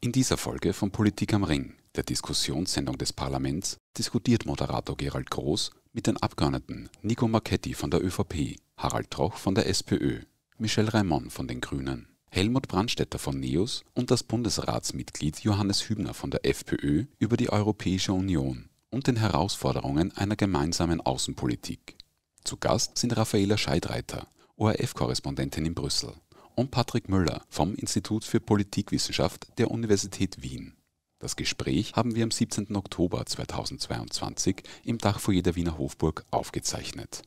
In dieser Folge von Politik am Ring, der Diskussionssendung des Parlaments, diskutiert Moderator Gerald Groß mit den Abgeordneten Nico Marchetti von der ÖVP, Harald Troch von der SPÖ, Michel Raimond von den Grünen, Helmut Brandstätter von NEOS und das Bundesratsmitglied Johannes Hübner von der FPÖ über die Europäische Union und den Herausforderungen einer gemeinsamen Außenpolitik. Zu Gast sind Raffaela Scheidreiter, ORF-Korrespondentin in Brüssel, und Patrick Müller vom Institut für Politikwissenschaft der Universität Wien. Das Gespräch haben wir am 17. Oktober 2022 im Dachfoyer der Wiener Hofburg aufgezeichnet.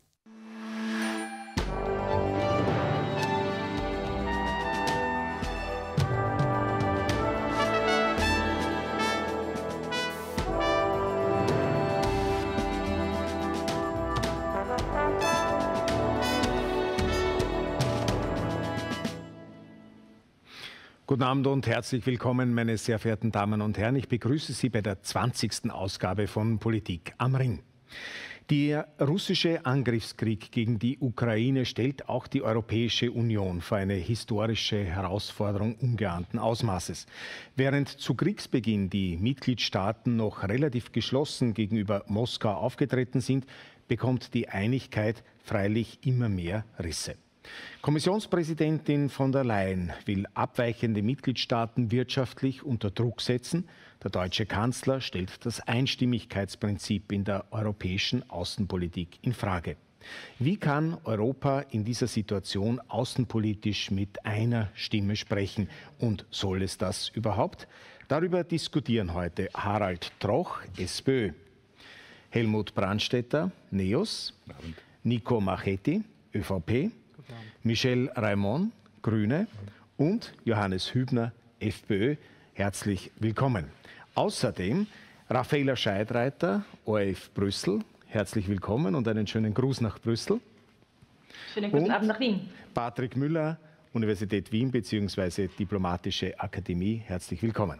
Guten Abend und herzlich willkommen, meine sehr verehrten Damen und Herren. Ich begrüße Sie bei der 20. Ausgabe von Politik am Ring. Der russische Angriffskrieg gegen die Ukraine stellt auch die Europäische Union vor eine historische Herausforderung ungeahnten Ausmaßes. Während zu Kriegsbeginn die Mitgliedstaaten noch relativ geschlossen gegenüber Moskau aufgetreten sind, bekommt die Einigkeit freilich immer mehr Risse. Kommissionspräsidentin von der Leyen will abweichende Mitgliedstaaten wirtschaftlich unter Druck setzen. Der deutsche Kanzler stellt das Einstimmigkeitsprinzip in der europäischen Außenpolitik in Frage. Wie kann Europa in dieser Situation außenpolitisch mit einer Stimme sprechen? Und soll es das überhaupt? Darüber diskutieren heute Harald Troch, SPÖ, Helmut Brandstätter, NEOS, Nico Marchetti, ÖVP, Michel Raimond, Grüne, und Johannes Hübner, FPÖ. Herzlich willkommen. Außerdem Raffaela Scheidreiter, ORF Brüssel. Herzlich willkommen und einen schönen Gruß nach Brüssel. Schönen guten Abend nach Wien. Patrick Müller, Universität Wien bzw. Diplomatische Akademie. Herzlich willkommen.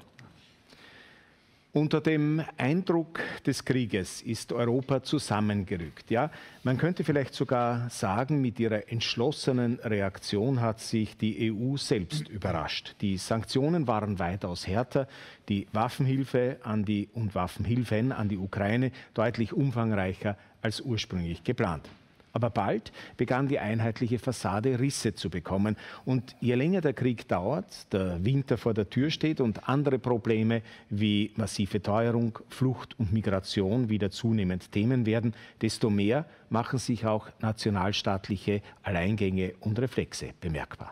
Unter dem Eindruck des Krieges ist Europa zusammengerückt. Ja, man könnte vielleicht sogar sagen, mit ihrer entschlossenen Reaktion hat sich die EU selbst überrascht. Die Sanktionen waren weitaus härter, die Waffenhilfen an die Ukraine deutlich umfangreicher als ursprünglich geplant. Aber bald begann die einheitliche Fassade Risse zu bekommen. Und je länger der Krieg dauert, der Winter vor der Tür steht und andere Probleme wie massive Teuerung, Flucht und Migration wieder zunehmend Themen werden, desto mehr machen sich auch nationalstaatliche Alleingänge und Reflexe bemerkbar.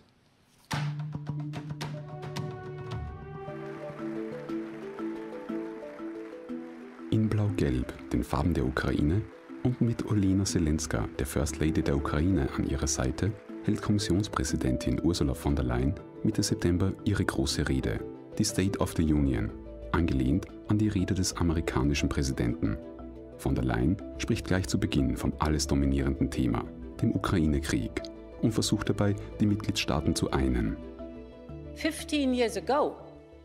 In Blau-Gelb, den Farben der Ukraine, und mit Olena Zelenska, der First Lady der Ukraine, an ihrer Seite, hält Kommissionspräsidentin Ursula von der Leyen Mitte September ihre große Rede, die State of the Union, angelehnt an die Rede des amerikanischen Präsidenten. Von der Leyen spricht gleich zu Beginn vom alles dominierenden Thema, dem Ukraine-Krieg, und versucht dabei, die Mitgliedstaaten zu einen. 15 years ago,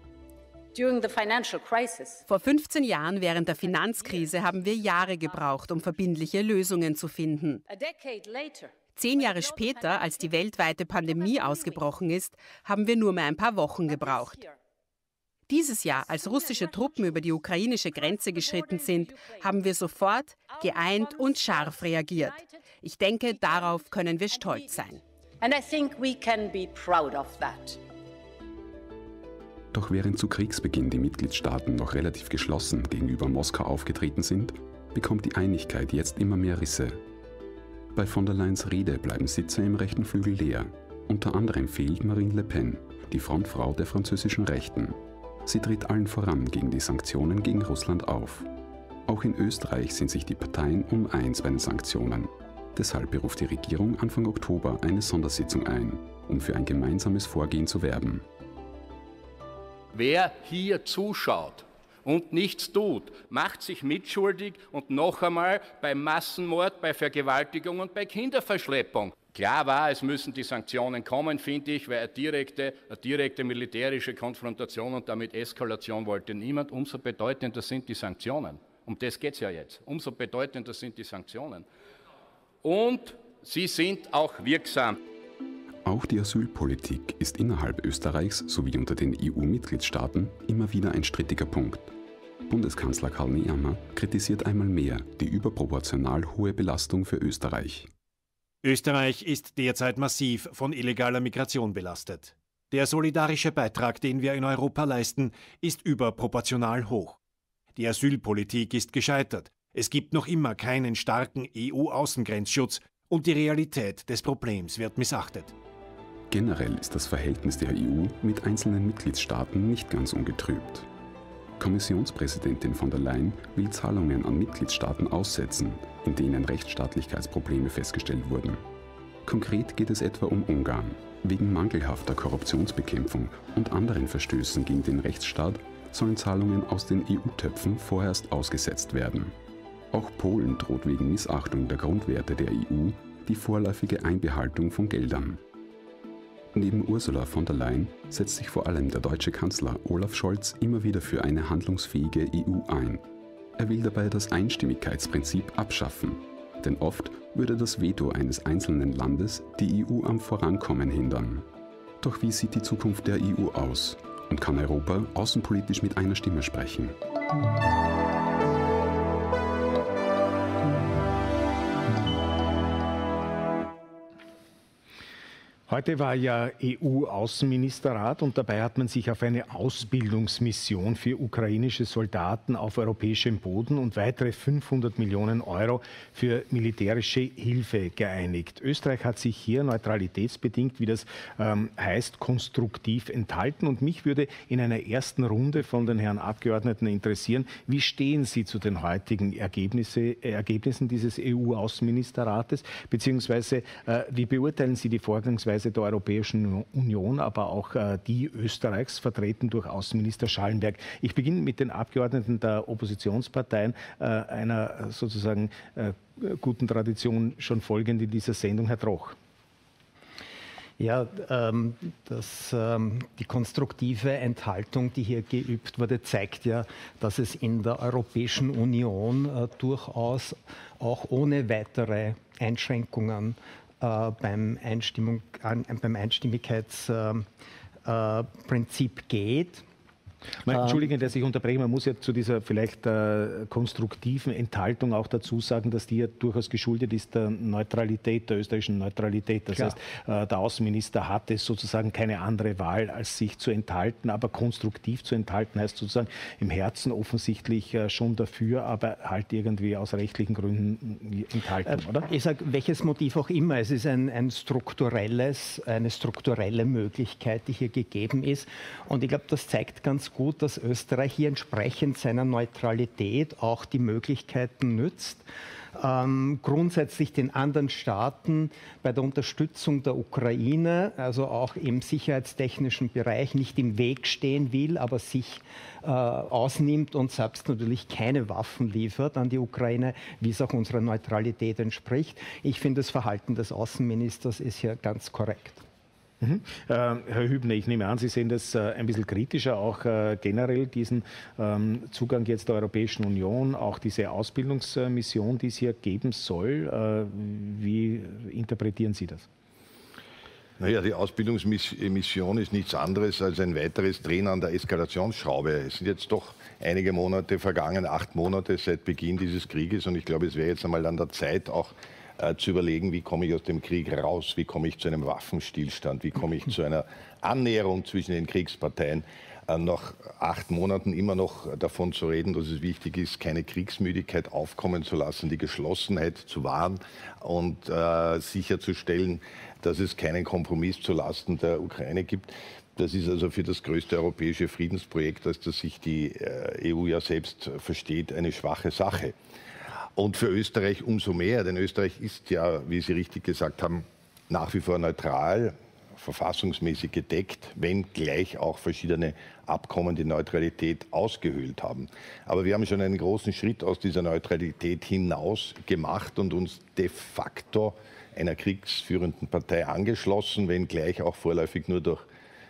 vor 15 Jahren während der Finanzkrise haben wir Jahre gebraucht, um verbindliche Lösungen zu finden. 10 Jahre später, als die weltweite Pandemie ausgebrochen ist, haben wir nur mehr ein paar Wochen gebraucht. Dieses Jahr, als russische Truppen über die ukrainische Grenze geschritten sind, haben wir sofort, geeint und scharf reagiert. Ich denke, darauf können wir stolz sein. And I think we can be proud of that. Doch während zu Kriegsbeginn die Mitgliedstaaten noch relativ geschlossen gegenüber Moskau aufgetreten sind, bekommt die Einigkeit jetzt immer mehr Risse. Bei von der Leyens Rede bleiben Sitze im rechten Flügel leer. Unter anderem fehlt Marine Le Pen, die Frontfrau der französischen Rechten. Sie tritt allen voran gegen die Sanktionen gegen Russland auf. Auch in Österreich sind sich die Parteien uneins bei den Sanktionen. Deshalb beruft die Regierung Anfang Oktober eine Sondersitzung ein, um für ein gemeinsames Vorgehen zu werben. Wer hier zuschaut und nichts tut, macht sich mitschuldig und noch einmal bei Massenmord, bei Vergewaltigung und bei Kinderverschleppung. Klar war, es müssen die Sanktionen kommen, finde ich, weil eine direkte militärische Konfrontation und damit Eskalation wollte niemand. Umso bedeutender sind die Sanktionen. Um das geht es ja jetzt. Umso bedeutender sind die Sanktionen. Und sie sind auch wirksam. Auch die Asylpolitik ist innerhalb Österreichs sowie unter den EU-Mitgliedstaaten immer wieder ein strittiger Punkt. Bundeskanzler Karl Nehammer kritisiert einmal mehr die überproportional hohe Belastung für Österreich. Österreich ist derzeit massiv von illegaler Migration belastet. Der solidarische Beitrag, den wir in Europa leisten, ist überproportional hoch. Die Asylpolitik ist gescheitert. Es gibt noch immer keinen starken EU-Außengrenzschutz und die Realität des Problems wird missachtet. Generell ist das Verhältnis der EU mit einzelnen Mitgliedstaaten nicht ganz ungetrübt. Kommissionspräsidentin von der Leyen will Zahlungen an Mitgliedstaaten aussetzen, in denen Rechtsstaatlichkeitsprobleme festgestellt wurden. Konkret geht es etwa um Ungarn. Wegen mangelhafter Korruptionsbekämpfung und anderen Verstößen gegen den Rechtsstaat sollen Zahlungen aus den EU-Töpfen vorerst ausgesetzt werden. Auch Polen droht wegen Missachtung der Grundwerte der EU die vorläufige Einbehaltung von Geldern. Neben Ursula von der Leyen setzt sich vor allem der deutsche Kanzler Olaf Scholz immer wieder für eine handlungsfähige EU ein. Er will dabei das Einstimmigkeitsprinzip abschaffen, denn oft würde das Veto eines einzelnen Landes die EU am Vorankommen hindern. Doch wie sieht die Zukunft der EU aus? Und kann Europa außenpolitisch mit einer Stimme sprechen? Heute war ja EU-Außenministerrat und dabei hat man sich auf eine Ausbildungsmission für ukrainische Soldaten auf europäischem Boden und weitere 500 Millionen Euro für militärische Hilfe geeinigt. Österreich hat sich hier neutralitätsbedingt, wie das heißt, konstruktiv enthalten. Und mich würde in einer ersten Runde von den Herren Abgeordneten interessieren, wie stehen Sie zu den heutigen Ergebnissen dieses EU-Außenministerrates, beziehungsweise wie beurteilen Sie die Vorgangsweise der Europäischen Union, aber auch die Österreichs, vertreten durch Außenminister Schallenberg. Ich beginne mit den Abgeordneten der Oppositionsparteien, einer sozusagen guten Tradition schon folgend in dieser Sendung, Herr Troch. Ja, die konstruktive Enthaltung, die hier geübt wurde, zeigt ja, dass es in der Europäischen Union durchaus auch ohne weitere Einschränkungen beim Einstimmigkeitsprinzip geht. Entschuldigen, dass ich unterbreche, man muss ja zu dieser vielleicht konstruktiven Enthaltung auch dazu sagen, dass die ja durchaus geschuldet ist der Neutralität, der österreichischen Neutralität. Das heißt, der Außenminister hatte sozusagen keine andere Wahl, als sich zu enthalten, aber konstruktiv zu enthalten heißt sozusagen im Herzen offensichtlich schon dafür, aber halt irgendwie aus rechtlichen Gründen enthalten, oder? Ich sage, welches Motiv auch immer, es ist eine strukturelle Möglichkeit, die hier gegeben ist. Und ich glaube, das zeigt ganz gut, dass Österreich hier entsprechend seiner Neutralität auch die Möglichkeiten nützt, grundsätzlich den anderen Staaten bei der Unterstützung der Ukraine, also auch im sicherheitstechnischen Bereich, nicht im Weg stehen will, aber sich ausnimmt und selbst natürlich keine Waffen liefert an die Ukraine, wie es auch unserer Neutralität entspricht. Ich finde, das Verhalten des Außenministers ist hier ganz korrekt. Herr Hübner, ich nehme an, Sie sehen das ein bisschen kritischer, auch generell diesen Zugang jetzt der Europäischen Union, auch diese Ausbildungsmission, die es hier geben soll. Wie interpretieren Sie das? Naja, die Ausbildungsmission ist nichts anderes als ein weiteres Drehen an der Eskalationsschraube. Es sind jetzt doch einige Monate vergangen, 8 Monate seit Beginn dieses Krieges, und ich glaube, es wäre jetzt einmal an der Zeit, auch zu überlegen, wie komme ich aus dem Krieg raus, wie komme ich zu einem Waffenstillstand, wie komme ich zu einer Annäherung zwischen den Kriegsparteien. Nach 8 Monaten immer noch davon zu reden, dass es wichtig ist, keine Kriegsmüdigkeit aufkommen zu lassen, die Geschlossenheit zu wahren und sicherzustellen, dass es keinen Kompromiss zulasten der Ukraine gibt. Das ist also für das größte europäische Friedensprojekt, als das sich die EU ja selbst versteht, eine schwache Sache. Und für Österreich umso mehr, denn Österreich ist ja, wie Sie richtig gesagt haben, nach wie vor neutral, verfassungsmäßig gedeckt, wenngleich auch verschiedene Abkommen die Neutralität ausgehöhlt haben. Aber wir haben schon einen großen Schritt aus dieser Neutralität hinaus gemacht und uns de facto einer kriegsführenden Partei angeschlossen, wenngleich auch vorläufig nur durch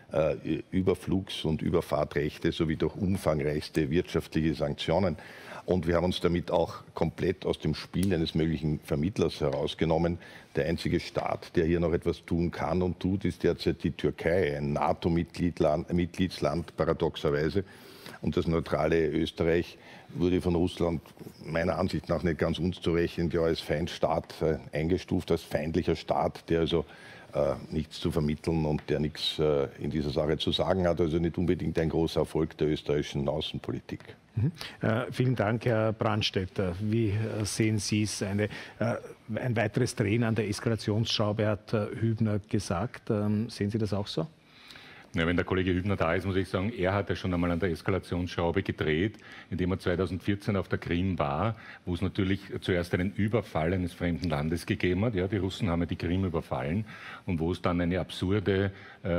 Überflugs- und Überfahrtrechte sowie durch umfangreichste wirtschaftliche Sanktionen. Und wir haben uns damit auch komplett aus dem Spiel eines möglichen Vermittlers herausgenommen. Der einzige Staat, der hier noch etwas tun kann und tut, ist derzeit die Türkei, ein NATO-Mitgliedsland paradoxerweise. Und das neutrale Österreich wurde von Russland meiner Ansicht nach nicht ganz unzureichend als Feindstaat eingestuft, als feindlicher Staat, der also nichts zu vermitteln und der nichts in dieser Sache zu sagen hat. Also nicht unbedingt ein großer Erfolg der österreichischen Außenpolitik. Vielen Dank, Herr Brandstätter. Wie sehen Sie es? Ein weiteres Drehen an der Eskalationsschraube, hat Hübner gesagt. Sehen Sie das auch so? Ja, wenn der Kollege Hübner da ist, muss ich sagen, er hat ja schon einmal an der Eskalationsschraube gedreht, indem er 2014 auf der Krim war, wo es natürlich zuerst einen Überfall eines fremden Landes gegeben hat. Ja, die Russen haben ja die Krim überfallen und wo es dann eine absurde,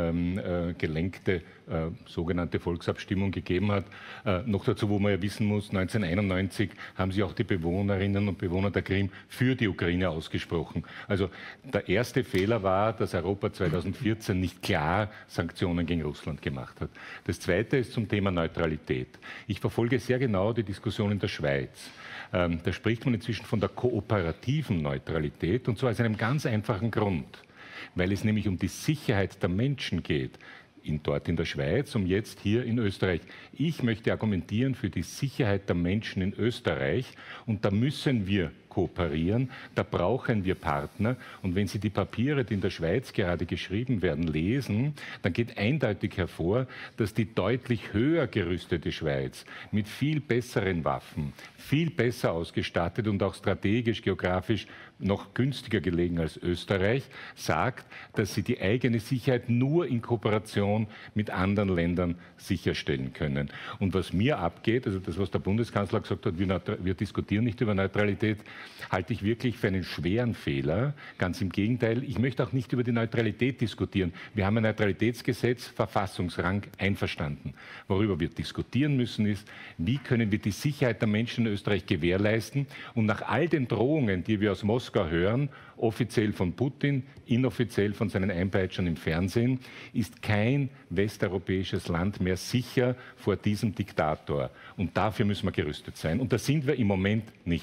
gelenkte sogenannte Volksabstimmung gegeben hat. Noch dazu, wo man ja wissen muss, 1991 haben sich auch die Bewohnerinnen und Bewohner der Krim für die Ukraine ausgesprochen. Also der erste Fehler war, dass Europa 2014 nicht klar Sanktionen gegen Russland gemacht hat. Das Zweite ist zum Thema Neutralität. Ich verfolge sehr genau die Diskussion in der Schweiz. Da spricht man inzwischen von der kooperativen Neutralität, und zwar aus einem ganz einfachen Grund, weil es nämlich um die Sicherheit der Menschen geht. Dort in der Schweiz, um jetzt hier in Österreich. Ich möchte argumentieren für die Sicherheit der Menschen in Österreich, und da müssen wir kooperieren, da brauchen wir Partner. Und wenn Sie die Papiere, die in der Schweiz gerade geschrieben werden, lesen, dann geht eindeutig hervor, dass die deutlich höher gerüstete Schweiz mit viel besseren Waffen, viel besser ausgestattet und auch strategisch, geografisch noch günstiger gelegen als Österreich, sagt, dass sie die eigene Sicherheit nur in Kooperation mit anderen Ländern sicherstellen können. Und was mir abgeht, also das, was der Bundeskanzler gesagt hat, wir diskutieren nicht über Neutralität, halte ich wirklich für einen schweren Fehler. Ganz im Gegenteil, ich möchte auch nicht über die Neutralität diskutieren. Wir haben ein Neutralitätsgesetz, Verfassungsrang, einverstanden. Worüber wir diskutieren müssen ist, wie können wir die Sicherheit der Menschen in Österreich gewährleisten, und nach all den Drohungen, die wir aus Moskau hören, offiziell von Putin, inoffiziell von seinen Einpeitschern im Fernsehen, ist kein westeuropäisches Land mehr sicher vor diesem Diktator. Und dafür müssen wir gerüstet sein. Und da sind wir im Moment nicht.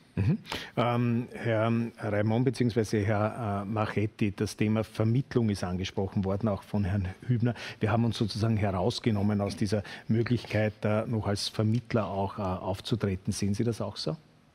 Herr Raimond bzw. Herr Marchetti, das Thema Vermittlung ist angesprochen worden, auch von Herrn Hübner. Wir haben uns sozusagen herausgenommen aus dieser Möglichkeit, noch als Vermittler auch aufzutreten. Sehen Sie das auch so?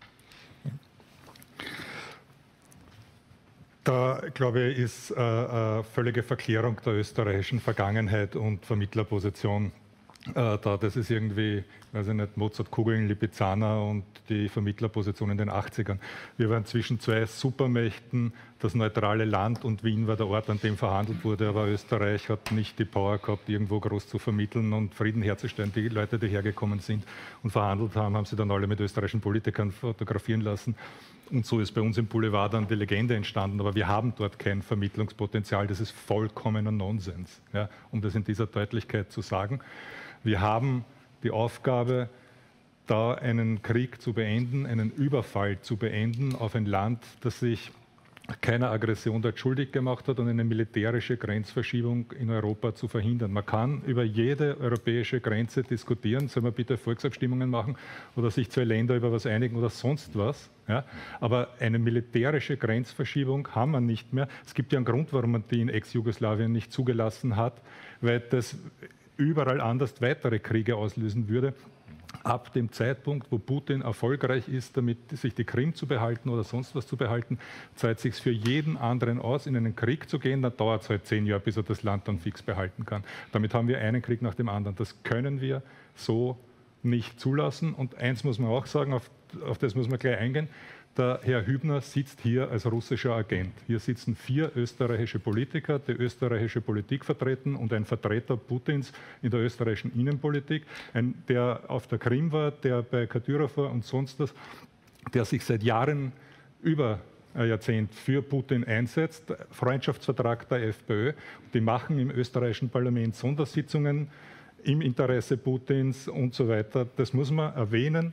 Da, glaube ich, ist völlige Verklärung der österreichischen Vergangenheit und Vermittlerposition da. Das ist irgendwie, weiß ich nicht, Mozart, Kugeln, Lipizzaner und die Vermittlerposition in den 80ern. Wir waren zwischen zwei Supermächten, das neutrale Land, und Wien war der Ort, an dem verhandelt wurde, aber Österreich hat nicht die Power gehabt, irgendwo groß zu vermitteln und Frieden herzustellen. Die Leute, die hergekommen sind und verhandelt haben, haben sie dann alle mit österreichischen Politikern fotografieren lassen. Und so ist bei uns im Boulevard dann die Legende entstanden. Aber wir haben dort kein Vermittlungspotenzial. Das ist vollkommener Nonsens, ja, um das in dieser Deutlichkeit zu sagen. Wir haben die Aufgabe, da einen Krieg zu beenden, einen Überfall zu beenden auf ein Land, das sich keiner Aggression dort schuldig gemacht hat, und eine militärische Grenzverschiebung in Europa zu verhindern. Man kann über jede europäische Grenze diskutieren, soll man bitte Volksabstimmungen machen oder sich zwei Länder über was einigen oder sonst was. Ja? Aber eine militärische Grenzverschiebung haben wir nicht mehr. Es gibt ja einen Grund, warum man die in Ex-Jugoslawien nicht zugelassen hat, weil das überall anders weitere Kriege auslösen würde. Ab dem Zeitpunkt, wo Putin erfolgreich ist, damit sich die Krim zu behalten oder sonst was zu behalten, zahlt es sich für jeden anderen aus, in einen Krieg zu gehen. Dann dauert es halt 10 Jahre, bis er das Land dann fix behalten kann. Damit haben wir einen Krieg nach dem anderen. Das können wir so nicht zulassen. Und eins muss man auch sagen, auf das muss man gleich eingehen. Der Herr Hübner sitzt hier als russischer Agent. Hier sitzen 4 österreichische Politiker, die österreichische Politik vertreten, und ein Vertreter Putins in der österreichischen Innenpolitik, der auf der Krim war, der bei Kadyrov war und sonst was, der sich seit Jahren über ein Jahrzehnt für Putin einsetzt. Freundschaftsvertrag der FPÖ. Die machen im österreichischen Parlament Sondersitzungen im Interesse Putins und so weiter. Das muss man erwähnen.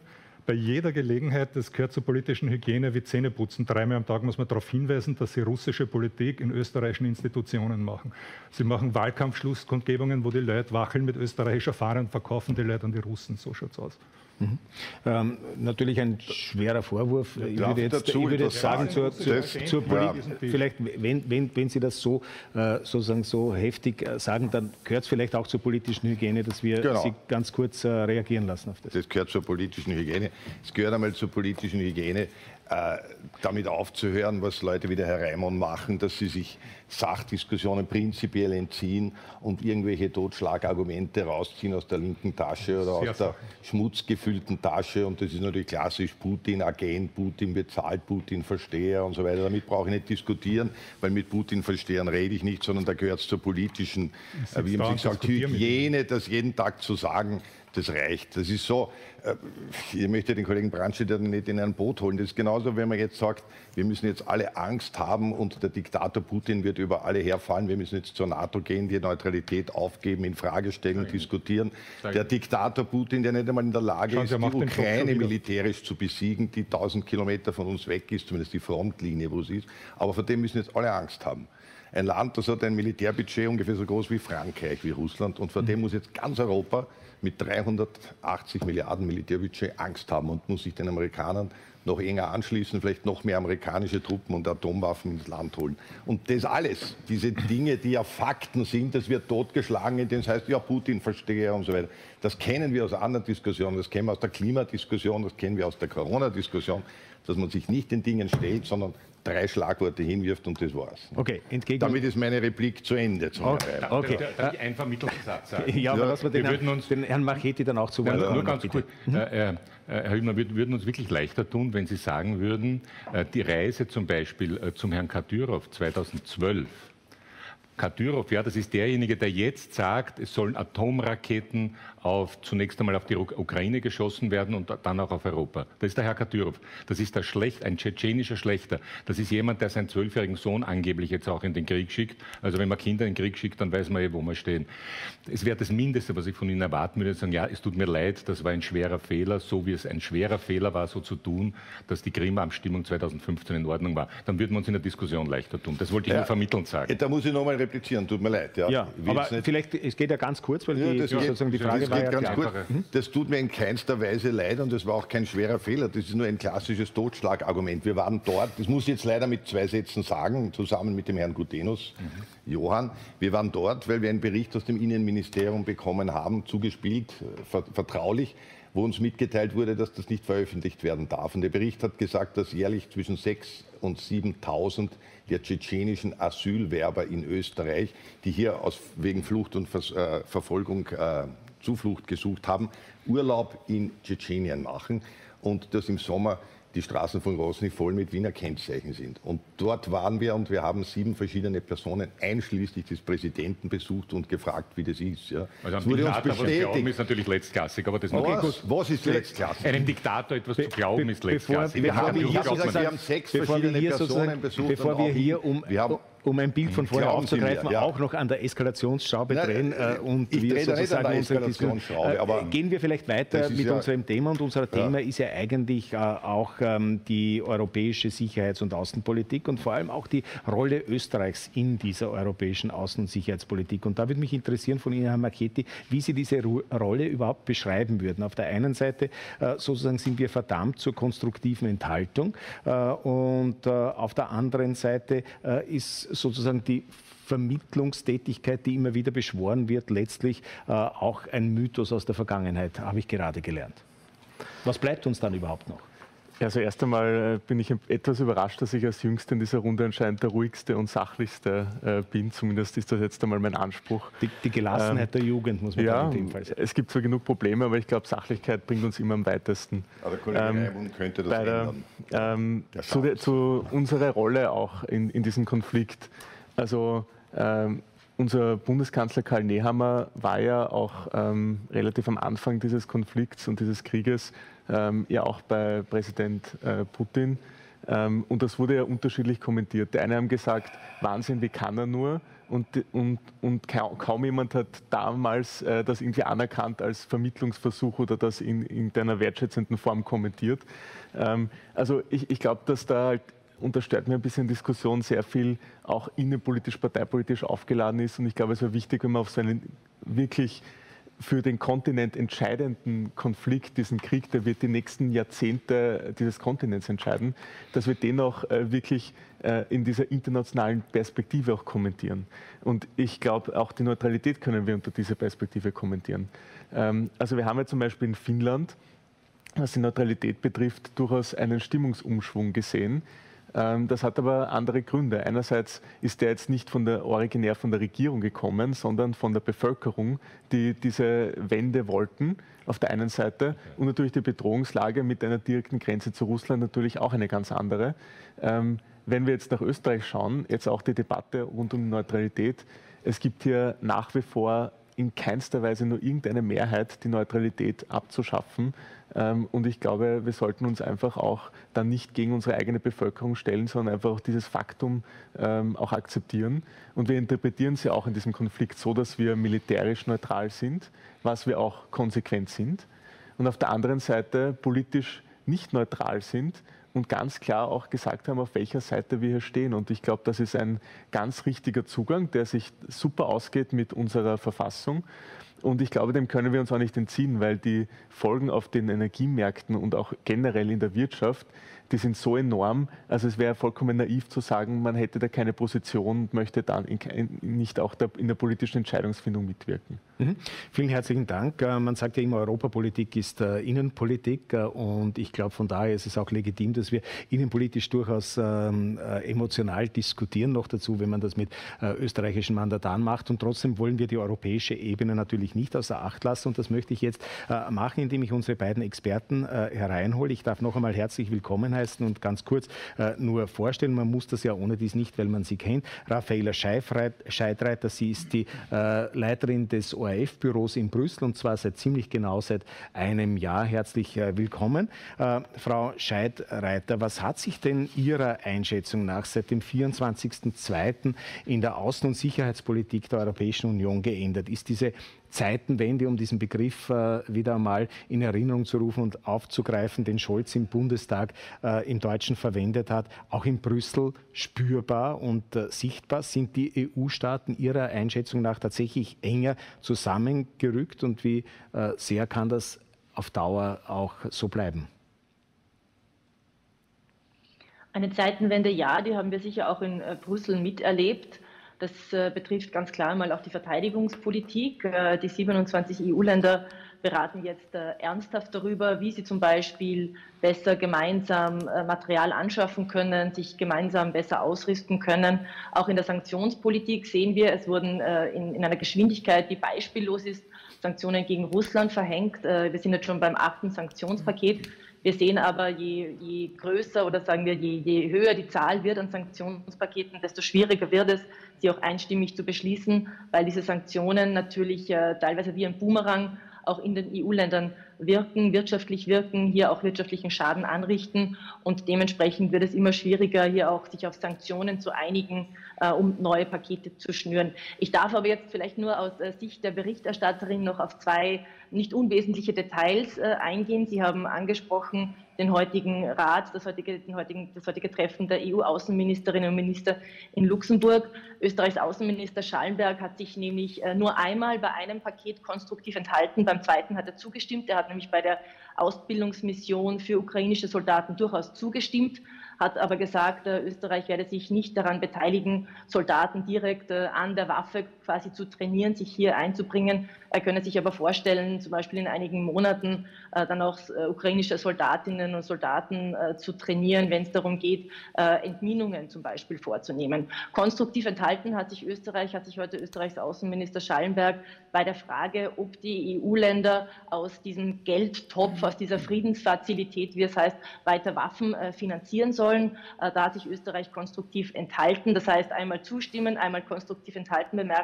bei jeder Gelegenheit, das gehört zur politischen Hygiene wie Zähneputzen. 3-mal am Tag muss man darauf hinweisen, dass sie russische Politik in österreichischen Institutionen machen. Sie machen Wahlkampfschlusskundgebungen, wo die Leute wacheln mit österreichischer Fahne und verkaufen die Leute an die Russen. So schaut's aus. Natürlich ein schwerer Vorwurf. Ich würde jetzt sagen, zur Politik, vielleicht, wenn Sie das so sozusagen so heftig sagen, dann gehört es vielleicht auch zur politischen Hygiene, dass wir Sie ganz kurz reagieren lassen auf das. Das gehört zur politischen Hygiene. Es gehört einmal zur politischen Hygiene, damit aufzuhören, was Leute wie der Herr Reimann machen, dass sie sich Sachdiskussionen prinzipiell entziehen und irgendwelche Totschlagargumente rausziehen aus der linken Tasche oder aus der schmutzgefüllten Tasche. Und das ist natürlich klassisch Putin-Agent, Putin bezahlt, Putin-Versteher und so weiter. Damit brauche ich nicht diskutieren, weil mit Putin-Verstehern rede ich nicht, sondern da gehört es zur politischen, wie man sich sagt, Hygiene, das jeden Tag zu sagen. Das reicht. Das ist so, ich möchte den Kollegen Brandstätter nicht in ein Boot holen. Das ist genauso, wenn man jetzt sagt, wir müssen jetzt alle Angst haben und der Diktator Putin wird über alle herfallen. Wir müssen jetzt zur NATO gehen, die Neutralität aufgeben, in Frage stellen, diskutieren. Der Diktator Putin, der nicht einmal in der Lage ist, die Ukraine militärisch zu besiegen, die 1000 Kilometer von uns weg ist, zumindest die Frontlinie, wo sie ist. Aber vor dem müssen jetzt alle Angst haben. Ein Land, das hat ein Militärbudget ungefähr so groß wie Frankreich, wie Russland. Und vor dem muss jetzt ganz Europa mit 380 Milliarden Militärbudget Angst haben und muss sich den Amerikanern noch enger anschließen, vielleicht noch mehr amerikanische Truppen und Atomwaffen ins Land holen. Und das alles, diese Dinge, die ja Fakten sind, das wird totgeschlagen, in denen es heißt, ja, Putin verstehe und so weiter. Das kennen wir aus anderen Diskussionen, das kennen wir aus der Klimadiskussion, das kennen wir aus der Corona-Diskussion, dass man sich nicht den Dingen stellt, sondern 3 Schlagworte hinwirft und das war's. Okay, damit ist meine Replik zu Ende. Darf ich einen vermittelten Satz sagen? Ja, aber lassen wir den Herrn Marchetti dann auch zu Wort kommen. Nur ganz kurz. Herr Hübner, wir würden uns wirklich leichter tun, wenn Sie sagen würden, die Reise zum Beispiel zum Herrn Kadyrov 2012, Kadyrov, ja, das ist derjenige, der jetzt sagt, es sollen Atomraketen zunächst einmal auf die Ukraine geschossen werden und dann auch auf Europa. Das ist der Herr Kadyrov. Das ist ein tschetschenischer Schlechter. Das ist jemand, der seinen 12-jährigen Sohn angeblich jetzt auch in den Krieg schickt. Also wenn man Kinder in den Krieg schickt, dann weiß man wo wir stehen. Es wäre das Mindeste, was ich von Ihnen erwarten würde, sagen, ja, es tut mir leid, das war ein schwerer Fehler, so wie es ein schwerer Fehler war, so zu tun, dass die Krim-Abstimmung 2015 in Ordnung war. Dann würden wir uns in der Diskussion leichter tun. Das wollte ich nur vermittelnd sagen. Da muss ich nochmal replizieren, tut mir leid. Ja, aber vielleicht, es geht ja ganz kurz, weil sozusagen die Frage war ja ganz kurz. Das tut mir in keinster Weise leid und das war auch kein schwerer Fehler. Das ist nur ein klassisches Totschlagargument. Wir waren dort, das muss ich jetzt leider mit 2 Sätzen sagen, zusammen mit dem Herrn Gutenus, Johann. Wir waren dort, weil wir einen Bericht aus dem Innenministerium bekommen haben, zugespielt, vertraulich, wo uns mitgeteilt wurde, dass das nicht veröffentlicht werden darf. Und der Bericht hat gesagt, dass jährlich zwischen 6.000 und 7.000 der tschetschenischen Asylwerber in Österreich, die hier wegen Flucht und Verfolgung Zuflucht gesucht haben, Urlaub in Tschetschenien machen und dass im Sommer die Straßen von Grozny voll mit Wiener Kennzeichen sind. Und dort waren wir und wir haben 7 verschiedene Personen, einschließlich des Präsidenten, besucht und gefragt, wie das ist. Ja. Also einem Diktator etwas zu glauben ist natürlich letztklassig, aber das was ist letztklassig? Einem Diktator etwas zu glauben ist letztklassig. Wir haben 6 verschiedene Personen besucht. Bevor wir hier um ein Bild von vorher aufzugreifen, auch noch an der Eskalationsschraube drehen. Und ich drehe da nicht an der Eskalationsschraube. Aber gehen wir vielleicht weiter mit unserem Thema. Und unser Thema ist ja eigentlich auch die europäische Sicherheits- und Außenpolitik und vor allem auch die Rolle Österreichs in dieser europäischen Außen- und Sicherheitspolitik. Und da würde mich interessieren von Ihnen, Herr Marchetti, wie Sie diese Rolle überhaupt beschreiben würden. Auf der einen Seite sozusagen sind wir verdammt zur konstruktiven Enthaltung und auf der anderen Seite ist sozusagen die Vermittlungstätigkeit, die immer wieder beschworen wird, letztlich auch ein Mythos aus der Vergangenheit, habe ich gerade gelernt. Was bleibt uns dann überhaupt noch? Also erst einmal bin ich etwas überrascht, dass ich als Jüngster in dieser Runde anscheinend der ruhigste und sachlichste bin. Zumindest ist das jetzt einmal mein Anspruch. Die Gelassenheit der Jugend, muss man sagen, in dem Fall sagen. Es gibt zwar genug Probleme, aber ich glaube, Sachlichkeit bringt uns immer am weitesten. Aber der Kollege Reimund könnte das ändern. Zu unserer Rolle auch in diesem Konflikt. Also unser Bundeskanzler Karl Nehammer war ja auch relativ am Anfang dieses Konflikts und dieses Krieges ja auch bei Präsident Putin Und das wurde ja unterschiedlich kommentiert. Die einen haben gesagt, Wahnsinn, wie kann er nur? Und kaum jemand hat damals das irgendwie anerkannt als Vermittlungsversuch oder das in irgendeiner wertschätzenden Form kommentiert. Also ich glaube, dass da halt, und da stört mir ein bisschen Diskussion, sehr viel auch innenpolitisch, parteipolitisch aufgeladen ist. Und ich glaube, es wäre wichtig, wenn man auf so einen wirklich für den Kontinent entscheidenden Konflikt, diesen Krieg, der wird die nächsten Jahrzehnte dieses Kontinents entscheiden, dass wir den auch wirklich in dieser internationalen Perspektive auch kommentieren. Und ich glaube, auch die Neutralität können wir unter dieser Perspektive kommentieren. Also wir haben ja zum Beispiel in Finnland, was die Neutralität betrifft, durchaus einen Stimmungsumschwung gesehen. Das hat aber andere Gründe. Einerseits ist der jetzt nicht originär von der Regierung gekommen, sondern von der Bevölkerung, die diese Wende wollten, auf der einen Seite. Und natürlich die Bedrohungslage mit einer direkten Grenze zu Russland natürlich auch eine ganz andere. Wenn wir jetzt nach Österreich schauen, jetzt auch die Debatte rund um Neutralität, es gibt hier nach wie vor in keinster Weise nur irgendeine Mehrheit, die Neutralität abzuschaffen. Und ich glaube, wir sollten uns einfach auch dann nicht gegen unsere eigene Bevölkerung stellen, sondern einfach auch dieses Faktum auch akzeptieren. Und wir interpretieren sie auch in diesem Konflikt so, dass wir militärisch neutral sind, was wir auch konsequent sind. Und auf der anderen Seite politisch nicht neutral sind und ganz klar auch gesagt haben, auf welcher Seite wir hier stehen. Und ich glaube, das ist ein ganz richtiger Zugang, der sich super ausgeht mit unserer Verfassung. Und ich glaube, dem können wir uns auch nicht entziehen, weil die Folgen auf den Energiemärkten und auch generell in der Wirtschaft, die sind so enorm. Also es wäre vollkommen naiv zu sagen, man hätte da keine Position und möchte dann nicht auch in der politischen Entscheidungsfindung mitwirken. Vielen herzlichen Dank. Man sagt ja immer, Europapolitik ist Innenpolitik und ich glaube, von daher ist es auch legitim, dass wir innenpolitisch durchaus emotional diskutieren, noch dazu, wenn man das mit österreichischen Mandataren macht. Und trotzdem wollen wir die europäische Ebene natürlich nicht außer Acht lassen und das möchte ich jetzt machen, indem ich unsere beiden Experten hereinhole. Ich darf noch einmal herzlich willkommen heißen und ganz kurz nur vorstellen, man muss das ja ohne dies nicht, weil man sie kennt. Raffaela Scheidreiter, sie ist die Leiterin des ORF-Büros in Brüssel und zwar seit ziemlich genau seit einem Jahr. Herzlich willkommen. Frau Scheidreiter, was hat sich denn Ihrer Einschätzung nach seit dem 24.02. in der Außen- und Sicherheitspolitik der Europäischen Union geändert? Ist diese Zeitenwende, um diesen Begriff wieder einmal in Erinnerung zu rufen und aufzugreifen, den Scholz im Bundestag im Deutschen verwendet hat, auch in Brüssel spürbar und sichtbar? Sind die EU-Staaten Ihrer Einschätzung nach tatsächlich enger zusammengerückt und wie sehr kann das auf Dauer auch so bleiben? Eine Zeitenwende, ja, die haben wir sicher auch in Brüssel miterlebt. Das betrifft ganz klar mal auch die Verteidigungspolitik. Die 27 EU-Länder beraten jetzt ernsthaft darüber, wie sie zum Beispiel besser gemeinsam Material anschaffen können, sich gemeinsam besser ausrüsten können. Auch in der Sanktionspolitik sehen wir, es wurden in einer Geschwindigkeit, die beispiellos ist, Sanktionen gegen Russland verhängt. Wir sind jetzt schon beim 8. Sanktionspaket. Wir sehen aber, je größer oder sagen wir, je höher die Zahl wird an Sanktionspaketen, desto schwieriger wird es, sie auch einstimmig zu beschließen, weil diese Sanktionen natürlich teilweise wie ein Boomerang auch in den EU-Ländern wirken, wirtschaftlich wirken, hier auch wirtschaftlichen Schaden anrichten und dementsprechend wird es immer schwieriger, hier auch sich auf Sanktionen zu einigen, um neue Pakete zu schnüren. Ich darf aber jetzt vielleicht nur aus Sicht der Berichterstatterin noch auf zwei nicht unwesentliche Details eingehen. Sie haben angesprochen den heutigen Rat, das heutige Treffen der EU-Außenministerinnen und Minister in Luxemburg. Österreichs Außenminister Schallenberg hat sich nämlich nur einmal bei einem Paket konstruktiv enthalten, beim zweiten hat er zugestimmt. Er hat nämlich bei der Ausbildungsmission für ukrainische Soldaten durchaus zugestimmt, hat aber gesagt, Österreich werde sich nicht daran beteiligen, Soldaten direkt an der Waffe quasi zu trainieren, sich hier einzubringen. Er könne sich aber vorstellen, zum Beispiel in einigen Monaten dann auch ukrainische Soldatinnen und Soldaten zu trainieren, wenn es darum geht, Entminungen zum Beispiel vorzunehmen. Konstruktiv enthalten hat sich heute Österreichs Außenminister Schallenberg bei der Frage, ob die EU-Länder aus diesem Geldtopf, aus dieser Friedensfazilität, wie es heißt, weiter Waffen finanzieren sollen. Da hat sich Österreich konstruktiv enthalten. Das heißt, einmal zustimmen, einmal konstruktiv enthalten bemerken.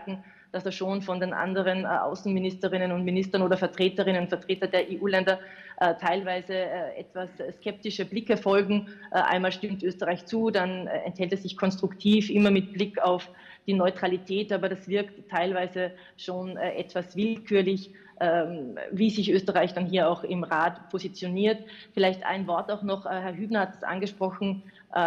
dass er schon von den anderen Außenministerinnen und Ministern oder Vertreterinnen und Vertretern der EU-Länder teilweise etwas skeptische Blicke folgen. Einmal stimmt Österreich zu, dann enthält es sich konstruktiv, immer mit Blick auf die Neutralität, aber das wirkt teilweise schon etwas willkürlich, wie sich Österreich dann hier auch im Rat positioniert. Vielleicht ein Wort auch noch, Herr Hübner hat es angesprochen,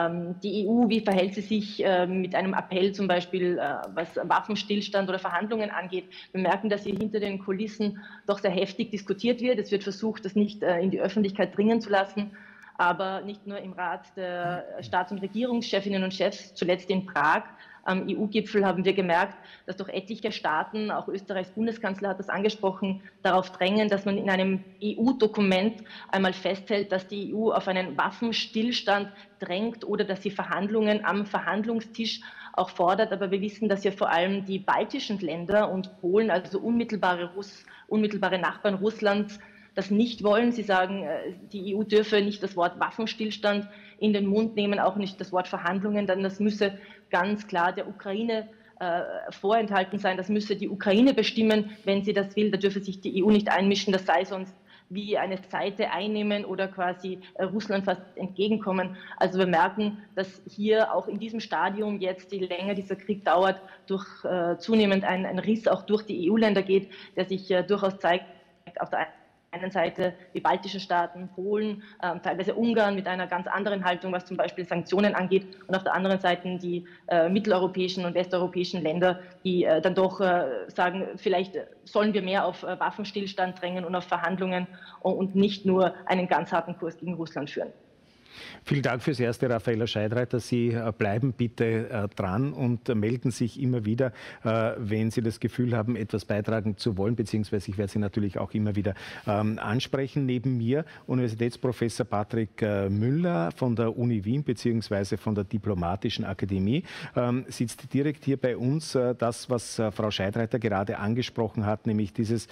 die EU, wie verhält sie sich mit einem Appell zum Beispiel, was Waffenstillstand oder Verhandlungen angeht. Wir merken, dass hier hinter den Kulissen doch sehr heftig diskutiert wird. Es wird versucht, das nicht in die Öffentlichkeit dringen zu lassen, aber nicht nur im Rat der Staats- und Regierungschefinnen und Chefs, zuletzt in Prag. Am EU-Gipfel haben wir gemerkt, dass doch etliche Staaten, auch Österreichs Bundeskanzler hat das angesprochen, darauf drängen, dass man in einem EU-Dokument einmal festhält, dass die EU auf einen Waffenstillstand drängt oder dass sie Verhandlungen am Verhandlungstisch auch fordert. Aber wir wissen, dass ja vor allem die baltischen Länder und Polen, also unmittelbare Nachbarn Russlands, das nicht wollen. Sie sagen, die EU dürfe nicht das Wort Waffenstillstand in den Mund nehmen, auch nicht das Wort Verhandlungen, denn das müsse ganz klar der Ukraine vorenthalten sein. Das müsse die Ukraine bestimmen, wenn sie das will. Da dürfe sich die EU nicht einmischen. Das sei sonst wie eine Seite einnehmen oder quasi Russland fast entgegenkommen. Also wir merken, dass hier auch in diesem Stadium jetzt, je länger dieser Krieg dauert, durch zunehmend ein Riss auch durch die EU-Länder geht, der sich durchaus zeigt, auf der einen Seite die baltischen Staaten, Polen, teilweise Ungarn mit einer ganz anderen Haltung, was zum Beispiel Sanktionen angeht, und auf der anderen Seite die mitteleuropäischen und westeuropäischen Länder, die dann doch sagen, vielleicht sollen wir mehr auf Waffenstillstand drängen und auf Verhandlungen und nicht nur einen ganz harten Kurs gegen Russland führen. Vielen Dank fürs Erste, Raffaella Scheidreiter. Sie bleiben bitte dran und melden sich immer wieder, wenn Sie das Gefühl haben, etwas beitragen zu wollen, beziehungsweise ich werde Sie natürlich auch immer wieder ansprechen. Neben mir Universitätsprofessor Patrick Müller von der Uni Wien, beziehungsweise von der Diplomatischen Akademie, sitzt direkt hier bei uns. Das, was Frau Scheidreiter gerade angesprochen hat, nämlich diese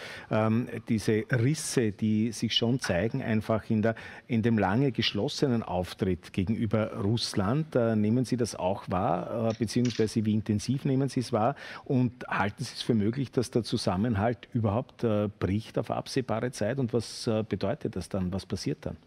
Risse, die sich schon zeigen, einfach in dem lange geschlossenen Auftritt gegenüber Russland. Nehmen Sie das auch wahr, beziehungsweise wie intensiv nehmen Sie es wahr und halten Sie es für möglich, dass der Zusammenhalt überhaupt bricht auf absehbare Zeit und was bedeutet das dann, was passiert dann?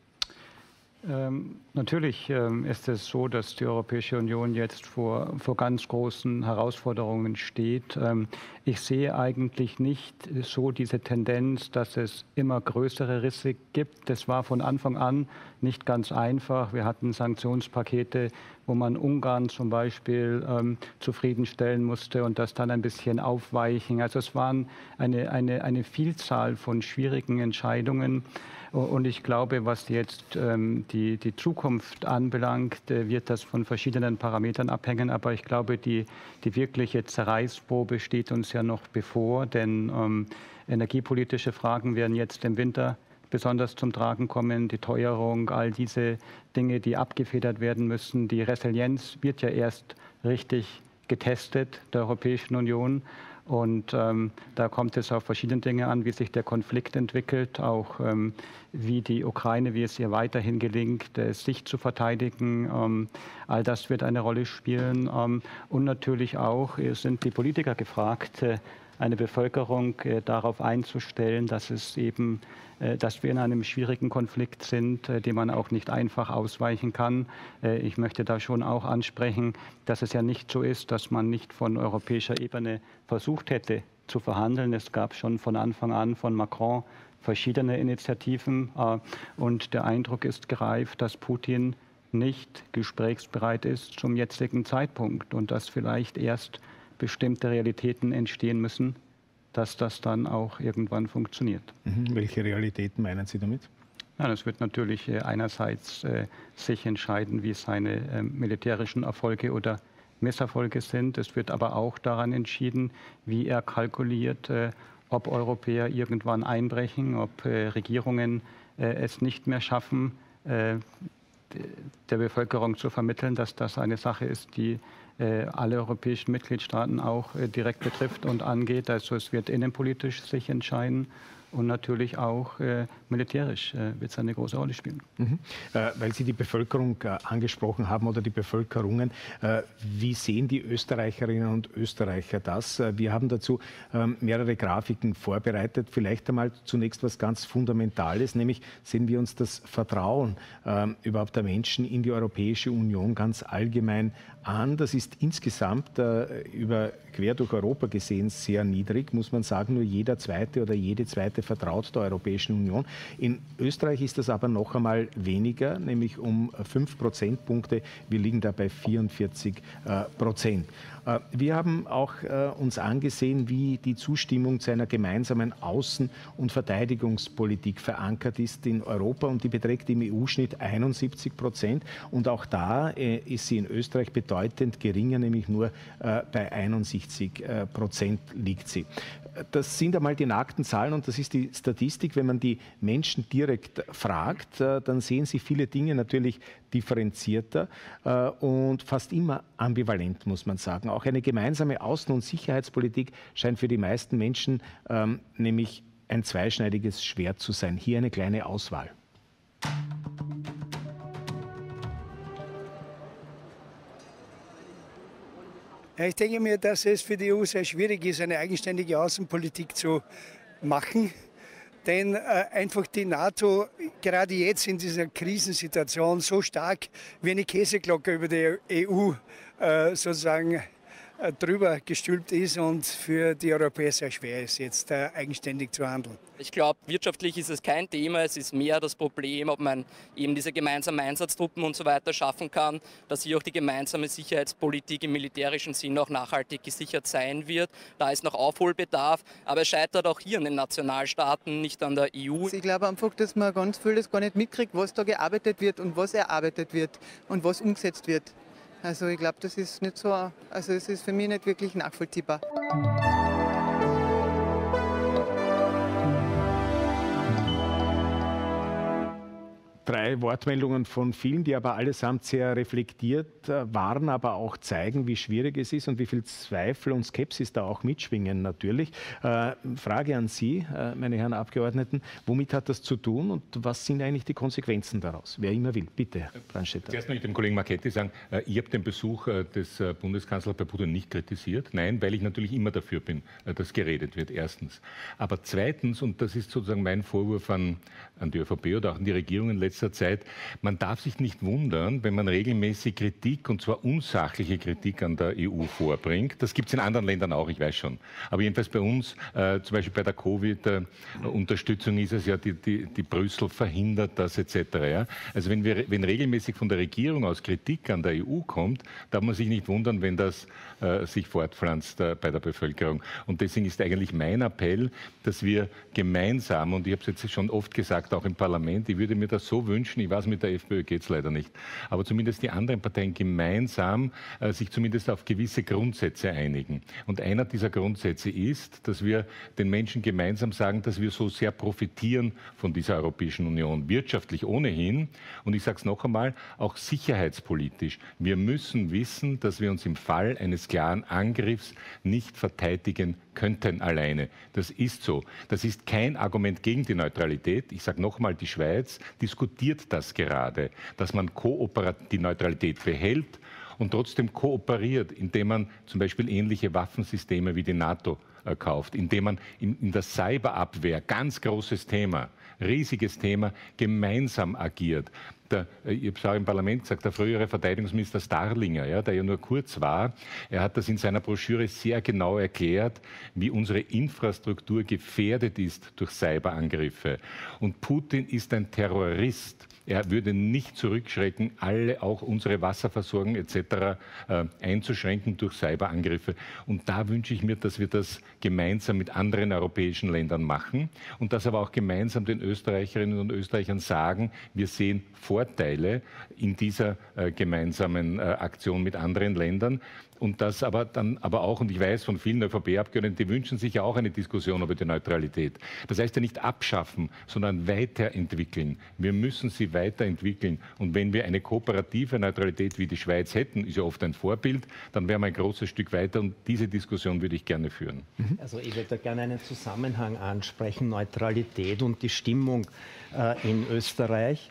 Natürlich ist es so, dass die Europäische Union jetzt vor ganz großen Herausforderungen steht. Ich sehe eigentlich nicht so diese Tendenz, dass es immer größere Risse gibt. Das war von Anfang an nicht ganz einfach. Wir hatten Sanktionspakete, wo man Ungarn zum Beispiel zufriedenstellen musste und das dann ein bisschen aufweichen. Also es waren eine Vielzahl von schwierigen Entscheidungen. Und ich glaube, was jetzt die Zukunft anbelangt, wird das von verschiedenen Parametern abhängen. Aber ich glaube, die wirkliche Zerreißprobe steht uns ja noch bevor, denn energiepolitische Fragen werden jetzt im Winter besonders zum Tragen kommen. Die Teuerung, all diese Dinge, die abgefedert werden müssen. Die Resilienz wird ja erst richtig getestet der Europäischen Union. Und da kommt es auf verschiedene Dinge an, wie sich der Konflikt entwickelt, auch wie die Ukraine, wie es ihr weiterhin gelingt, sich zu verteidigen. All das wird eine Rolle spielen. Und natürlich auch sind die Politiker gefragt, eine Bevölkerung darauf einzustellen, dass wir in einem schwierigen Konflikt sind, den man auch nicht einfach ausweichen kann. Ich möchte da schon auch ansprechen, dass es ja nicht so ist, dass man nicht von europäischer Ebene versucht hätte zu verhandeln. Es gab schon von Anfang an von Macron verschiedene Initiativen und der Eindruck ist gereift, dass Putin nicht gesprächsbereit ist zum jetzigen Zeitpunkt und dass vielleicht erst bestimmte Realitäten entstehen müssen, dass das dann auch irgendwann funktioniert. Welche Realitäten meinen Sie damit? Ja, das wird natürlich einerseits sich entscheiden, wie seine militärischen Erfolge oder Misserfolge sind. Es wird aber auch daran entschieden, wie er kalkuliert, ob Europäer irgendwann einbrechen, ob Regierungen es nicht mehr schaffen, der Bevölkerung zu vermitteln, dass das eine Sache ist, die alle europäischen Mitgliedstaaten auch direkt betrifft und angeht. Also es wird innenpolitisch sich entscheiden und natürlich auch militärisch wird es eine große Rolle spielen. Weil Sie die Bevölkerung angesprochen haben oder die Bevölkerungen, wie sehen die Österreicherinnen und Österreicher das? Wir haben dazu mehrere Grafiken vorbereitet. Vielleicht einmal zunächst was ganz Fundamentales, nämlich sehen wir uns das Vertrauen überhaupt der Menschen in die Europäische Union ganz allgemein an. Das ist insgesamt quer durch Europa gesehen sehr niedrig, muss man sagen. Nur jeder Zweite oder jede Zweite vertraut der Europäischen Union. In Österreich ist das aber noch einmal weniger, nämlich um 5 Prozentpunkte. Wir liegen da bei 44%. Wir haben auch uns angesehen, wie die Zustimmung zu einer gemeinsamen Außen- und Verteidigungspolitik verankert ist in Europa, und die beträgt im EU-Schnitt 71%. Und auch da ist sie in Österreich bedeutend geringer, nämlich nur bei 71% liegt sie. Das sind einmal die nackten Zahlen und das ist die Statistik. Wenn man die Menschen direkt fragt, dann sehen sie viele Dinge natürlich differenzierter und fast immer ambivalent, muss man sagen. Auch eine gemeinsame Außen- und Sicherheitspolitik scheint für die meisten Menschen nämlich ein zweischneidiges Schwert zu sein. Hier eine kleine Auswahl. Ja, ich denke mir, dass es für die EU sehr schwierig ist, eine eigenständige Außenpolitik zu machen. Denn einfach die NATO gerade jetzt in dieser Krisensituation so stark wie eine Käseglocke über die EU sozusagen drüber gestülpt ist und für die Europäer sehr schwer ist, jetzt eigenständig zu handeln. Ich glaube, wirtschaftlich ist es kein Thema. Es ist mehr das Problem, ob man eben diese gemeinsamen Einsatztruppen und so weiter schaffen kann, dass hier auch die gemeinsame Sicherheitspolitik im militärischen Sinn auch nachhaltig gesichert sein wird. Da ist noch Aufholbedarf, aber es scheitert auch hier an den Nationalstaaten, nicht an der EU. Ich glaube einfach, dass man ganz vieles gar nicht mitkriegt, was da gearbeitet wird und was erarbeitet wird und was umgesetzt wird. Also ich glaube, das ist nicht so, also es ist für mich nicht wirklich nachvollziehbar. Drei Wortmeldungen von vielen, die aber allesamt sehr reflektiert waren, aber auch zeigen, wie schwierig es ist und wie viel Zweifel und Skepsis da auch mitschwingen natürlich. Frage an Sie, meine Herren Abgeordneten, womit hat das zu tun und was sind eigentlich die Konsequenzen daraus? Wer immer will, bitte, Herr Brandstätter. Zuerst möchte ich dem Kollegen Marchetti sagen, ich habe den Besuch des Bundeskanzlers bei Putin nicht kritisiert. Nein, weil ich natürlich immer dafür bin, dass geredet wird, erstens. Aber zweitens, und das ist sozusagen mein Vorwurf an die ÖVP oder auch an die Regierung in letzter Zeit, man darf sich nicht wundern, wenn man regelmäßig Kritik, und zwar unsachliche Kritik an der EU vorbringt. Das gibt es in anderen Ländern auch, ich weiß schon. Aber jedenfalls bei uns, zum Beispiel bei der Covid-Unterstützung ist es ja, die Brüssel verhindert das etc. Ja? Also wenn regelmäßig von der Regierung aus Kritik an der EU kommt, darf man sich nicht wundern, wenn das sich fortpflanzt bei der Bevölkerung. Und deswegen ist eigentlich mein Appell, dass wir gemeinsam, und ich habe es jetzt schon oft gesagt, auch im Parlament, ich würde mir das so wünschen, ich weiß, mit der FPÖ geht es leider nicht, aber zumindest die anderen Parteien gemeinsam sich zumindest auf gewisse Grundsätze einigen. Und einer dieser Grundsätze ist, dass wir den Menschen gemeinsam sagen, dass wir so sehr profitieren von dieser Europäischen Union, wirtschaftlich ohnehin, und ich sage es noch einmal, auch sicherheitspolitisch. Wir müssen wissen, dass wir uns im Fall eines klaren Angriffs nicht verteidigen könnten alleine. Das ist so. Das ist kein Argument gegen die Neutralität. Ich sage noch einmal, die Schweiz diskutiert das gerade, dass man die Neutralität behält und trotzdem kooperiert, indem man zum Beispiel ähnliche Waffensysteme wie die NATO kauft, indem man in der Cyberabwehr, ganz großes Thema, riesiges Thema, gemeinsam agiert. Ich habe es auch im Parlament gesagt, der frühere Verteidigungsminister Starlinger, ja, der ja nur kurz war, er hat das in seiner Broschüre sehr genau erklärt, wie unsere Infrastruktur gefährdet ist durch Cyberangriffe. Und Putin ist ein Terrorist. Er würde nicht zurückschrecken, auch unsere Wasserversorgung etc. Einzuschränken durch Cyberangriffe. Und da wünsche ich mir, dass wir das gemeinsam mit anderen europäischen Ländern machen und dass aber auch gemeinsam den Österreicherinnen und Österreichern sagen, wir sehen Vorteile in dieser gemeinsamen Aktion mit anderen Ländern. Und das aber auch, und ich weiß von vielen ÖVP-Abgeordneten, die wünschen sich ja auch eine Diskussion über die Neutralität. Das heißt ja nicht abschaffen, sondern weiterentwickeln. Wir müssen sie weiterentwickeln. Und wenn wir eine kooperative Neutralität wie die Schweiz hätten, ist ja oft ein Vorbild, dann wären wir ein großes Stück weiter und diese Diskussion würde ich gerne führen. Also ich würde da gerne einen Zusammenhang ansprechen, Neutralität und die Stimmung in Österreich.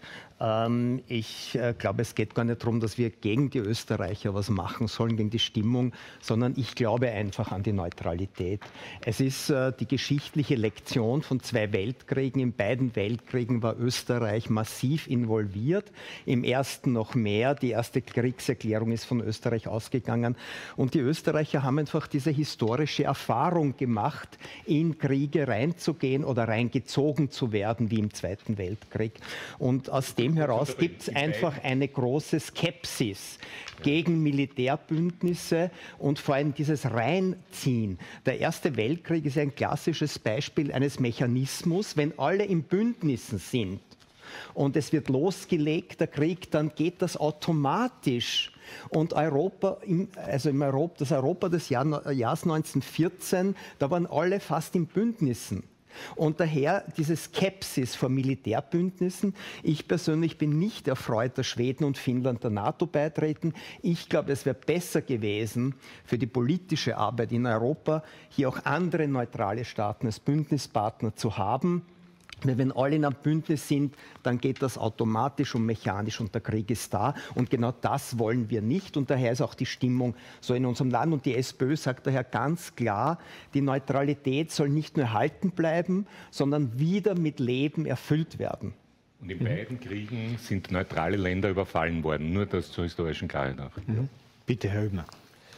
Ich glaube, es geht gar nicht darum, dass wir gegen die Österreicher was machen sollen, gegen die Stimmung, sondern ich glaube einfach an die Neutralität. Es ist die geschichtliche Lektion von 2 Weltkriegen. In beiden Weltkriegen war Österreich massiv involviert, im ersten noch mehr. Die erste Kriegserklärung ist von Österreich ausgegangen. Und die Österreicher haben einfach diese historische Erfahrung gemacht, in Kriege reinzugehen oder reingezogen zu werden, wie im Zweiten Weltkrieg. Und aus dem heraus gibt es einfach eine große Skepsis gegen Militärbündnisse und vor allem dieses Reinziehen. Der Erste Weltkrieg ist ein klassisches Beispiel eines Mechanismus. Wenn alle in Bündnissen sind und es wird losgelegt, der Krieg, dann geht das automatisch. Und Europa, das Europa des Jahres 1914, da waren alle fast in Bündnissen. Und daher diese Skepsis vor Militärbündnissen. Ich persönlich bin nicht erfreut, dass Schweden und Finnland der NATO beitreten. Ich glaube, es wäre besser gewesen für die politische Arbeit in Europa, hier auch andere neutrale Staaten als Bündnispartner zu haben. Weil wenn alle in einem Bündnis sind, dann geht das automatisch und mechanisch und der Krieg ist da. Und genau das wollen wir nicht. Und daher ist auch die Stimmung so in unserem Land. Und die SPÖ sagt daher ganz klar, die Neutralität soll nicht nur erhalten bleiben, sondern wieder mit Leben erfüllt werden. Und in beiden Kriegen sind neutrale Länder überfallen worden. Nur das zur historischen Klarheit auch. Bitte, Herr Hübner.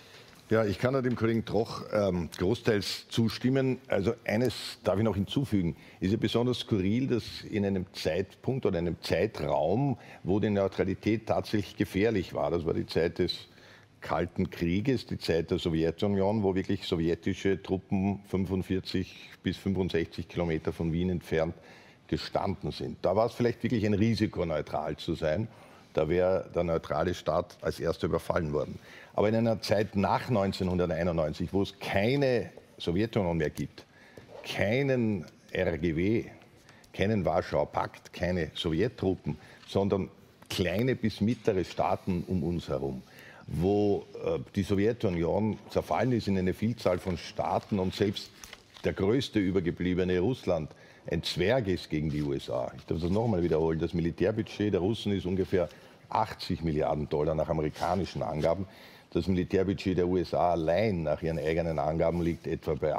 Ja, ich kann dem Kollegen Troch großteils zustimmen. Also eines darf ich noch hinzufügen. Ist ja besonders skurril, dass in einem Zeitpunkt oder einem Zeitraum, wo die Neutralität tatsächlich gefährlich war, das war die Zeit des Kalten Krieges, die Zeit der Sowjetunion, wo wirklich sowjetische Truppen 45 bis 65 Kilometer von Wien entfernt gestanden sind. Da war es vielleicht wirklich ein Risiko, neutral zu sein. Da wäre der neutrale Staat als erster überfallen worden. Aber in einer Zeit nach 1991, wo es keine Sowjetunion mehr gibt, keinen RGW, keinen Warschauer Pakt, keine Sowjettruppen, sondern kleine bis mittlere Staaten um uns herum, wo die Sowjetunion zerfallen ist in eine Vielzahl von Staaten und selbst der größte übergebliebene Russland ein Zwerg ist gegen die USA. Ich darf das nochmal wiederholen. Das Militärbudget der Russen ist ungefähr 80 Milliarden Dollar nach amerikanischen Angaben. Das Militärbudget der USA allein nach ihren eigenen Angaben liegt etwa bei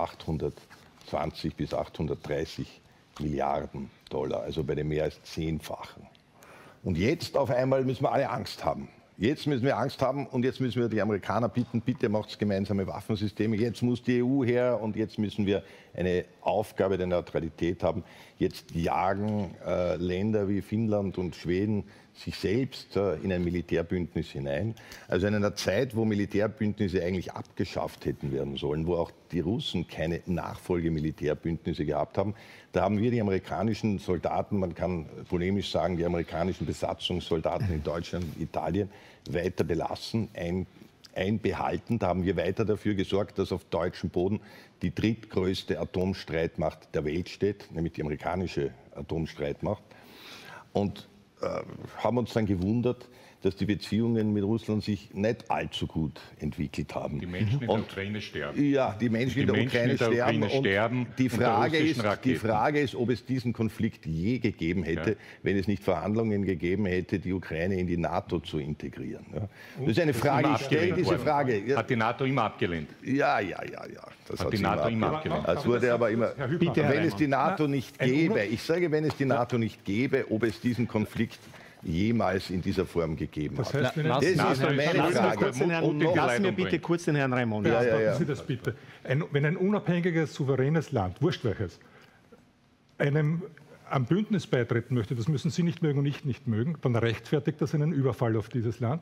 820 bis 830 Milliarden Dollar, also bei dem mehr als 10-fachen. Und jetzt auf einmal müssen wir alle Angst haben. Jetzt müssen wir Angst haben und jetzt müssen wir die Amerikaner bitten, bitte macht gemeinsame Waffensysteme. Jetzt muss die EU her und jetzt müssen wir eine Aufgabe der Neutralität haben. Jetzt jagen Länder wie Finnland und Schweden sich selbst in ein Militärbündnis hinein. Also in einer Zeit, wo Militärbündnisse eigentlich abgeschafft hätten werden sollen, wo auch die Russen keine Nachfolgemilitärbündnisse gehabt haben, da haben wir die amerikanischen Soldaten, man kann polemisch sagen, die amerikanischen Besatzungssoldaten in Deutschland und Italien weiter belassen, einbehalten. Da haben wir weiter dafür gesorgt, dass auf deutschem Boden die drittgrößte Atomstreitmacht der Welt steht, nämlich die amerikanische Atomstreitmacht. Und haben uns dann gewundert, dass die Beziehungen mit Russland sich nicht allzu gut entwickelt haben. Die Menschen in der Ukraine sterben. Ja, die Menschen in der Ukraine sterben. Und die Frage ist, ob es diesen Konflikt je gegeben hätte, wenn es nicht Verhandlungen gegeben hätte, die Ukraine in die NATO zu integrieren. Ja. Das ist eine Frage, ich stelle diese Frage. Hat die NATO immer abgelehnt? Ja. Das hat die NATO immer abgelehnt. Es wurde aber immer, wenn es die NATO nicht gäbe, ich sage, wenn es die NATO nicht gäbe, ob es diesen Konflikt jemals in dieser Form gegeben hat. Das ist meine Frage. Lassen wir bitte kurz den Herrn Raimond. Ja. Sie das bitte. Wenn ein unabhängiges, souveränes Land, wurscht welches, einem Bündnis beitreten möchte, das müssen Sie nicht mögen und ich nicht mögen, dann rechtfertigt das einen Überfall auf dieses Land.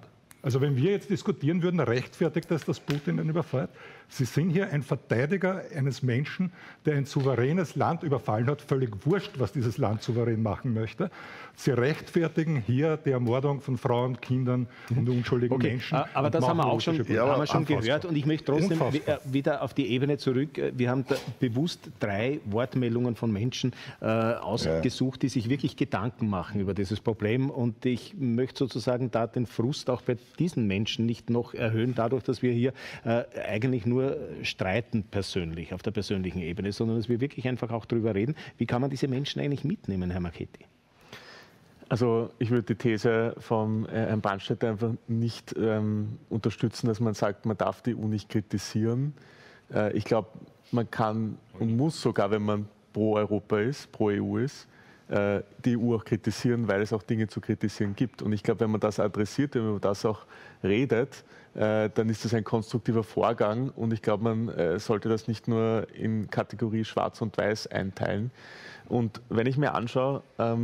Also wenn wir jetzt diskutieren würden, rechtfertigt das, dass Putin den überfällt? Sie sind hier ein Verteidiger eines Menschen, der ein souveränes Land überfallen hat, völlig wurscht, was dieses Land souverän machen möchte. Sie rechtfertigen hier die Ermordung von Frauen, Kindern und unschuldigen Menschen. Aber das haben wir auch schon, gehört und ich möchte trotzdem wieder auf die Ebene zurück. Wir haben da bewusst 3 Wortmeldungen von Menschen ausgesucht, die sich wirklich Gedanken machen über dieses Problem und ich möchte sozusagen da den Frust auch bei diesen Menschen nicht noch erhöhen, dadurch, dass wir hier eigentlich nur streiten persönlich, auf der persönlichen Ebene, sondern dass wir wirklich einfach auch darüber reden, wie kann man diese Menschen eigentlich mitnehmen, Herr Marchetti? Also ich würde die These von Herrn Brandstätter einfach nicht unterstützen, dass man sagt, man darf die EU nicht kritisieren. Ich glaube, man kann und muss sogar, wenn man pro Europa ist, pro EU ist, die EU auch kritisieren, weil es auch Dinge zu kritisieren gibt. Und ich glaube, wenn man das adressiert, wenn man über das auch redet, dann ist das ein konstruktiver Vorgang. Und ich glaube, man sollte das nicht nur in Kategorie Schwarz und Weiß einteilen. Und wenn ich mir anschaue,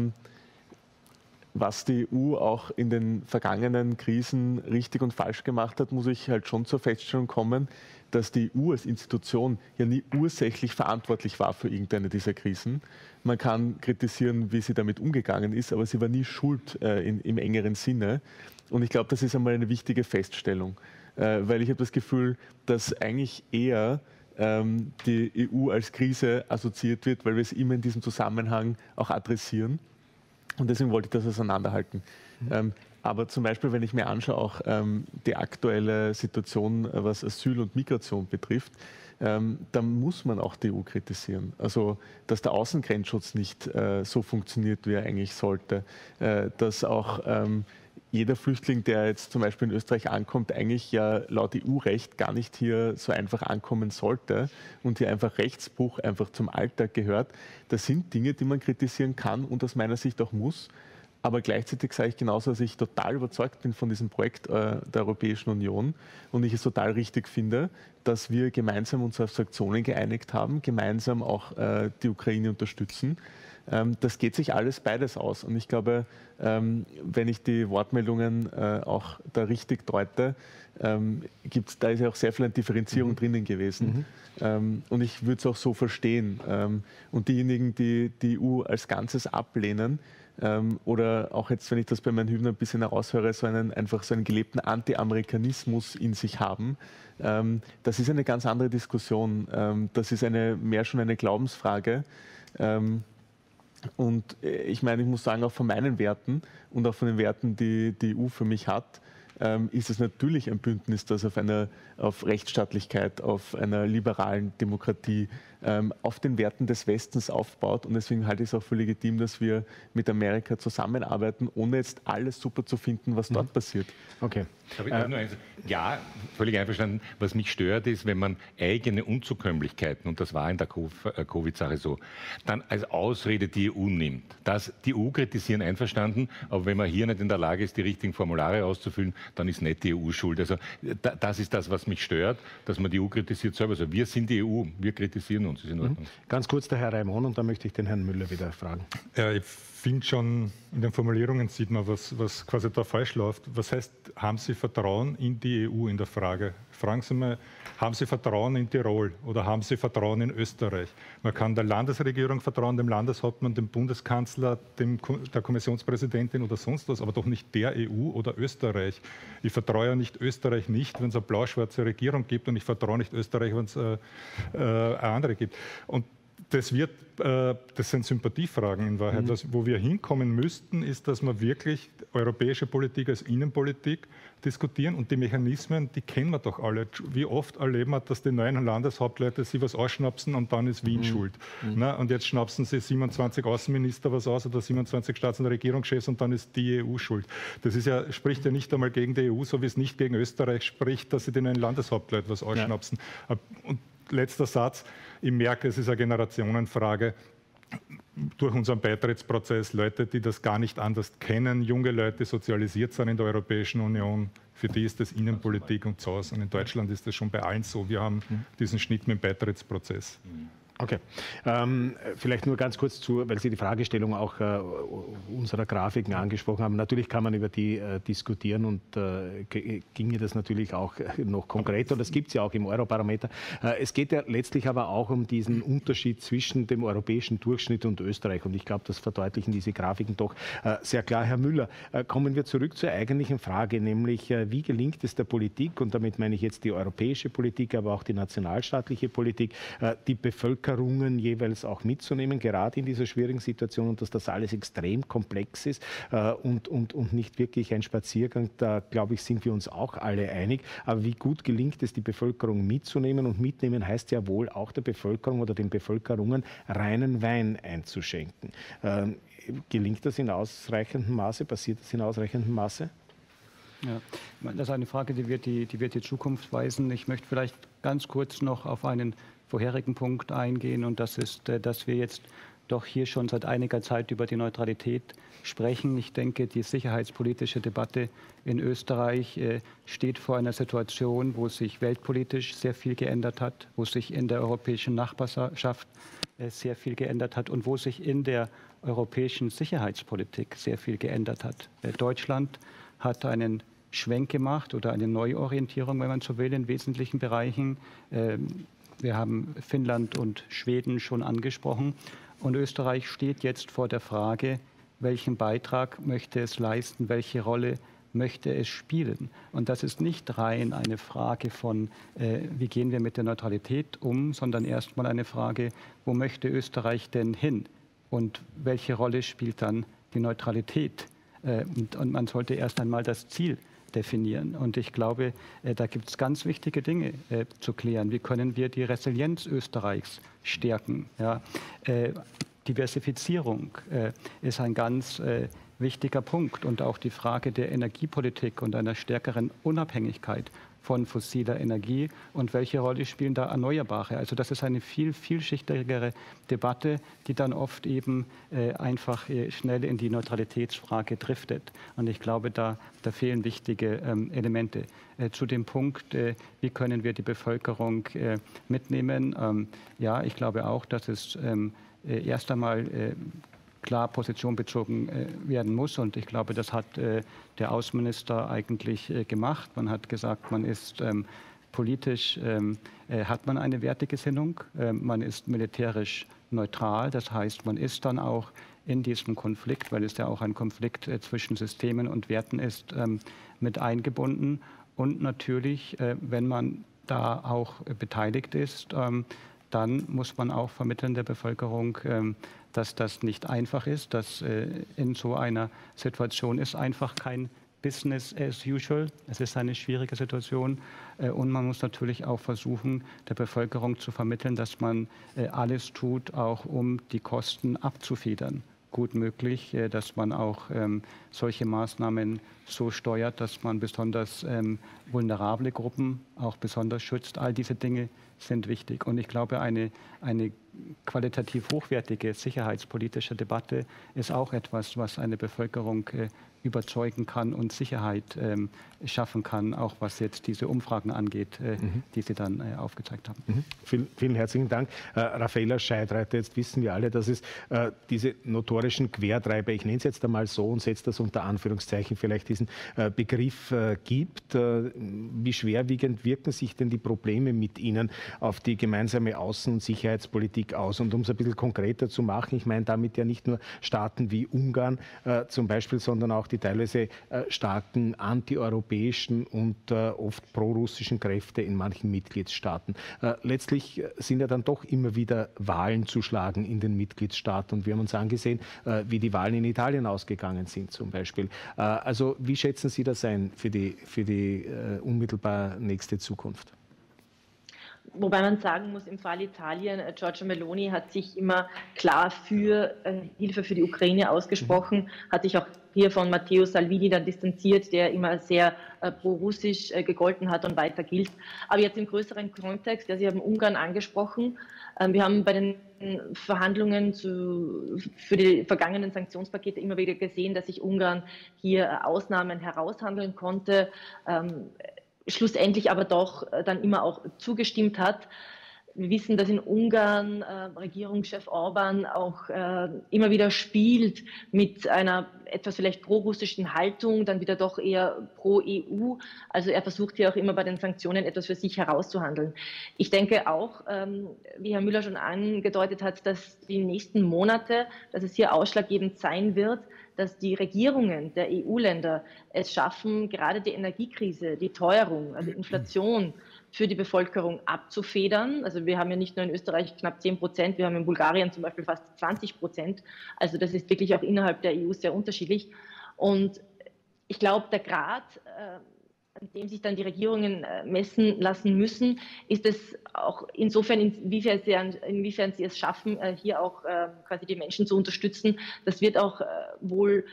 was die EU auch in den vergangenen Krisen richtig und falsch gemacht hat, muss ich halt schon zur Feststellung kommen, dass die EU als Institution ja nie ursächlich verantwortlich war für irgendeine dieser Krisen. Man kann kritisieren, wie sie damit umgegangen ist, aber sie war nie schuld im engeren Sinne. Und ich glaube, das ist einmal eine wichtige Feststellung, weil ich habe das Gefühl, dass eigentlich eher die EU als Krise assoziiert wird, weil wir es immer in diesem Zusammenhang auch adressieren. Und deswegen wollte ich das auseinanderhalten. Aber zum Beispiel, wenn ich mir anschaue, auch die aktuelle Situation, was Asyl und Migration betrifft, dann muss man auch die EU kritisieren. Also, dass der Außengrenzschutz nicht so funktioniert, wie er eigentlich sollte. Dass auch jeder Flüchtling, der jetzt zum Beispiel in Österreich ankommt, eigentlich ja laut EU-Recht gar nicht hier so einfach ankommen sollte und hier einfach Rechtsbruch einfach zum Alltag gehört. Das sind Dinge, die man kritisieren kann und aus meiner Sicht auch muss. Aber gleichzeitig sage ich genauso, dass ich total überzeugt bin von diesem Projekt der Europäischen Union und ich es total richtig finde, dass wir gemeinsam uns auf Sanktionen geeinigt haben, gemeinsam auch die Ukraine unterstützen. Das geht sich alles beides aus. Und ich glaube, wenn ich die Wortmeldungen auch da richtig deute, da ist ja auch sehr viel an Differenzierung drinnen gewesen. Und ich würde es auch so verstehen. Und diejenigen, die die EU als Ganzes ablehnen, oder auch jetzt, wenn ich das bei Herrn Hübner ein bisschen heraushöre, einfach so einen gelebten Anti-Amerikanismus in sich haben, das ist eine ganz andere Diskussion. Das ist mehr schon eine Glaubensfrage. Und ich meine, ich muss sagen, auch von meinen Werten und auch von den Werten, die die EU für mich hat, ist es natürlich ein Bündnis, das auf Rechtsstaatlichkeit, auf einer liberalen Demokratie, auf den Werten des Westens aufbaut. Und deswegen halte ich es auch für legitim, dass wir mit Amerika zusammenarbeiten, ohne jetzt alles super zu finden, was dort passiert. Okay. Ja, völlig einverstanden. Was mich stört, ist, wenn man eigene Unzukömmlichkeiten, und das war in der Covid-Sache so, dann als Ausrede die EU nimmt. Die EU kritisieren, einverstanden, aber wenn man hier nicht in der Lage ist, die richtigen Formulare auszufüllen, dann ist nicht die EU schuld. Also das ist das, was mich stört, dass man die EU kritisiert selber. Also wir sind die EU, wir kritisieren uns, ist in Ordnung. Ganz kurz der Herr Raimond und dann möchte ich den Herrn Müller wieder fragen. Ja, ich finde schon, in den Formulierungen sieht man, was quasi da falsch läuft. Was heißt, haben Sie Vertrauen in die EU in der Frage? Fragen Sie mal, haben Sie Vertrauen in Tirol oder haben Sie Vertrauen in Österreich? Man kann der Landesregierung vertrauen, dem Landeshauptmann, dem Bundeskanzler, der Kommissionspräsidentin oder sonst was, aber doch nicht der EU oder Österreich. Ich vertraue ja nicht Österreich nicht, wenn es eine blau-schwarze Regierung gibt und ich vertraue nicht Österreich, wenn es eine andere gibt. Und das sind Sympathiefragen in Wahrheit. Wo wir hinkommen müssten, ist, dass wir wirklich europäische Politik als Innenpolitik diskutieren und die Mechanismen, die kennen wir doch alle. Wie oft erleben wir, dass die neuen Landeshauptleute sich was ausschnapsen und dann ist Wien schuld. Na, und jetzt schnapsen sie 27 Außenminister was aus oder 27 Staats- und Regierungschefs und dann ist die EU schuld. Das spricht ja nicht einmal gegen die EU, so wie es nicht gegen Österreich spricht, dass sie den neuen Landeshauptleuten was ausschnapsen. Ja. Und letzter Satz. Ich merke, es ist eine Generationenfrage. Durch unseren Beitrittsprozess Leute, die das gar nicht anders kennen, junge Leute, die sozialisiert sind in der Europäischen Union, für die ist das Innenpolitik und so. Und in Deutschland ist das schon bei allen so. Wir haben diesen Schnitt mit dem Beitrittsprozess. Okay. Vielleicht nur ganz kurz weil Sie die Fragestellung auch unserer Grafiken angesprochen haben. Natürlich kann man über die diskutieren und ginge das natürlich auch noch konkreter. Das gibt es ja auch im Eurobarometer. Es geht ja letztlich aber auch um diesen Unterschied zwischen dem europäischen Durchschnitt und Österreich. Und ich glaube, das verdeutlichen diese Grafiken doch sehr klar. Herr Müller, kommen wir zurück zur eigentlichen Frage, nämlich wie gelingt es der Politik, und damit meine ich jetzt die europäische Politik, aber auch die nationalstaatliche Politik, die Bevölkerung jeweils auch mitzunehmen, gerade in dieser schwierigen Situation, und dass das alles extrem komplex ist und nicht wirklich ein Spaziergang. Da, glaube ich, sind wir uns auch alle einig. Aber wie gut gelingt es, die Bevölkerung mitzunehmen? Und mitnehmen heißt ja wohl auch der Bevölkerung oder den Bevölkerungen reinen Wein einzuschenken. Gelingt das in ausreichendem Maße? Passiert das in ausreichendem Maße? Ja, das ist eine Frage, die wird die Zukunft weisen. Ich möchte vielleicht ganz kurz noch auf einen vorherigen Punkt eingehen, und das ist, dass wir jetzt doch hier schon seit einiger Zeit über die Neutralität sprechen. Ich denke, die sicherheitspolitische Debatte in Österreich steht vor einer Situation, wo sich weltpolitisch sehr viel geändert hat, wo sich in der europäischen Nachbarschaft sehr viel geändert hat und wo sich in der europäischen Sicherheitspolitik sehr viel geändert hat. Deutschland hat einen Schwenk gemacht oder eine Neuorientierung, wenn man so will, in wesentlichen Bereichen. Wir haben Finnland und Schweden schon angesprochen. Und Österreich steht jetzt vor der Frage, welchen Beitrag möchte es leisten, welche Rolle möchte es spielen. Und das ist nicht rein eine Frage von, wie gehen wir mit der Neutralität um, sondern erstmal eine Frage, wo möchte Österreich denn hin und welche Rolle spielt dann die Neutralität. Und man sollte erst einmal das Ziel definieren. Und ich glaube, da gibt es ganz wichtige Dinge zu klären. Wie können wir die Resilienz Österreichs stärken? Ja? Diversifizierung ist ein ganz wichtiger Punkt, und auch die Frage der Energiepolitik und einer stärkeren Unabhängigkeit von fossiler Energie, und welche Rolle spielen da Erneuerbare. Also das ist eine viel vielschichtigere Debatte, die dann oft eben einfach schnell in die Neutralitätsfrage driftet. Und ich glaube, da fehlen wichtige Elemente. Zu dem Punkt, wie können wir die Bevölkerung mitnehmen? Ja, ich glaube auch, dass es erst einmal klar Position bezogen werden muss. Und ich glaube, das hat der Außenminister eigentlich gemacht. Man hat gesagt, man ist politisch, hat man eine Wertegesinnung, man ist militärisch neutral. Das heißt, man ist dann auch in diesem Konflikt, weil es ja auch ein Konflikt zwischen Systemen und Werten ist, mit eingebunden. Und natürlich, wenn man da auch beteiligt ist, dann muss man auch vermitteln der Bevölkerung, dass das nicht einfach ist, dass in so einer Situation ist einfach kein Business as usual. Es ist eine schwierige Situation, und man muss natürlich auch versuchen, der Bevölkerung zu vermitteln, dass man alles tut, auch um die Kosten abzufedern. Gut möglich, dass man auch solche Maßnahmen so steuert, dass man besonders vulnerable Gruppen auch besonders schützt. All diese Dinge sind wichtig. Und ich glaube, eine qualitativ hochwertige sicherheitspolitische Debatte ist auch etwas, was eine Bevölkerung überzeugen kann und Sicherheit schaffen kann, auch was jetzt diese Umfragen angeht, die Sie dann aufgezeigt haben. Vielen herzlichen Dank. Raffaella Scheidreiter, jetzt wissen wir alle, dass es diese notorischen Quertreiber, ich nenne es jetzt einmal so und setze das unter Anführungszeichen, vielleicht diesen Begriff gibt. Wie schwerwiegend wirken sich denn die Probleme mit Ihnen auf die gemeinsame Außen- und Sicherheitspolitik aus? Und um es ein bisschen konkreter zu machen, ich meine damit ja nicht nur Staaten wie Ungarn zum Beispiel, sondern auch die teilweise starken antieuropäischen und oft prorussischen Kräfte in manchen Mitgliedstaaten. Letztlich sind ja dann doch immer wieder Wahlen zu schlagen in den Mitgliedstaaten. Und wir haben uns angesehen, wie die Wahlen in Italien ausgegangen sind zum Beispiel. Also wie schätzen Sie das ein für die unmittelbar nächste Zukunft? Wobei man sagen muss, im Fall Italien, Giorgia Meloni hat sich immer klar für Hilfe für die Ukraine ausgesprochen, hat sich auch hier von Matteo Salvini dann distanziert, der immer sehr pro-russisch gegolten hat und weiter gilt. Aber jetzt im größeren Kontext, Sie haben Ungarn angesprochen. Wir haben bei den Verhandlungen für die vergangenen Sanktionspakete immer wieder gesehen, dass sich Ungarn hier Ausnahmen heraushandeln konnte, schlussendlich aber doch dann immer auch zugestimmt hat. Wir wissen, dass in Ungarn Regierungschef Orban auch immer wieder spielt mit einer etwas vielleicht pro-russischen Haltung, dann wieder doch eher pro-EU. Also er versucht hier auch immer bei den Sanktionen etwas für sich herauszuhandeln. Ich denke auch, wie Herr Müller schon angedeutet hat, dass die nächsten Monate, dass es hier ausschlaggebend sein wird, dass die Regierungen der EU-Länder es schaffen, gerade die Energiekrise, die Teuerung, also Inflation für die Bevölkerung abzufedern. Also wir haben ja nicht nur in Österreich knapp 10%, wir haben in Bulgarien zum Beispiel fast 20%. Also das ist wirklich auch innerhalb der EU sehr unterschiedlich. Und ich glaube, der Grad, an dem sich dann die Regierungen messen lassen müssen, ist es auch insofern, inwiefern sie es schaffen, hier auch quasi die Menschen zu unterstützen. Das wird auch wohl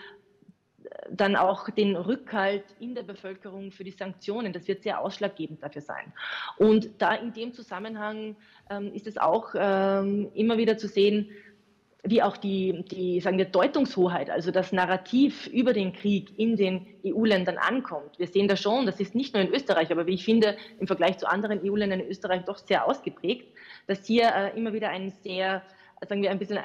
dann auch den Rückhalt in der Bevölkerung für die Sanktionen, das wird sehr ausschlaggebend dafür sein. Und da in dem Zusammenhang ist es auch immer wieder zu sehen, wie auch die sagen wir, Deutungshoheit, also das Narrativ über den Krieg in den EU-Ländern ankommt. Wir sehen das schon, das ist nicht nur in Österreich, aber wie ich finde, im Vergleich zu anderen EU-Ländern in Österreich doch sehr ausgeprägt, dass hier immer wieder ein sehr, sagen wir, ein bisschen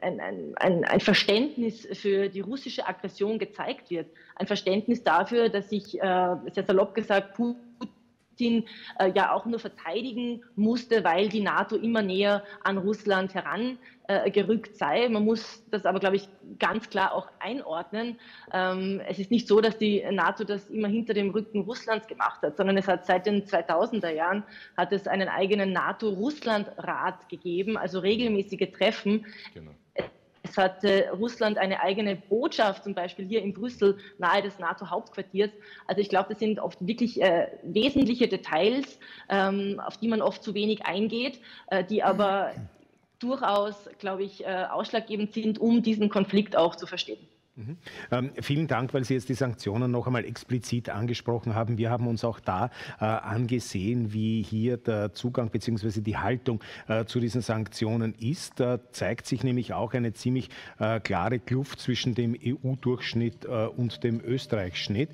ein Verständnis für die russische Aggression gezeigt wird. Ein Verständnis dafür, dass sich, sehr salopp gesagt, Putin ja auch nur verteidigen musste, weil die NATO immer näher an Russland herangerückt sei. Man muss das aber, glaube ich, ganz klar auch einordnen. Es ist nicht so, dass die NATO das immer hinter dem Rücken Russlands gemacht hat, sondern es hat seit den 2000er Jahren hat es einen eigenen NATO-Russland-Rat gegeben, also regelmäßige Treffen. Genau. Es hat Russland eine eigene Botschaft, zum Beispiel hier in Brüssel, nahe des NATO-Hauptquartiers. Also ich glaube, das sind oft wirklich wesentliche Details, auf die man oft zu wenig eingeht, die aber durchaus, glaube ich, ausschlaggebend sind, um diesen Konflikt auch zu verstehen. Vielen Dank, weil Sie jetzt die Sanktionen noch einmal explizit angesprochen haben. Wir haben uns auch da angesehen, wie hier der Zugang bzw. die Haltung zu diesen Sanktionen ist. Da zeigt sich nämlich auch eine ziemlich klare Kluft zwischen dem EU-Durchschnitt und dem Österreich-Schnitt.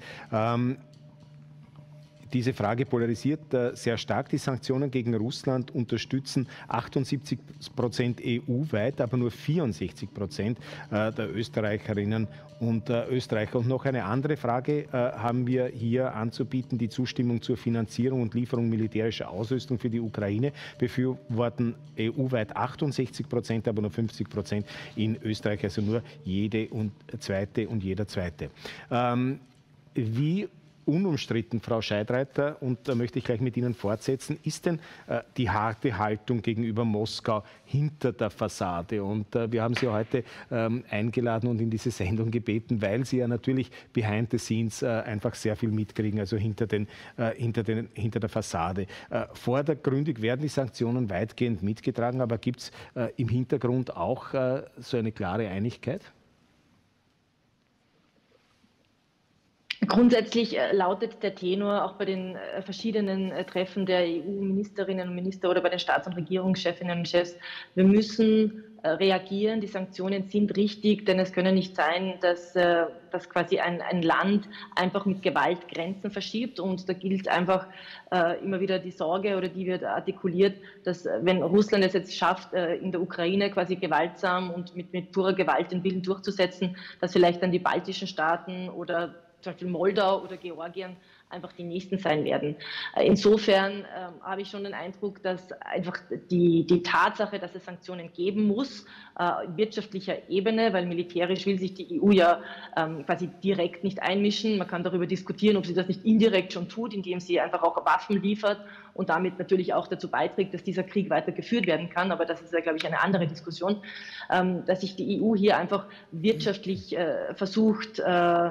Diese Frage polarisiert sehr stark. Die Sanktionen gegen Russland unterstützen 78% EU-weit, aber nur 64% der Österreicherinnen und Österreicher. Und noch eine andere Frage haben wir hier anzubieten. Die Zustimmung zur Finanzierung und Lieferung militärischer Ausrüstung für die Ukraine befürworten EU-weit 68%, aber nur 50% in Österreich, also nur jede und zweite und jeder Zweite. Wie unumstritten, Frau Scheidreiter, und da möchte ich gleich mit Ihnen fortsetzen, ist denn die harte Haltung gegenüber Moskau hinter der Fassade? Und wir haben Sie heute eingeladen und in diese Sendung gebeten, weil Sie ja natürlich behind the scenes einfach sehr viel mitkriegen, also hinter der Fassade. Vordergründig werden die Sanktionen weitgehend mitgetragen, aber gibt es im Hintergrund auch so eine klare Einigkeit? Grundsätzlich lautet der Tenor auch bei den verschiedenen Treffen der EU-Ministerinnen und Minister oder bei den Staats- und Regierungschefinnen und Chefs, wir müssen reagieren, die Sanktionen sind richtig, denn es können nicht sein, dass quasi ein Land einfach mit Gewalt Grenzen verschiebt, und da gilt einfach immer wieder die Sorge, oder die wird artikuliert, dass wenn Russland es jetzt schafft, in der Ukraine quasi gewaltsam und mit purer Gewalt den Willen durchzusetzen, dass vielleicht dann die baltischen Staaten oder zum Beispiel Moldau oder Georgien einfach die nächsten sein werden. Insofern habe ich schon den Eindruck, dass einfach die Tatsache, dass es Sanktionen geben muss, wirtschaftlicher Ebene, weil militärisch will sich die EU ja quasi direkt nicht einmischen. Man kann darüber diskutieren, ob sie das nicht indirekt schon tut, indem sie einfach auch Waffen liefert und damit natürlich auch dazu beiträgt, dass dieser Krieg weitergeführt werden kann. Aber das ist ja, glaube ich, eine andere Diskussion, dass sich die EU hier einfach wirtschaftlich versucht,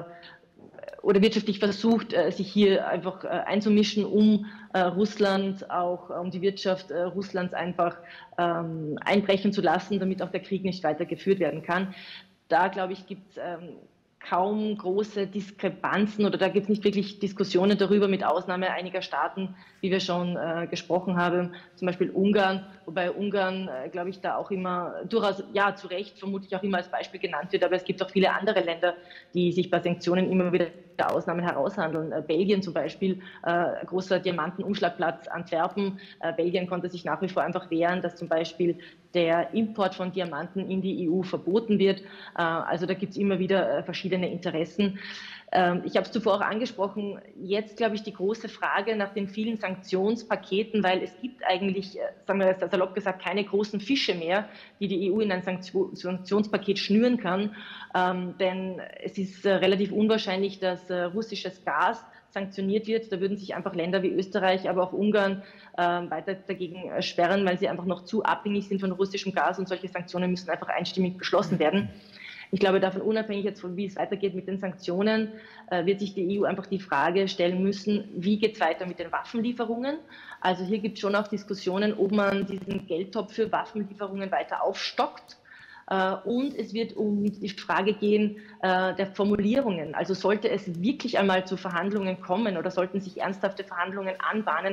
sich hier einfach einzumischen, um Russland, auch um die Wirtschaft Russlands einfach einbrechen zu lassen, damit auch der Krieg nicht weitergeführt werden kann. Da, glaube ich, gibt es kaum große Diskrepanzen, oder da gibt es nicht wirklich Diskussionen darüber, mit Ausnahme einiger Staaten, wie wir schon gesprochen haben, zum Beispiel Ungarn, wobei Ungarn, glaube ich, da auch immer durchaus, ja, zu Recht vermutlich auch immer als Beispiel genannt wird, aber es gibt auch viele andere Länder, die sich bei Sanktionen immer wieder Ausnahmen heraushandeln. Belgien zum Beispiel, großer Diamantenumschlagplatz Antwerpen. Belgien konnte sich nach wie vor einfach wehren, dass zum Beispiel der Import von Diamanten in die EU verboten wird. Also da gibt es immer wieder verschiedene Interessen. Ich habe es zuvor auch angesprochen, jetzt glaube ich die große Frage nach den vielen Sanktionspaketen, weil es gibt eigentlich, sagen wir das salopp gesagt, keine großen Fische mehr, die die EU in ein Sanktionspaket schnüren kann. Denn es ist relativ unwahrscheinlich, dass russisches Gas sanktioniert wird. Da würden sich einfach Länder wie Österreich, aber auch Ungarn weiter dagegen sperren, weil sie einfach noch zu abhängig sind von russischem Gas und solche Sanktionen müssen einfach einstimmig beschlossen werden. Ich glaube, davon unabhängig jetzt von wie es weitergeht mit den Sanktionen, wird sich die EU einfach die Frage stellen müssen, wie geht es weiter mit den Waffenlieferungen? Also hier gibt es schon auch Diskussionen, ob man diesen Geldtopf für Waffenlieferungen weiter aufstockt. Und es wird um die Frage gehen der Formulierungen. Also sollte es wirklich einmal zu Verhandlungen kommen oder sollten sich ernsthafte Verhandlungen anbahnen,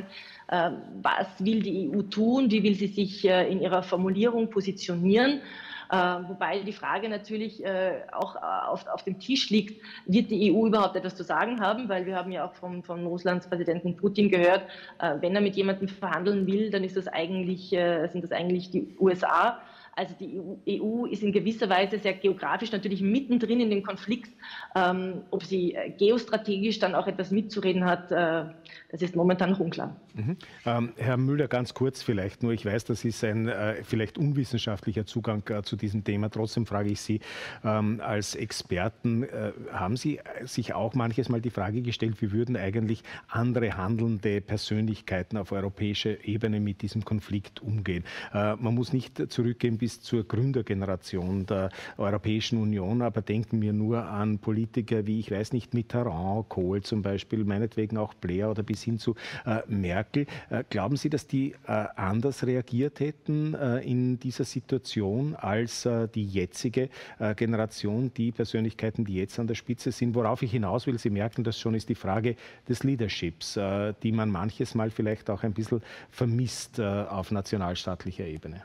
was will die EU tun, wie will sie sich in ihrer Formulierung positionieren? Wobei die Frage natürlich auch auf dem Tisch liegt, wird die EU überhaupt etwas zu sagen haben? Weil wir haben ja auch von Russlands Präsidenten Putin gehört, wenn er mit jemandem verhandeln will, dann sind das eigentlich die USA. Also die EU ist in gewisser Weise sehr geografisch natürlich mittendrin in dem Konflikt. Ob sie geostrategisch dann auch etwas mitzureden hat, das ist momentan noch unklar. Herr Müller, ganz kurz vielleicht nur. Ich weiß, das ist ein vielleicht unwissenschaftlicher Zugang zu diesem Thema. Trotzdem frage ich Sie als Experten, haben Sie sich auch manches Mal die Frage gestellt, wie würden eigentlich andere handelnde Persönlichkeiten auf europäischer Ebene mit diesem Konflikt umgehen? Man muss nicht zurückgehen bis zur Gründergeneration der Europäischen Union, aber denken wir nur an Politiker wie, ich weiß nicht, Mitterrand, Kohl zum Beispiel, meinetwegen auch Blair oder bis hin zu Merkel. Glauben Sie, dass die anders reagiert hätten in dieser Situation als die jetzige Generation, die Persönlichkeiten, die jetzt an der Spitze sind? Worauf ich hinaus will, Sie merken das schon, ist die Frage des Leaderships, die man manches Mal vielleicht auch ein bisschen vermisst auf nationalstaatlicher Ebene.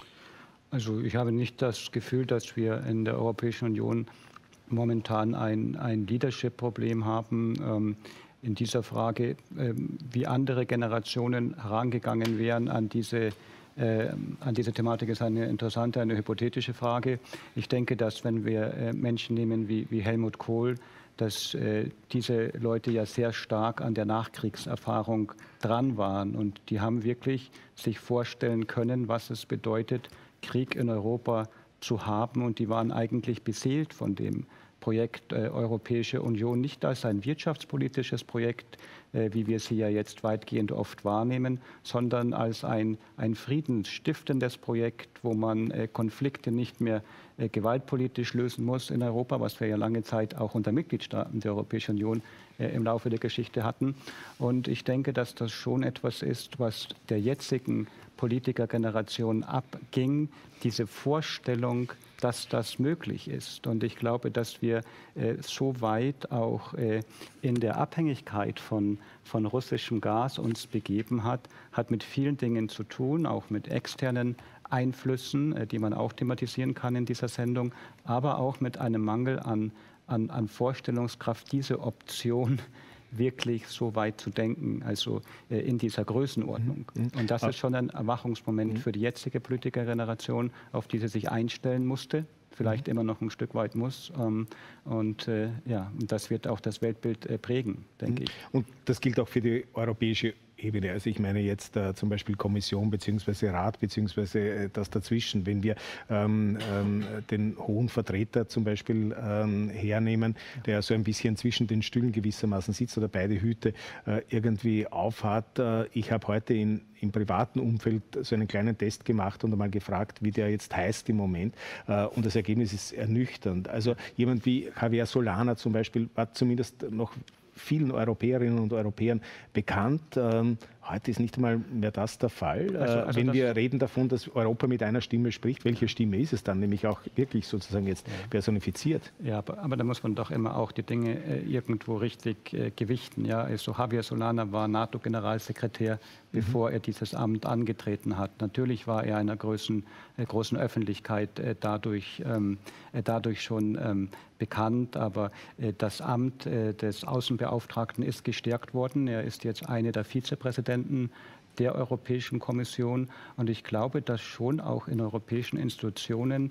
Also ich habe nicht das Gefühl, dass wir in der Europäischen Union momentan ein Leadership-Problem haben. In dieser Frage, wie andere Generationen herangegangen wären an diese Thematik, ist eine interessante, eine hypothetische Frage. Ich denke, dass wenn wir Menschen nehmen wie Helmut Kohl, dass diese Leute ja sehr stark an der Nachkriegserfahrung dran waren und die haben wirklich sich vorstellen können, was es bedeutet, Krieg in Europa zu haben, und die waren eigentlich beseelt von dem Projekt Europäische Union, nicht als ein wirtschaftspolitisches Projekt, wie wir sie ja jetzt weitgehend oft wahrnehmen, sondern als ein friedensstiftendes Projekt, wo man Konflikte nicht mehr gewaltpolitisch lösen muss in Europa, was wir ja lange Zeit auch unter Mitgliedstaaten der Europäischen Union im Laufe der Geschichte hatten. Und ich denke, dass das schon etwas ist, was der jetzigen Politikergeneration abging, diese Vorstellung, dass das möglich ist. Und ich glaube, dass wir so weit auch in der Abhängigkeit von russischem Gas uns begeben hat mit vielen Dingen zu tun, auch mit externen Einflüssen, die man auch thematisieren kann in dieser Sendung, aber auch mit einem Mangel an Vorstellungskraft, diese Option wirklich so weit zu denken, also in dieser Größenordnung. Und das ist schon ein Erwachungsmoment für die jetzige Politikergeneration, auf die sie sich einstellen musste, vielleicht immer noch ein Stück weit muss. Und das wird auch das Weltbild prägen, denke ich. Und das gilt auch für die europäische Ebene. Also ich meine jetzt zum Beispiel Kommission bzw. Rat bzw. das dazwischen. Wenn wir den hohen Vertreter zum Beispiel hernehmen, der so ein bisschen zwischen den Stühlen gewissermaßen sitzt oder beide Hüte irgendwie aufhat. Ich habe heute im privaten Umfeld so einen kleinen Test gemacht und einmal gefragt, wie der jetzt heißt im Moment. Und das Ergebnis ist ernüchternd. Also jemand wie Javier Solana zum Beispiel war zumindest noch vielen Europäerinnen und Europäern bekannt. Heute ist nicht einmal mehr das der Fall. Wenn wir reden davon, dass Europa mit einer Stimme spricht, welche Stimme ist es dann? Nämlich auch wirklich sozusagen jetzt personifiziert. Ja, aber da muss man doch immer auch die Dinge irgendwo richtig gewichten. Ja? Also Javier Solana war NATO-Generalsekretär bevor er dieses Amt angetreten hat. Natürlich war er einer großen Öffentlichkeit dadurch schon bekannt, aber das Amt des Außenbeauftragten ist gestärkt worden. Er ist jetzt einer der Vizepräsidenten der Europäischen Kommission. Und ich glaube, dass schon auch in europäischen Institutionen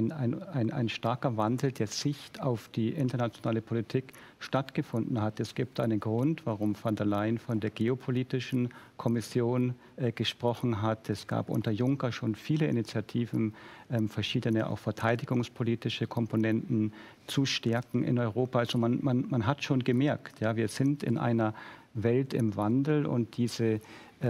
ein starker Wandel der Sicht auf die internationale Politik stattgefunden hat. Es gibt einen Grund, warum von der Leyen von der geopolitischen Kommission gesprochen hat. Es gab unter Juncker schon viele Initiativen, verschiedene auch verteidigungspolitische Komponenten zu stärken in Europa. Also man hat schon gemerkt, ja, wir sind in einer Welt im Wandel und diese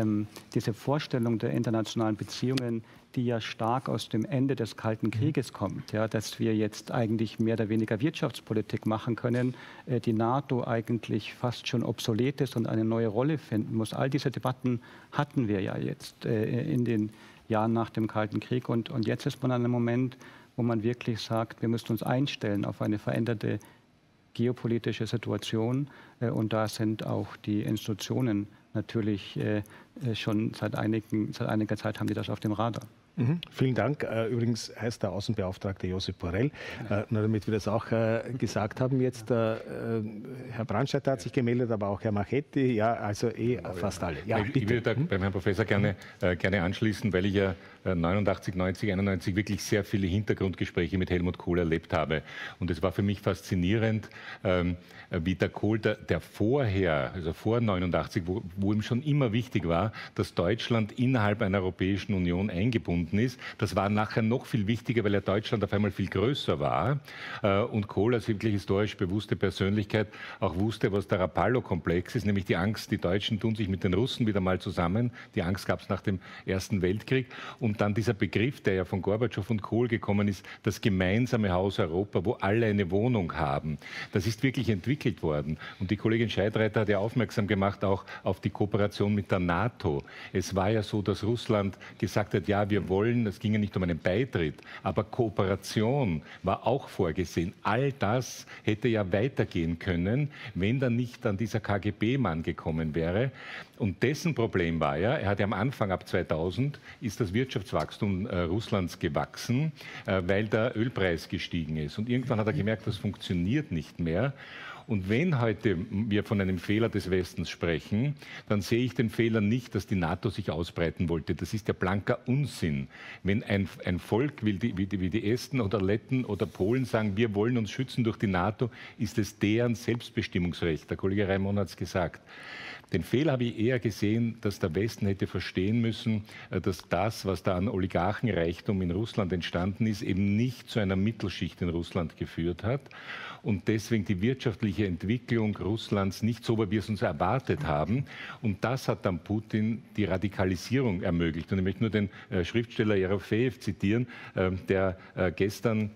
Vorstellung der internationalen Beziehungen, die ja stark aus dem Ende des Kalten Krieges kommt, ja, dass wir jetzt eigentlich mehr oder weniger Wirtschaftspolitik machen können, die NATO eigentlich fast schon obsolet ist und eine neue Rolle finden muss. All diese Debatten hatten wir ja jetzt in den Jahren nach dem Kalten Krieg und jetzt ist man an einem Moment, wo man wirklich sagt, wir müssen uns einstellen auf eine veränderte geopolitische Situation und da sind auch die Institutionen natürlich schon seit einiger Zeit haben die das auf dem Radar. Vielen Dank. Übrigens heißt der Außenbeauftragte Josep Borrell. Nur damit wir das auch gesagt haben, jetzt Herr Brandstetter hat sich gemeldet, aber auch Herr Marchetti, ja, also fast alle. Ja, ich würde da beim Herrn Professor gerne anschließen, weil ich ja 89, 90, 91 wirklich sehr viele Hintergrundgespräche mit Helmut Kohl erlebt habe. Und es war für mich faszinierend, wie der Kohl, der vorher, also vor 89, wo ihm schon immer wichtig war, dass Deutschland innerhalb einer Europäischen Union eingebunden ist. Das war nachher noch viel wichtiger, weil ja Deutschland auf einmal viel größer war. Und Kohl als wirklich historisch bewusste Persönlichkeit auch wusste, was der Rapallo-Komplex ist, nämlich die Angst, die Deutschen tun sich mit den Russen wieder mal zusammen. Die Angst gab es nach dem Ersten Weltkrieg. Und dann dieser Begriff, der ja von Gorbatschow und Kohl gekommen ist, das gemeinsame Haus Europa, wo alle eine Wohnung haben. Das ist wirklich entwickelt worden. Und die Kollegin Scheidreiter hat ja aufmerksam gemacht auch auf die Kooperation mit der NATO. Es war ja so, dass Russland gesagt hat, ja, wir wollen, es ging ja nicht um einen Beitritt, aber Kooperation war auch vorgesehen. All das hätte ja weitergehen können, wenn dann nicht dann dieser KGB-Mann gekommen wäre. Und dessen Problem war ja, er hat ja am Anfang, ab 2000, ist das Wirtschaftswachstum Russlands gewachsen, weil der Ölpreis gestiegen ist. Und irgendwann hat er gemerkt, das funktioniert nicht mehr. Und wenn heute wir von einem Fehler des Westens sprechen, dann sehe ich den Fehler nicht, dass die NATO sich ausbreiten wollte. Das ist ja blanker Unsinn. Wenn ein Volk wie die Esten oder Letten oder Polen sagen, wir wollen uns schützen durch die NATO, ist es deren Selbstbestimmungsrecht. Der Kollege Raimon hat es gesagt. Den Fehler habe ich eher gesehen, dass der Westen hätte verstehen müssen, dass das, was da an Oligarchenreichtum in Russland entstanden ist, eben nicht zu einer Mittelschicht in Russland geführt hat und deswegen die wirtschaftliche Entwicklung Russlands nicht so, wie wir es uns erwartet haben. Und das hat dann Putin die Radikalisierung ermöglicht. Und ich möchte nur den Schriftsteller Jerofejew zitieren, der gestern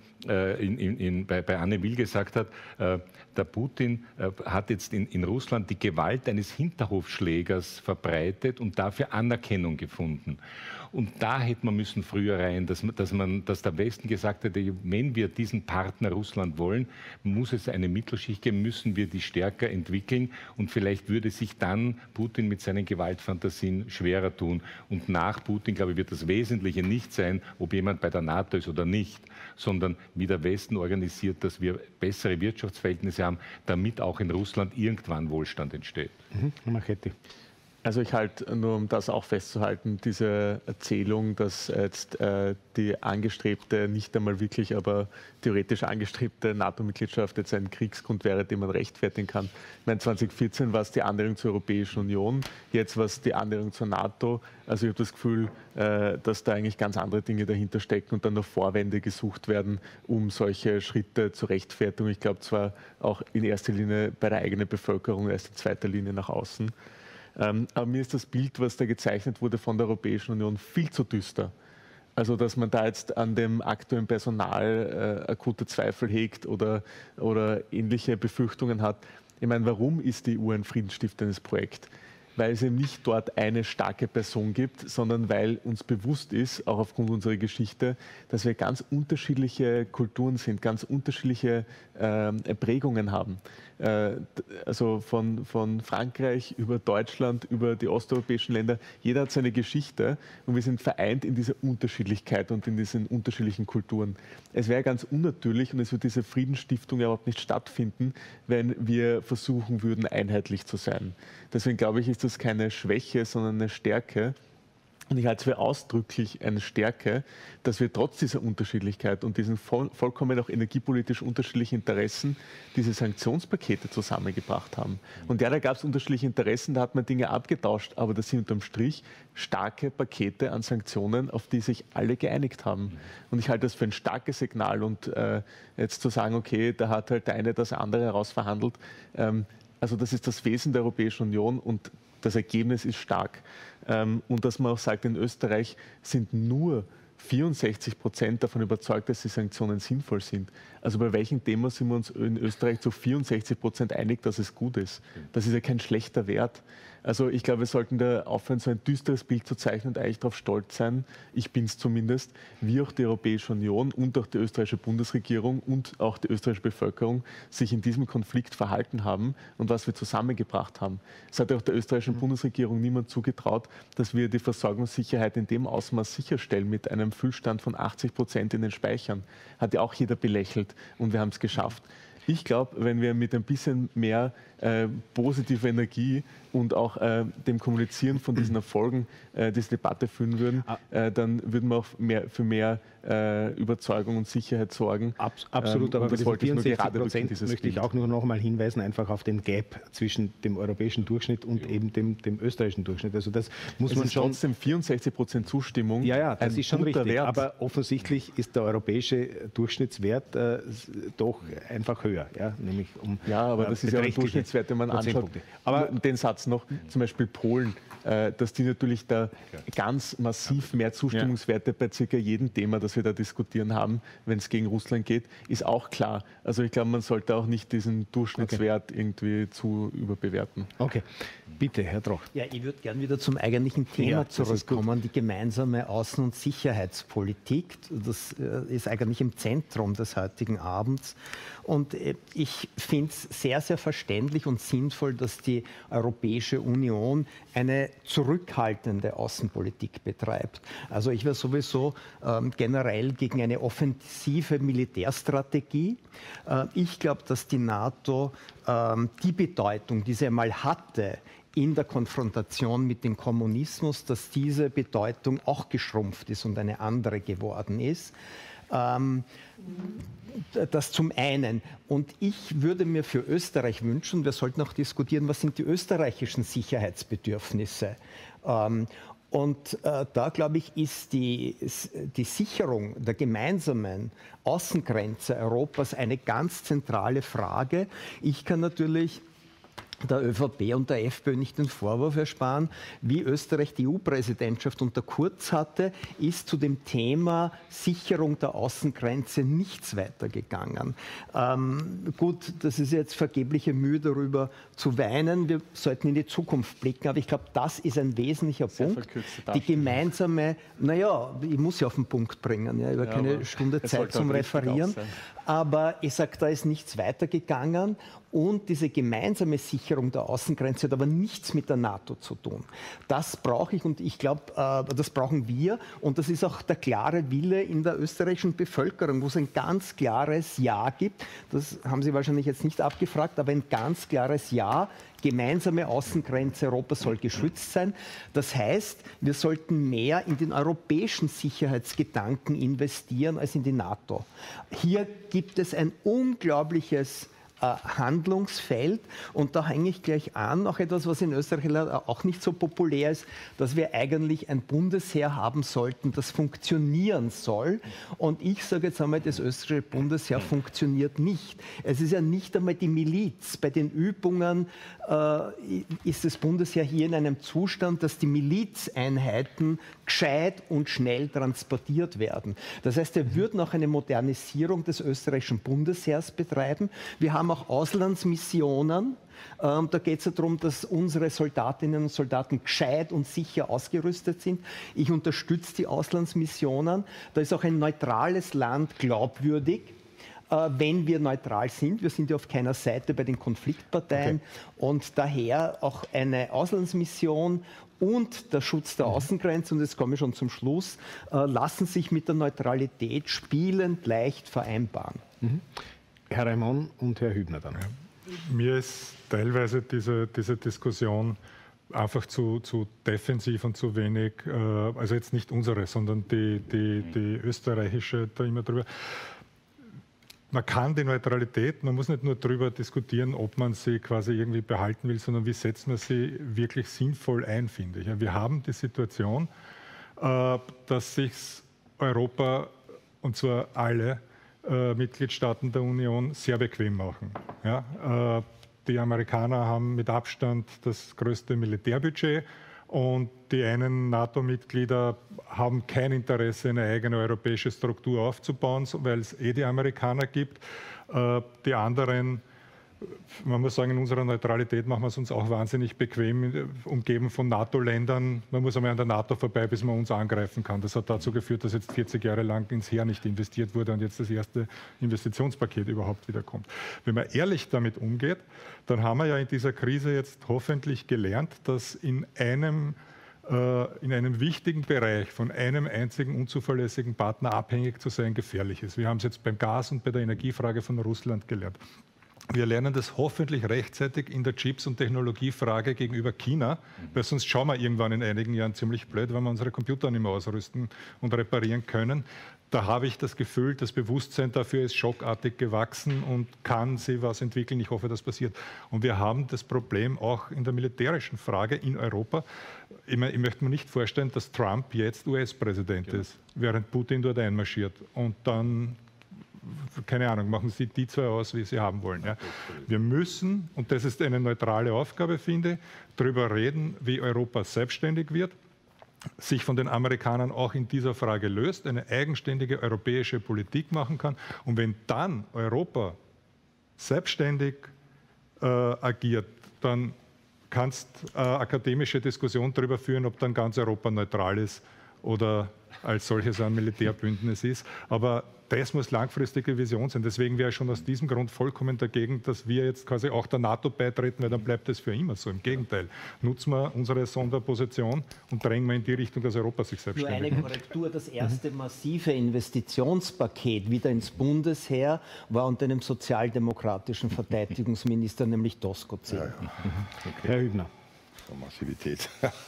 bei Anne Will gesagt hat, der Putin hat jetzt in Russland die Gewalt eines Hinterhofschlägers verbreitet und dafür Anerkennung gefunden. Und da hätte man müssen früher rein, dass der Westen gesagt hätte, wenn wir diesen Partner Russland wollen, muss es eine Mittelschicht geben, müssen wir die stärker entwickeln und vielleicht würde sich dann Putin mit seinen Gewaltfantasien schwerer tun. Und nach Putin, glaube ich, wird das Wesentliche nicht sein, ob jemand bei der NATO ist oder nicht, sondern wie der Westen organisiert, dass wir bessere Wirtschaftsverhältnisse haben, damit auch in Russland irgendwann Wohlstand entsteht. Marchetti. Also ich halte, nur um das auch festzuhalten, diese Erzählung, dass jetzt die angestrebte, nicht einmal wirklich, aber theoretisch angestrebte NATO-Mitgliedschaft jetzt ein Kriegsgrund wäre, den man rechtfertigen kann. Ich meine, 2014 war es die Annäherung zur Europäischen Union, jetzt war es die Annäherung zur NATO. Also ich habe das Gefühl, dass da eigentlich ganz andere Dinge dahinter stecken und dann noch Vorwände gesucht werden, um solche Schritte zur Rechtfertigung. Ich glaube zwar auch in erster Linie bei der eigenen Bevölkerung, erst in zweiter Linie nach außen. Aber mir ist das Bild, was da gezeichnet wurde von der Europäischen Union, viel zu düster. Also dass man da jetzt an dem aktuellen Personal akute Zweifel hegt oder ähnliche Befürchtungen hat. Ich meine, warum ist die EU ein friedensstiftendes Projekt? weil es eben nicht dort eine starke Person gibt, sondern weil uns bewusst ist, auch aufgrund unserer Geschichte, dass wir ganz unterschiedliche Kulturen sind, ganz unterschiedliche Prägungen haben. Also von Frankreich über Deutschland, über die osteuropäischen Länder. Jeder hat seine Geschichte und wir sind vereint in dieser Unterschiedlichkeit und in diesen unterschiedlichen Kulturen. Es wäre ganz unnatürlich und es würde diese Friedensstiftung ja überhaupt nicht stattfinden, wenn wir versuchen würden, einheitlich zu sein. Deswegen glaube ich, ist das keine Schwäche, sondern eine Stärke. Und ich halte es für ausdrücklich eine Stärke, dass wir trotz dieser Unterschiedlichkeit und diesen vollkommen auch energiepolitisch unterschiedlichen Interessen diese Sanktionspakete zusammengebracht haben. Und ja, da gab es unterschiedliche Interessen, da hat man Dinge abgetauscht, aber das sind unterm Strich starke Pakete an Sanktionen, auf die sich alle geeinigt haben. Und ich halte das für ein starkes Signal. Und jetzt zu sagen, okay, da hat halt der eine das andere herausverhandelt, also das ist das Wesen der Europäischen Union und das Ergebnis ist stark. Und dass man auch sagt, in Österreich sind nur 64% davon überzeugt, dass die Sanktionen sinnvoll sind. Also bei welchem Thema sind wir uns in Österreich zu 64% einig, dass es gut ist? Das ist ja kein schlechter Wert. Also ich glaube, wir sollten da aufhören, so ein düsteres Bild zu zeichnen und eigentlich darauf stolz sein, ich bin es zumindest, wie auch die Europäische Union und auch die österreichische Bundesregierung und auch die österreichische Bevölkerung sich in diesem Konflikt verhalten haben und was wir zusammengebracht haben. Es hat auch der österreichischen Bundesregierung niemand zugetraut, dass wir die Versorgungssicherheit in dem Ausmaß sicherstellen mit einem Füllstand von 80% in den Speichern. Hat ja auch jeder belächelt und wir haben es geschafft. Ich glaube, wenn wir mit ein bisschen mehr positive Energie und auch dem Kommunizieren von diesen Erfolgen diese Debatte führen würden, dann würden wir auch für mehr Überzeugung und Sicherheit sorgen. Absolut, aber bei diesen 64% möchte ich auch nur noch mal hinweisen, einfach auf den Gap zwischen dem europäischen Durchschnitt und eben dem österreichischen Durchschnitt. Also das muss man schon... trotzdem 64% Zustimmung. Ja, das ist schon richtig, Wert. Aber offensichtlich ist der europäische Durchschnittswert doch einfach höher. Ja, nämlich aber das ist ja ein Durchschnittswert, den man anschaut. Aber den Satz noch, zum Beispiel Polen, dass die natürlich da ganz massiv mehr Zustimmungswerte bei circa jedem Thema, das wir da diskutieren haben, wenn es gegen Russland geht, ist auch klar. Also ich glaube, man sollte auch nicht diesen Durchschnittswert irgendwie zu überbewerten. Okay, bitte, Herr Troch. Ja, ich würde gerne wieder zum eigentlichen Thema zurückkommen, die gemeinsame Außen- und Sicherheitspolitik. Das ist eigentlich im Zentrum des heutigen Abends. Und ich finde es sehr, sehr verständlich und sinnvoll, dass die Europäische Union eine zurückhaltende Außenpolitik betreibt. Also ich wäre sowieso generell gegen eine offensive Militärstrategie. Ich glaube, dass die NATO die Bedeutung, die sie einmal hatte, in der Konfrontation mit dem Kommunismus, dass diese Bedeutung auch geschrumpft ist und eine andere geworden ist. Das zum einen. Und ich würde mir für Österreich wünschen, wir sollten auch diskutieren, was sind die österreichischen Sicherheitsbedürfnisse. Und da, glaube ich, ist die Sicherung der gemeinsamen Außengrenze Europas eine ganz zentrale Frage. Ich kann natürlich der ÖVP und der FPÖ nicht den Vorwurf ersparen, wie Österreich die EU-Präsidentschaft unter Kurz hatte, ist zu dem Thema Sicherung der Außengrenze nichts weitergegangen. Gut, das ist jetzt vergebliche Mühe, darüber zu weinen. Wir sollten in die Zukunft blicken, aber ich glaube, das ist ein wesentlicher Punkt. Die gemeinsame, ich muss ja auf den Punkt bringen, ich habe keine Stunde Zeit zum Referieren. Aber ich sage, da ist nichts weitergegangen und diese gemeinsame Sicherung der Außengrenze hat aber nichts mit der NATO zu tun. Das brauche ich und ich glaube, das brauchen wir und das ist auch der klare Wille in der österreichischen Bevölkerung, wo es ein ganz klares Ja gibt. Das haben Sie wahrscheinlich jetzt nicht abgefragt, aber ein ganz klares Ja. Gemeinsame Außengrenze Europas soll geschützt sein. Das heißt, wir sollten mehr in den europäischen Sicherheitsgedanken investieren als in die NATO. Hier gibt es ein unglaubliches Handlungsfeld und da hänge ich gleich an, auch etwas, was in Österreich auch nicht so populär ist, dass wir eigentlich ein Bundesheer haben sollten, das funktionieren soll. Und ich sage jetzt einmal, das österreichische Bundesheer funktioniert nicht. Es ist ja nicht einmal die Miliz. Bei den Übungen ist das Bundesheer hier in einem Zustand, dass die Milizeinheiten gescheit und schnell transportiert werden. Das heißt, er wird noch eine Modernisierung des österreichischen Bundesheers betreiben. Wir haben auch Auslandsmissionen. Da geht es ja darum, dass unsere Soldatinnen und Soldaten gescheit und sicher ausgerüstet sind. Ich unterstütze die Auslandsmissionen. Da ist auch ein neutrales Land glaubwürdig, wenn wir neutral sind. Wir sind ja auf keiner Seite bei den Konfliktparteien. Okay. Und daher auch eine Auslandsmission und der Schutz der Außengrenze, und jetzt komme ich schon zum Schluss, lassen sich mit der Neutralität spielend leicht vereinbaren. Herr Raimond und Herr Hübner dann. Mir ist teilweise diese Diskussion einfach zu defensiv und zu wenig, also jetzt nicht unsere, sondern die österreichische, da immer drüber. Man kann die Neutralität, man muss nicht nur darüber diskutieren, ob man sie quasi irgendwie behalten will, sondern wie setzt man sie wirklich sinnvoll ein, finde ich. Ja, wir haben die Situation, dass sich Europa, und zwar alle Mitgliedstaaten der Union, sehr bequem machen. Ja, die Amerikaner haben mit Abstand das größte Militärbudget und die einen NATO-Mitglieder haben kein Interesse, eine eigene europäische Struktur aufzubauen, weil es die Amerikaner gibt. Die anderen, man muss sagen, in unserer Neutralität machen wir es uns auch wahnsinnig bequem, umgeben von NATO-Ländern. Man muss einmal an der NATO vorbei, bis man uns angreifen kann. Das hat dazu geführt, dass jetzt 40 Jahre lang ins Heer nicht investiert wurde und jetzt das erste Investitionspaket überhaupt wieder kommt. Wenn man ehrlich damit umgeht, dann haben wir ja in dieser Krise jetzt hoffentlich gelernt, dass in einem wichtigen Bereich von einem einzigen unzuverlässigen Partner abhängig zu sein gefährlich ist. Wir haben es jetzt beim Gas und bei der Energiefrage von Russland gelernt. Wir lernen das hoffentlich rechtzeitig in der Chips- und Technologiefrage gegenüber China, weil sonst schauen wir irgendwann in einigen Jahren ziemlich blöd, wenn wir unsere Computer nicht mehr ausrüsten und reparieren können. Da habe ich das Gefühl, das Bewusstsein dafür ist schockartig gewachsen und kann sich was entwickeln. Ich hoffe, das passiert. Und wir haben das Problem auch in der militärischen Frage in Europa. Ich möchte mir nicht vorstellen, dass Trump jetzt US-Präsident ist, während Putin dort einmarschiert. Und dann, keine Ahnung, machen Sie die zwei aus, wie Sie haben wollen. Ja. Wir müssen, und das ist eine neutrale Aufgabe, finde ich, darüber reden, wie Europa selbstständig wird, sich von den Amerikanern auch in dieser Frage löst, eine eigenständige europäische Politik machen kann. Und wenn dann Europa selbstständig agiert, dann kannst akademische Diskussion darüber führen, ob dann ganz Europa neutral ist oder als solches ein Militärbündnis ist. Aber das muss langfristige Vision sein. Deswegen wäre ich schon aus diesem Grund vollkommen dagegen, dass wir jetzt quasi auch der NATO beitreten, weil dann bleibt es für immer so. Im Gegenteil, nutzen wir unsere Sonderposition und drängen wir in die Richtung, dass Europa sich selbstständig macht. Nur eine Korrektur, das erste massive Investitionspaket wieder ins Bundesheer war unter einem sozialdemokratischen Verteidigungsminister, nämlich Doskozil. Ja, ja. Okay. Herr Hübner. Massivität.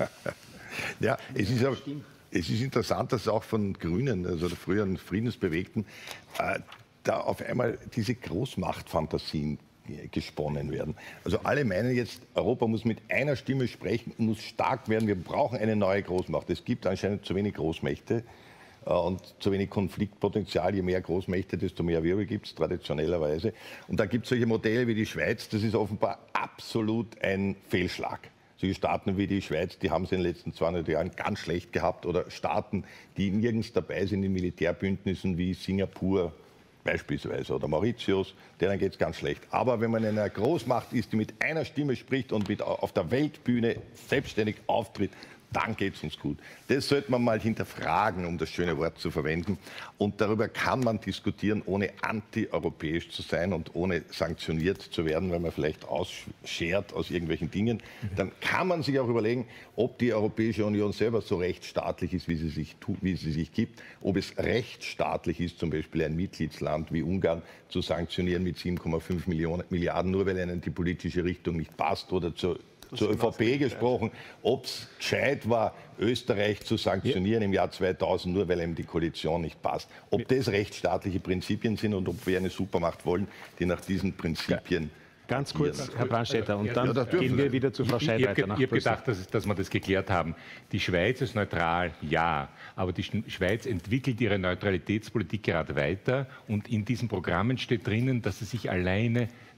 Ja, es ist interessant, dass auch von Grünen, also der früheren Friedensbewegten, da auf einmal diese Großmachtfantasien gesponnen werden. Also alle meinen jetzt, Europa muss mit einer Stimme sprechen, muss stark werden, wir brauchen eine neue Großmacht. Es gibt anscheinend zu wenig Großmächte und zu wenig Konfliktpotenzial. Je mehr Großmächte, desto mehr Wirbel gibt es traditionellerweise. Und da gibt es solche Modelle wie die Schweiz, das ist offenbar absolut ein Fehlschlag. Solche Staaten wie die Schweiz, die haben es in den letzten 200 Jahren ganz schlecht gehabt. Oder Staaten, die nirgends dabei sind in Militärbündnissen wie Singapur beispielsweise oder Mauritius, denen geht es ganz schlecht. Aber wenn man in einer Großmacht ist, die mit einer Stimme spricht und auf der Weltbühne selbstständig auftritt, dann geht es uns gut. Das sollte man mal hinterfragen, um das schöne Wort zu verwenden. Und darüber kann man diskutieren, ohne antieuropäisch zu sein und ohne sanktioniert zu werden, weil man vielleicht ausschert aus irgendwelchen Dingen. Dann kann man sich auch überlegen, ob die Europäische Union selber so rechtsstaatlich ist, wie sie sich gibt. Ob es rechtsstaatlich ist, zum Beispiel ein Mitgliedsland wie Ungarn zu sanktionieren mit 7,5 Milliarden, nur weil ihnen die politische Richtung nicht passt, oder zur ÖVP gesprochen, ob es gescheit war, Österreich zu sanktionieren im Jahr 2000, nur weil ihm die Koalition nicht passt. Ob das rechtsstaatliche Prinzipien sind und ob wir eine Supermacht wollen, die nach diesen Prinzipien... Ganz kurz, Herr Brandstätter, und dann gehen wir wieder zu Frau Scheidreiter nach Ich habe gedacht, dass wir das geklärt haben. Die Schweiz ist neutral, ja, aber die Schweiz entwickelt ihre Neutralitätspolitik gerade weiter und in diesen Programmen steht drinnen, dass sie sich alleine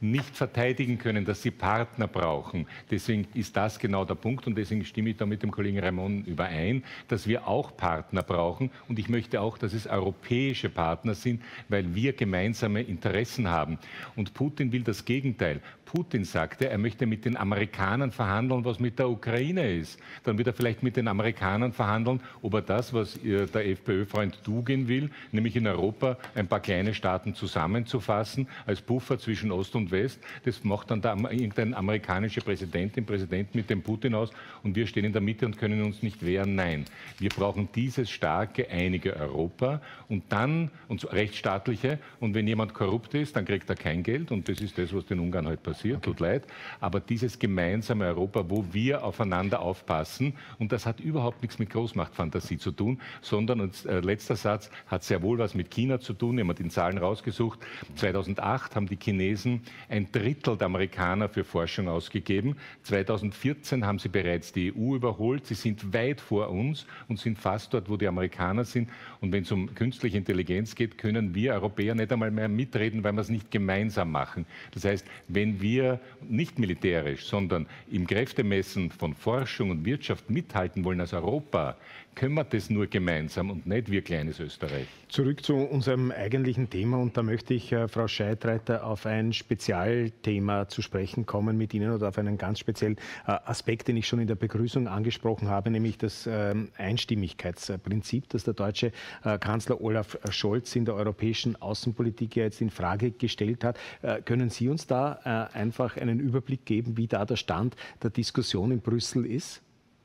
nicht verteidigen können, dass sie Partner brauchen. Deswegen ist das genau der Punkt und deswegen stimme ich da mit dem Kollegen Raimond überein, dass wir auch Partner brauchen und ich möchte auch, dass es europäische Partner sind, weil wir gemeinsame Interessen haben. Und Putin will das Gegenteil. Putin sagte, er möchte mit den Amerikanern verhandeln, was mit der Ukraine ist. Dann wird er vielleicht mit den Amerikanern verhandeln, ob er das, was der FPÖ-Freund Dugin will, nämlich in Europa ein paar kleine Staaten zusammenzufassen, als Puffer zwischen Ost und West. Das macht dann irgendein amerikanischer Präsident mit dem Putin aus und wir stehen in der Mitte und können uns nicht wehren. Nein, wir brauchen dieses starke, einige Europa und dann, und rechtsstaatliche, und wenn jemand korrupt ist, dann kriegt er kein Geld und das ist das, was den Ungarn heute passiert, tut leid. Aber dieses gemeinsame Europa, wo wir aufeinander aufpassen, und das hat überhaupt nichts mit Großmachtfantasie zu tun, sondern, und letzter Satz, hat sehr wohl was mit China zu tun. Wir haben die Zahlen rausgesucht. 2008 haben die Chinesen 1/3 der Amerikaner für Forschung ausgegeben. 2014 haben sie bereits die EU überholt. Sie sind weit vor uns und sind fast dort, wo die Amerikaner sind. Und wenn es um künstliche Intelligenz geht, können wir Europäer nicht einmal mehr mitreden, weil wir es nicht gemeinsam machen. Das heißt, wenn wir nicht militärisch, sondern im Kräftemessen von Forschung und Wirtschaft mithalten wollen als Europa, können wir das nur gemeinsam und nicht wir kleines Österreich. Zurück zu unserem eigentlichen Thema und da möchte ich, Frau Scheidreiter, auf ein Spezialthema zu sprechen kommen mit Ihnen oder auf einen ganz speziellen Aspekt, den ich schon in der Begrüßung angesprochen habe, nämlich das Einstimmigkeitsprinzip, das der deutsche Kanzler Olaf Scholz in der europäischen Außenpolitik ja jetzt in Frage gestellt hat. Können Sie uns da einfach einen Überblick geben, wie da der Stand der Diskussion in Brüssel ist?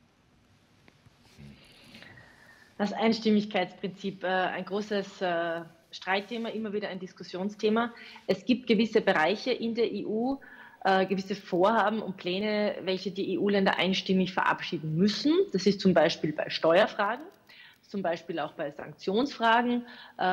Das Einstimmigkeitsprinzip, ein großes Streitthema, immer wieder ein Diskussionsthema. Es gibt gewisse Bereiche in der EU, gewisse Vorhaben und Pläne, welche die EU-Länder einstimmig verabschieden müssen. Das ist zum Beispiel bei Steuerfragen, zum Beispiel auch bei Sanktionsfragen,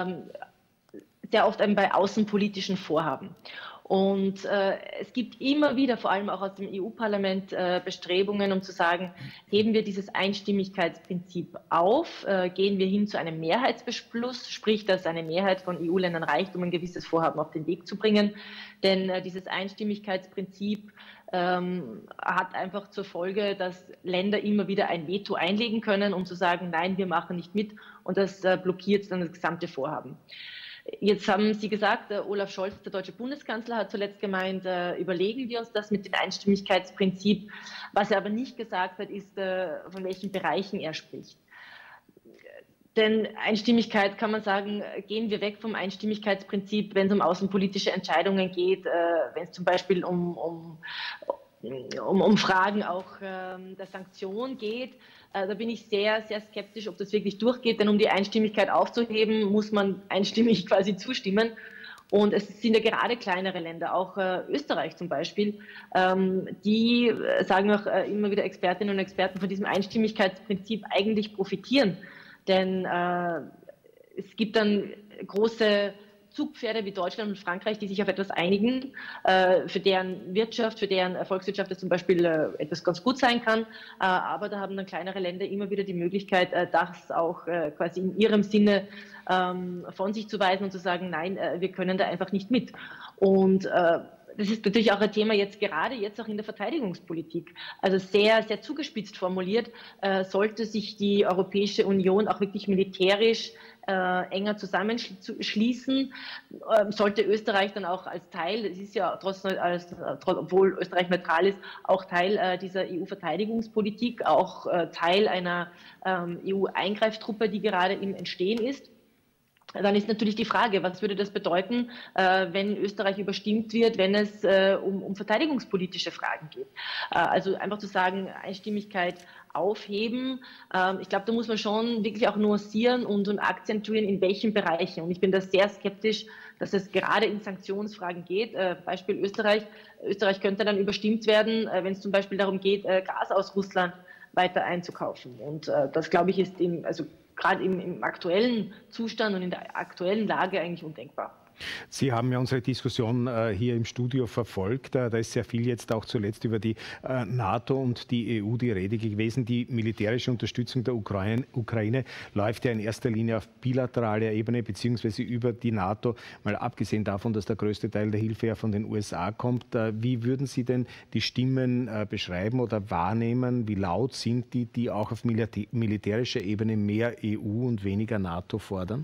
sehr oft bei außenpolitischen Vorhaben. Und es gibt immer wieder, vor allem auch aus dem EU-Parlament, Bestrebungen, um zu sagen, heben wir dieses Einstimmigkeitsprinzip auf, gehen wir hin zu einem Mehrheitsbeschluss, sprich, dass eine Mehrheit von EU-Ländern reicht, um ein gewisses Vorhaben auf den Weg zu bringen. Denn dieses Einstimmigkeitsprinzip hat einfach zur Folge, dass Länder immer wieder ein Veto einlegen können, um zu sagen, nein, wir machen nicht mit, und das blockiert dann das gesamte Vorhaben. Jetzt haben Sie gesagt, Olaf Scholz, der deutsche Bundeskanzler, hat zuletzt gemeint, überlegen wir uns das mit dem Einstimmigkeitsprinzip. Was er aber nicht gesagt hat, ist, von welchen Bereichen er spricht. Denn Einstimmigkeit, kann man sagen, gehen wir weg vom Einstimmigkeitsprinzip, wenn es um außenpolitische Entscheidungen geht, wenn es zum Beispiel um Fragen auch der Sanktion geht. Da bin ich sehr, sehr skeptisch, ob das wirklich durchgeht, denn um die Einstimmigkeit aufzuheben, muss man einstimmig quasi zustimmen. Und es sind ja gerade kleinere Länder, auch Österreich zum Beispiel, die, sagen auch immer wieder Expertinnen und Experten, von diesem Einstimmigkeitsprinzip eigentlich profitieren. Denn es gibt dann große Zugpferde wie Deutschland und Frankreich, die sich auf etwas einigen, für deren Wirtschaft, für deren Volkswirtschaft das zum Beispiel etwas ganz gut sein kann. Aber da haben dann kleinere Länder immer wieder die Möglichkeit, das auch quasi in ihrem Sinne von sich zu weisen und zu sagen, nein, wir können da einfach nicht mit. Und das ist natürlich auch ein Thema jetzt gerade jetzt auch in der Verteidigungspolitik. Also sehr, sehr zugespitzt formuliert, sollte sich die Europäische Union auch wirklich militärisch enger zusammenschließen, sollte Österreich dann auch als Teil, es ist ja trotzdem, obwohl Österreich neutral ist, auch Teil dieser EU-Verteidigungspolitik, auch Teil einer EU-Eingreiftruppe, die gerade im Entstehen ist. Dann ist natürlich die Frage, was würde das bedeuten, wenn Österreich überstimmt wird, wenn es um verteidigungspolitische Fragen geht. Also einfach zu sagen, Einstimmigkeit aufheben. Ich glaube, da muss man schon wirklich auch nuancieren und akzentuieren, in welchen Bereichen. Und ich bin da sehr skeptisch, dass es gerade in Sanktionsfragen geht. Beispiel Österreich. Österreich könnte dann überstimmt werden, wenn es zum Beispiel darum geht, Gas aus Russland weiter einzukaufen. Und das, glaube ich, ist gerade im aktuellen Zustand und in der aktuellen Lage eigentlich undenkbar. Sie haben ja unsere Diskussion hier im Studio verfolgt. Da ist sehr viel jetzt auch zuletzt über die NATO und die EU die Rede gewesen. Die militärische Unterstützung der Ukraine läuft ja in erster Linie auf bilateraler Ebene beziehungsweise über die NATO, mal abgesehen davon, dass der größte Teil der Hilfe ja von den USA kommt. Wie würden Sie denn die Stimmen beschreiben oder wahrnehmen? Wie laut sind die auch auf militärischer Ebene mehr EU und weniger NATO fordern?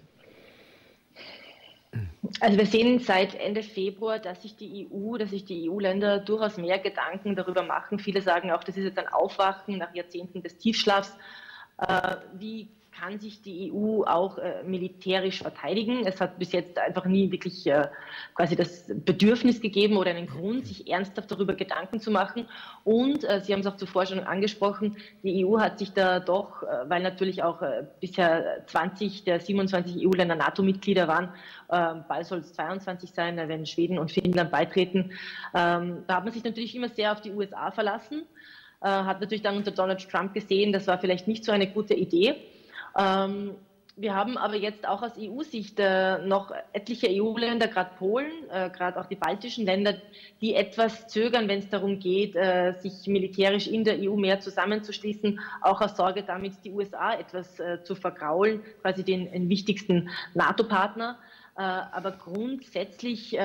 Also wir sehen seit Ende Februar, dass sich die EU-Länder durchaus mehr Gedanken darüber machen. Viele sagen auch, das ist jetzt ein Aufwachen nach Jahrzehnten des Tiefschlafs. Wie kann sich die EU auch militärisch verteidigen? Es hat bis jetzt einfach nie wirklich quasi das Bedürfnis gegeben oder einen Grund, sich ernsthaft darüber Gedanken zu machen. Und Sie haben es auch zuvor schon angesprochen, die EU hat sich da doch, weil natürlich auch bisher 20 der 27 EU-Länder NATO-Mitglieder waren, bald soll es 22 sein, wenn Schweden und Finnland beitreten, da hat man sich natürlich immer sehr auf die USA verlassen, hat natürlich dann unter Donald Trump gesehen, das war vielleicht nicht so eine gute Idee. Wir haben aber jetzt auch aus EU-Sicht noch etliche EU-Länder, gerade Polen, gerade auch die baltischen Länder, die etwas zögern, wenn es darum geht, sich militärisch in der EU mehr zusammenzuschließen, auch aus Sorge damit, die USA etwas zu vergraulen, quasi den wichtigsten NATO-Partner. Aber grundsätzlich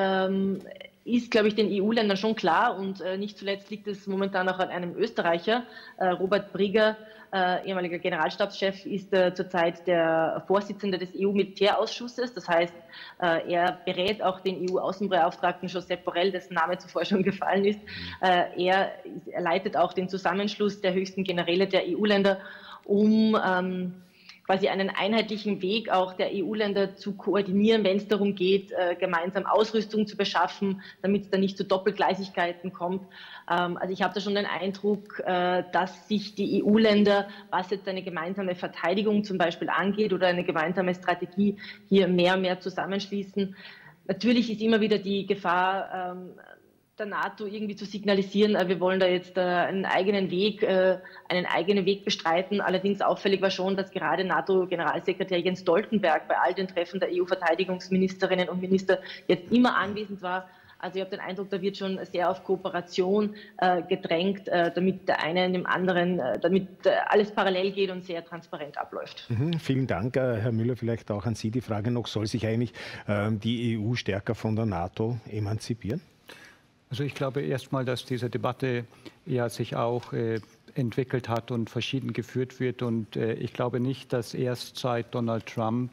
ist, glaube ich, den EU-Ländern schon klar und nicht zuletzt liegt es momentan auch an einem Österreicher, Robert Brigger, ehemaliger Generalstabschef, ist zurzeit der Vorsitzende des EU-Militärausschusses. Das heißt, er berät auch den EU-Außenbeauftragten Josep Borrell, dessen Name zuvor schon gefallen ist. Er leitet auch den Zusammenschluss der höchsten Generäle der EU-Länder, um quasi einen einheitlichen Weg auch der EU-Länder zu koordinieren, wenn es darum geht, gemeinsam Ausrüstung zu beschaffen, damit es da nicht zu Doppelgleisigkeiten kommt. Also ich habe da schon den Eindruck, dass sich die EU-Länder, was jetzt eine gemeinsame Verteidigung zum Beispiel angeht oder eine gemeinsame Strategie, hier mehr und mehr zusammenschließen. Natürlich ist immer wieder die Gefahr, der NATO irgendwie zu signalisieren, wir wollen da jetzt einen eigenen Weg bestreiten. Allerdings auffällig war schon, dass gerade NATO-Generalsekretär Jens Stoltenberg bei all den Treffen der EU-Verteidigungsministerinnen und Minister jetzt immer anwesend war. Also ich habe den Eindruck, da wird schon sehr auf Kooperation gedrängt, damit der eine dem anderen, damit alles parallel geht und sehr transparent abläuft. Vielen Dank, Herr Müller. Vielleicht auch an Sie die Frage noch, soll sich eigentlich die EU stärker von der NATO emanzipieren? Also ich glaube erstmal, dass diese Debatte ja sich auch entwickelt hat und verschieden geführt wird. Und ich glaube nicht, dass erst seit Donald Trump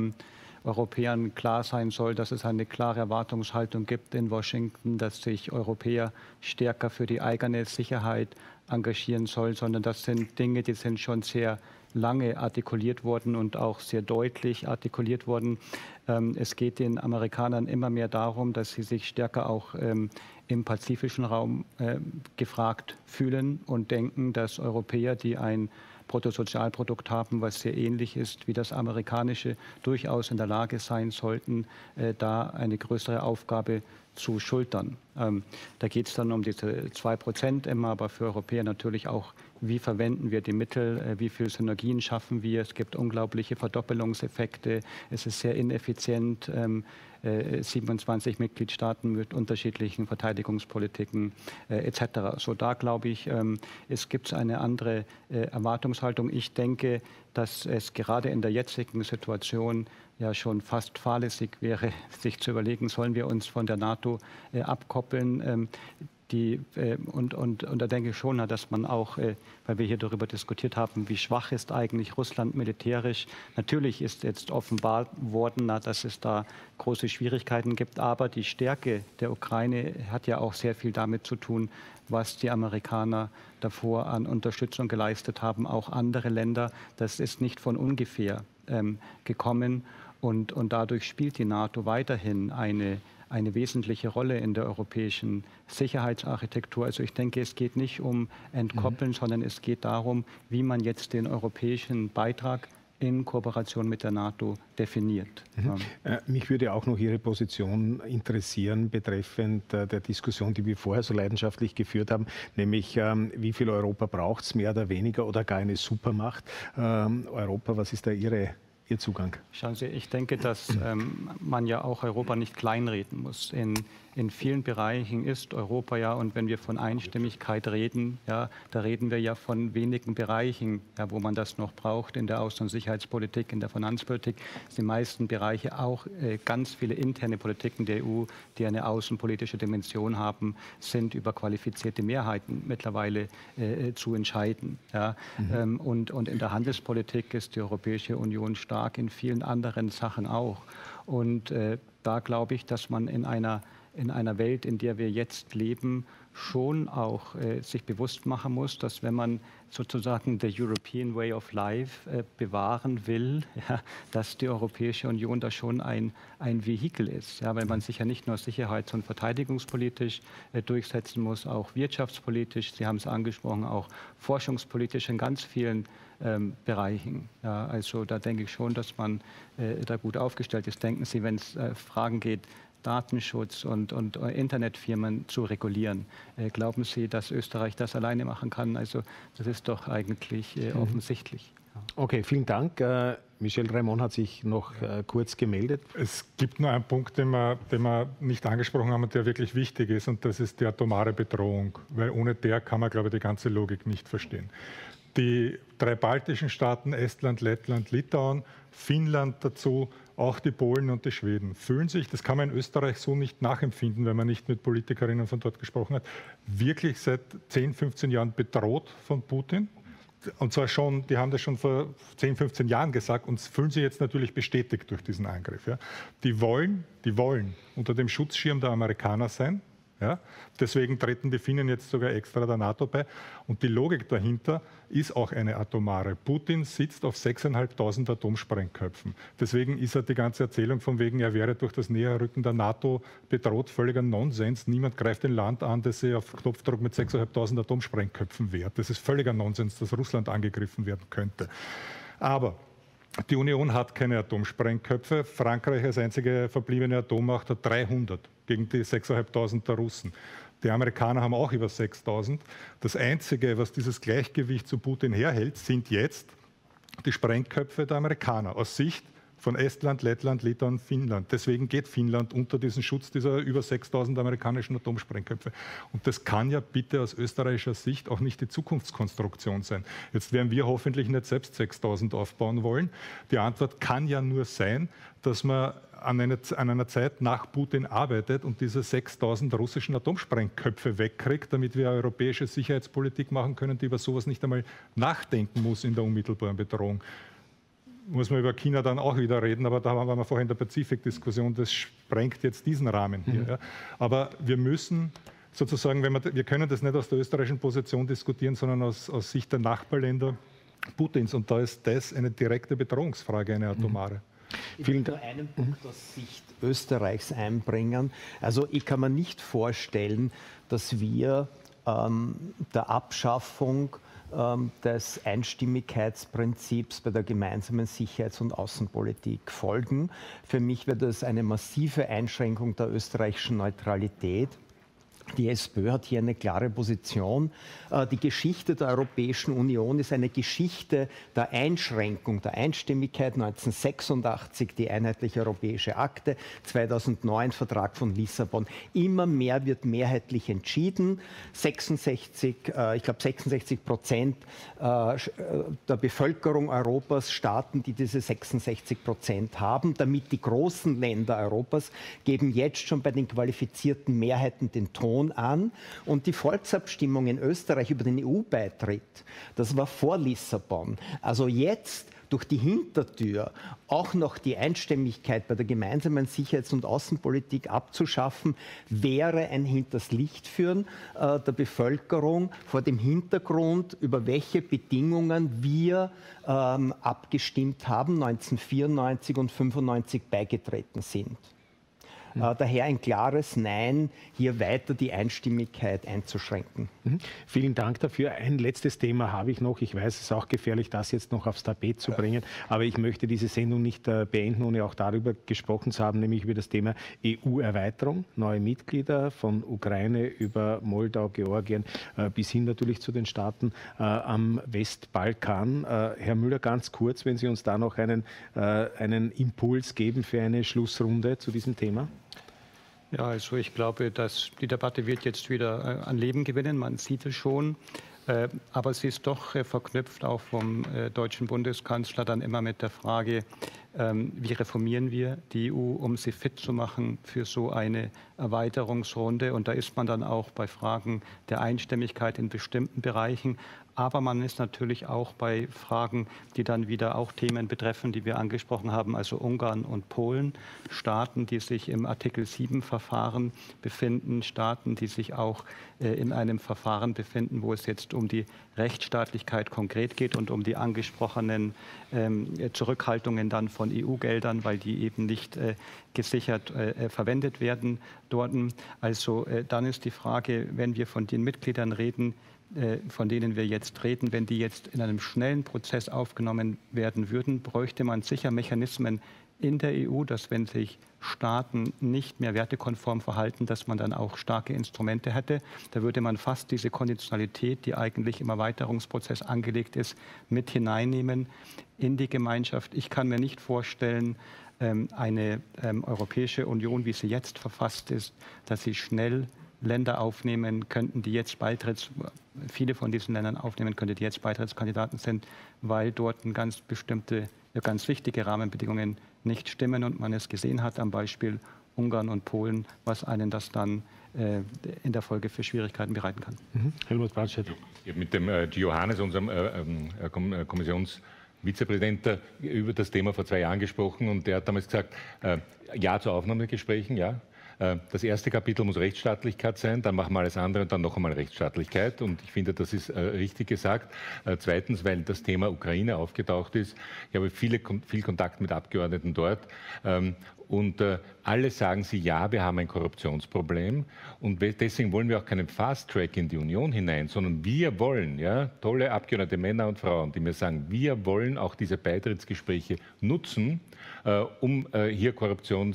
Europäern klar sein soll, dass es eine klare Erwartungshaltung gibt in Washington, dass sich Europäer stärker für die eigene Sicherheit engagieren sollen, sondern das sind Dinge, die sind schon sehr lange artikuliert worden und auch sehr deutlich artikuliert worden. Es geht den Amerikanern immer mehr darum, dass sie sich stärker auch im pazifischen Raum gefragt fühlen und denken, dass Europäer, die ein Bruttosozialprodukt haben, was sehr ähnlich ist wie das amerikanische, durchaus in der Lage sein sollten, da eine größere Aufgabe zu schultern. Da geht es dann um diese 2% immer, aber für Europäer natürlich auch, wie verwenden wir die Mittel, wie viele Synergien schaffen wir. Es gibt unglaubliche Verdoppelungseffekte, es ist sehr ineffizient. 27 Mitgliedstaaten mit unterschiedlichen Verteidigungspolitiken etc. So da glaube ich, es gibt eine andere Erwartungshaltung. Ich denke, dass es gerade in der jetzigen Situation ja schon fast fahrlässig wäre, sich zu überlegen, sollen wir uns von der NATO abkoppeln. Und da denke ich schon, dass man auch, weil wir hier darüber diskutiert haben, wie schwach ist eigentlich Russland militärisch. Natürlich ist jetzt offenbar worden, dass es da große Schwierigkeiten gibt, aber die Stärke der Ukraine hat ja auch sehr viel damit zu tun, was die Amerikaner davor an Unterstützung geleistet haben, auch andere Länder. Das ist nicht von ungefähr gekommen und dadurch spielt die NATO weiterhin eine wesentliche Rolle in der europäischen Sicherheitsarchitektur. Also ich denke, es geht nicht um Entkoppeln, sondern es geht darum, wie man jetzt den europäischen Beitrag in Kooperation mit der NATO definiert. Mich würde auch noch Ihre Position interessieren betreffend der Diskussion, die wir vorher so leidenschaftlich geführt haben, nämlich wie viel Europa braucht es, mehr oder weniger oder gar eine Supermacht? Europa, was ist da Ihre Ihr Zugang? Schauen Sie, ich denke, dass man ja auch Europa nicht kleinreden muss. In vielen Bereichen ist Europa ja, und wenn wir von Einstimmigkeit reden, ja, da reden wir ja von wenigen Bereichen, ja, wo man das noch braucht, in der Außen- und Sicherheitspolitik, in der Finanzpolitik. Die meisten Bereiche, auch ganz viele interne Politiken der EU, die eine außenpolitische Dimension haben, sind über qualifizierte Mehrheiten mittlerweile zu entscheiden. Ja. Und in der Handelspolitik ist die Europäische Union stark, in vielen anderen Sachen auch. Und da glaube ich, dass man in einer Welt, in der wir jetzt leben, schon auch sich bewusst machen muss, dass wenn man sozusagen the European Way of Life bewahren will, ja, dass die Europäische Union da schon ein Vehikel ist. Ja, weil man sich ja nicht nur sicherheits- und verteidigungspolitisch durchsetzen muss, auch wirtschaftspolitisch, Sie haben es angesprochen, auch forschungspolitisch in ganz vielen Bereichen. Ja, also da denke ich schon, dass man da gut aufgestellt ist. Denken Sie, wenn es Fragen geht, Datenschutz und Internetfirmen zu regulieren. Glauben Sie, dass Österreich das alleine machen kann? Also das ist doch eigentlich offensichtlich. Okay, vielen Dank. Michel Raimond hat sich noch kurz gemeldet. Es gibt nur einen Punkt, den wir nicht angesprochen haben und der wirklich wichtig ist, und das ist die atomare Bedrohung, weil ohne der kann man, glaube ich, die ganze Logik nicht verstehen. Die 3 baltischen Staaten, Estland, Lettland, Litauen, Finnland dazu, auch die Polen und die Schweden, fühlen sich, das kann man in Österreich so nicht nachempfinden, wenn man nicht mit Politikerinnen von dort gesprochen hat, wirklich seit 10, 15 Jahren bedroht von Putin. Und zwar schon, die haben das schon vor 10, 15 Jahren gesagt und fühlen sich jetzt natürlich bestätigt durch diesen Angriff. Ja. Die wollen unter dem Schutzschirm der Amerikaner sein. Ja, deswegen treten die Finnen jetzt sogar extra der NATO bei. Und die Logik dahinter ist auch eine atomare. Putin sitzt auf 6.500 Atomsprengköpfen. Deswegen ist die ganze Erzählung von wegen, er wäre durch das Näherrücken der NATO bedroht, völliger Nonsens. Niemand greift ein Land an, das sich auf Knopfdruck mit 6.500 Atomsprengköpfen wehrt. Das ist völliger Nonsens, dass Russland angegriffen werden könnte. Aber die Union hat keine Atomsprengköpfe. Frankreich als einzige verbliebene Atommacht hat 300 gegen die 6.500 der Russen. Die Amerikaner haben auch über 6.000. Das Einzige, was dieses Gleichgewicht zu Putin herhält, sind jetzt die Sprengköpfe der Amerikaner aus Sicht von Estland, Lettland, Litauen, Finnland. Deswegen geht Finnland unter diesen Schutz dieser über 6.000 amerikanischen Atomsprengköpfe. Und das kann ja bitte aus österreichischer Sicht auch nicht die Zukunftskonstruktion sein. Jetzt werden wir hoffentlich nicht selbst 6.000 aufbauen wollen. Die Antwort kann ja nur sein, dass man an einer Zeit nach Putin arbeitet und diese 6.000 russischen Atomsprengköpfe wegkriegt, damit wir europäische Sicherheitspolitik machen können, die über sowas nicht einmal nachdenken muss in der unmittelbaren Bedrohung. Muss man über China dann auch wieder reden, aber da waren wir vorhin in der Pazifikdiskussion, das sprengt jetzt diesen Rahmen hier. Ja. Aber wir müssen sozusagen, wir können das nicht aus der österreichischen Position diskutieren, sondern aus Sicht der Nachbarländer Putins. Und da ist das eine direkte Bedrohungsfrage, eine atomare. Ich will nur einen Punkt aus Sicht Österreichs einbringen. Also ich kann mir nicht vorstellen, dass wir der Abschaffung des Einstimmigkeitsprinzips bei der gemeinsamen Sicherheits- und Außenpolitik folgen. Für mich wäre das eine massive Einschränkung der österreichischen Neutralität. Die SPÖ hat hier eine klare Position. Die Geschichte der Europäischen Union ist eine Geschichte der Einschränkung, der Einstimmigkeit. 1986 die Einheitliche Europäische Akte, 2009 Vertrag von Lissabon. Immer mehr wird mehrheitlich entschieden. 66% der Bevölkerung Europas, Staaten, die diese 66% haben, damit die großen Länder Europas geben jetzt schon bei den qualifizierten Mehrheiten den Ton an. Und die Volksabstimmung in Österreich über den EU-Beitritt, das war vor Lissabon. Also jetzt durch die Hintertür auch noch die Einstimmigkeit bei der gemeinsamen Sicherheits- und Außenpolitik abzuschaffen, wäre ein hinters Licht führen der Bevölkerung vor dem Hintergrund, über welche Bedingungen wir abgestimmt haben, 1994 und 1995 beigetreten sind. Daher ein klares Nein, hier weiter die Einstimmigkeit einzuschränken. Vielen Dank dafür. Ein letztes Thema habe ich noch. Ich weiß, es ist auch gefährlich, das jetzt noch aufs Tapet zu bringen, aber ich möchte diese Sendung nicht beenden, ohne auch darüber gesprochen zu haben, nämlich über das Thema EU-Erweiterung. Neue Mitglieder von Ukraine über Moldau, Georgien bis hin natürlich zu den Staaten am Westbalkan. Herr Müller, ganz kurz, wenn Sie uns da noch einen Impuls geben für eine Schlussrunde zu diesem Thema. Ja, also ich glaube, dass die Debatte wird jetzt wieder an Leben gewinnen. Man sieht es schon. Aber sie ist doch verknüpft auch vom deutschen Bundeskanzler dann immer mit der Frage, wie reformieren wir die EU, um sie fit zu machen für so eine Erweiterungsrunde. Und da ist man dann auch bei Fragen der Einstimmigkeit in bestimmten Bereichen. Aber man ist natürlich auch bei Fragen, die dann wieder auch Themen betreffen, die wir angesprochen haben, also Ungarn und Polen, Staaten, die sich im Artikel 7 Verfahren befinden, Staaten, die sich auch in einem Verfahren befinden, wo es jetzt um die Rechtsstaatlichkeit konkret geht und um die angesprochenen Zurückhaltungen dann von EU-Geldern, weil die eben nicht gesichert verwendet werden dort. Also dann ist die Frage, wenn wir von den Mitgliedern reden, von denen wir jetzt reden, wenn die jetzt in einem schnellen Prozess aufgenommen werden würden, bräuchte man sicher Mechanismen in der EU, dass wenn sich Staaten nicht mehr wertekonform verhalten, dass man dann auch starke Instrumente hätte. Da würde man fast diese Konditionalität, die eigentlich im Erweiterungsprozess angelegt ist, mit hineinnehmen in die Gemeinschaft. Ich kann mir nicht vorstellen, eine Europäische Union, wie sie jetzt verfasst ist, dass sie schnell Länder aufnehmen könnten, die jetzt viele von diesen Ländern aufnehmen könnte, die jetzt Beitrittskandidaten sind, weil dort ganz bestimmte, ganz wichtige Rahmenbedingungen nicht stimmen und man es gesehen hat am Beispiel Ungarn und Polen, was einen das dann in der Folge für Schwierigkeiten bereiten kann. Helmut Brandstätter. Ich habe mit dem Johannes, unserem Kommissionsvizepräsident, über das Thema vor 2 Jahren gesprochen und der hat damals gesagt, ja zu Aufnahmegesprächen, ja. Das erste Kapitel muss Rechtsstaatlichkeit sein, dann machen wir alles andere und dann noch einmal Rechtsstaatlichkeit. Und ich finde, das ist richtig gesagt. Zweitens, weil das Thema Ukraine aufgetaucht ist. Ich habe viel Kontakt mit Abgeordneten dort. Und alle sagen sie, ja, wir haben ein Korruptionsproblem und deswegen wollen wir auch keinen Fast-Track in die Union hinein, sondern wir wollen, ja, tolle Abgeordnete, Männer und Frauen, die mir sagen, wir wollen auch diese Beitrittsgespräche nutzen, um hier Korruption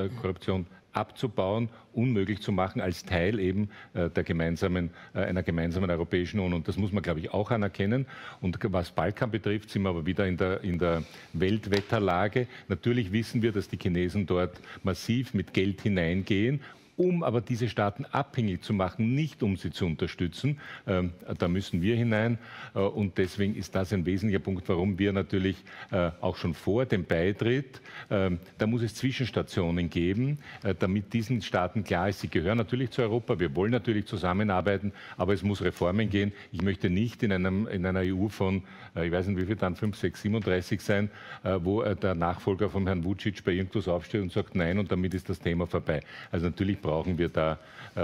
abzubauen, unmöglich zu machen als Teil eben einer gemeinsamen Europäischen Union. Und das muss man, glaube ich, auch anerkennen. Und was Balkan betrifft, sind wir aber wieder in der Weltwetterlage. Natürlich wissen wir, dass die Chinesen dort massiv mit Geld hineingehen, um aber diese Staaten abhängig zu machen, nicht um sie zu unterstützen. Da müssen wir hinein. Und deswegen ist das ein wesentlicher Punkt, warum wir natürlich auch schon vor dem Beitritt, da muss es Zwischenstationen geben, damit diesen Staaten klar ist, sie gehören natürlich zu Europa, wir wollen natürlich zusammenarbeiten, aber es muss Reformen gehen. Ich möchte nicht in einer EU von, ich weiß nicht wie viel dann, 5, 6, 37 sein, wo der Nachfolger von Herrn Vučić bei irgendwas aufsteht und sagt Nein und damit ist das Thema vorbei. Also natürlich brauchen wir da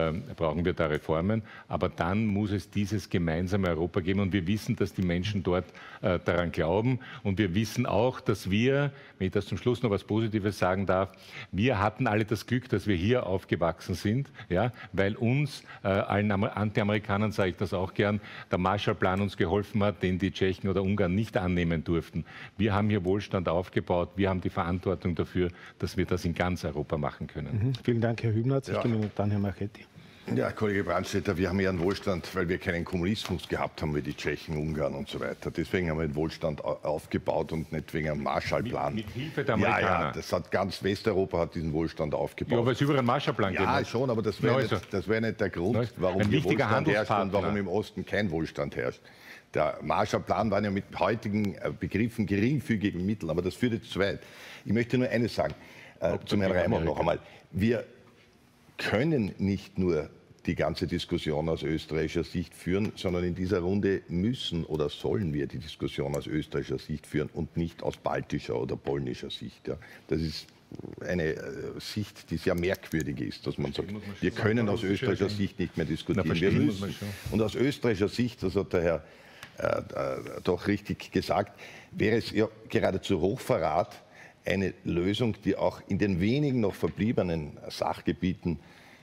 Reformen, aber dann muss es dieses gemeinsame Europa geben und wir wissen, dass die Menschen dort daran glauben und wir wissen auch, dass wir, wenn ich das zum Schluss noch was Positives sagen darf, wir hatten alle das Glück, dass wir hier aufgewachsen sind, ja, weil uns, allen Anti-Amerikanern sage ich das auch gern, der Marshallplan uns geholfen hat, den die Tschechen oder Ungarn nicht annehmen durften. Wir haben hier Wohlstand aufgebaut, wir haben die Verantwortung dafür, dass wir das in ganz Europa machen können. Vielen Dank, Herr Hübner. Und dann Herr Marchetti. Ja, Kollege Brandstätter, wir haben ja einen Wohlstand, weil wir keinen Kommunismus gehabt haben wie die Tschechen, Ungarn und so weiter. Deswegen haben wir den Wohlstand aufgebaut und nicht wegen einem Marshallplan. Mit Hilfe der Amerikaner. Ja, das hat ganz Westeuropa hat diesen Wohlstand aufgebaut. Ja, weil es überall einen Marshallplan gibt. Ja, schon, aber das wäre nicht der Grund, warum hier Wohlstand herrscht und warum im Osten kein Wohlstand herrscht. Der Marshallplan war ja mit heutigen Begriffen geringfügigen Mitteln, aber das führt jetzt zu weit. Ich möchte nur eines sagen, zum Herrn Reimer noch einmal. Wir können nicht nur die ganze Diskussion aus österreichischer Sicht führen, sondern in dieser Runde müssen oder sollen wir die Diskussion aus österreichischer Sicht führen und nicht aus baltischer oder polnischer Sicht. Ja. Das ist eine Sicht, die sehr merkwürdig ist, dass man sagt, wir können aus österreichischer Sicht nicht mehr diskutieren. Wir müssen. Und aus österreichischer Sicht, das hat der Herr doch richtig gesagt, wäre es ja geradezu Hochverrat, eine Lösung, die auch in den wenigen noch verbliebenen Sachgebieten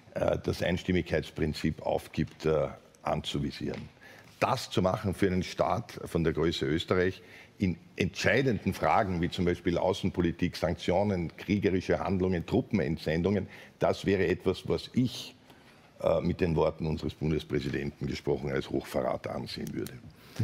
das Einstimmigkeitsprinzip aufgibt, anzuvisieren. Das zu machen für einen Staat von der Größe Österreich in entscheidenden Fragen, wie zum Beispiel Außenpolitik, Sanktionen, kriegerische Handlungen, Truppenentsendungen, das wäre etwas, was ich mit den Worten unseres Bundespräsidenten gesprochen als Hochverrat ansehen würde.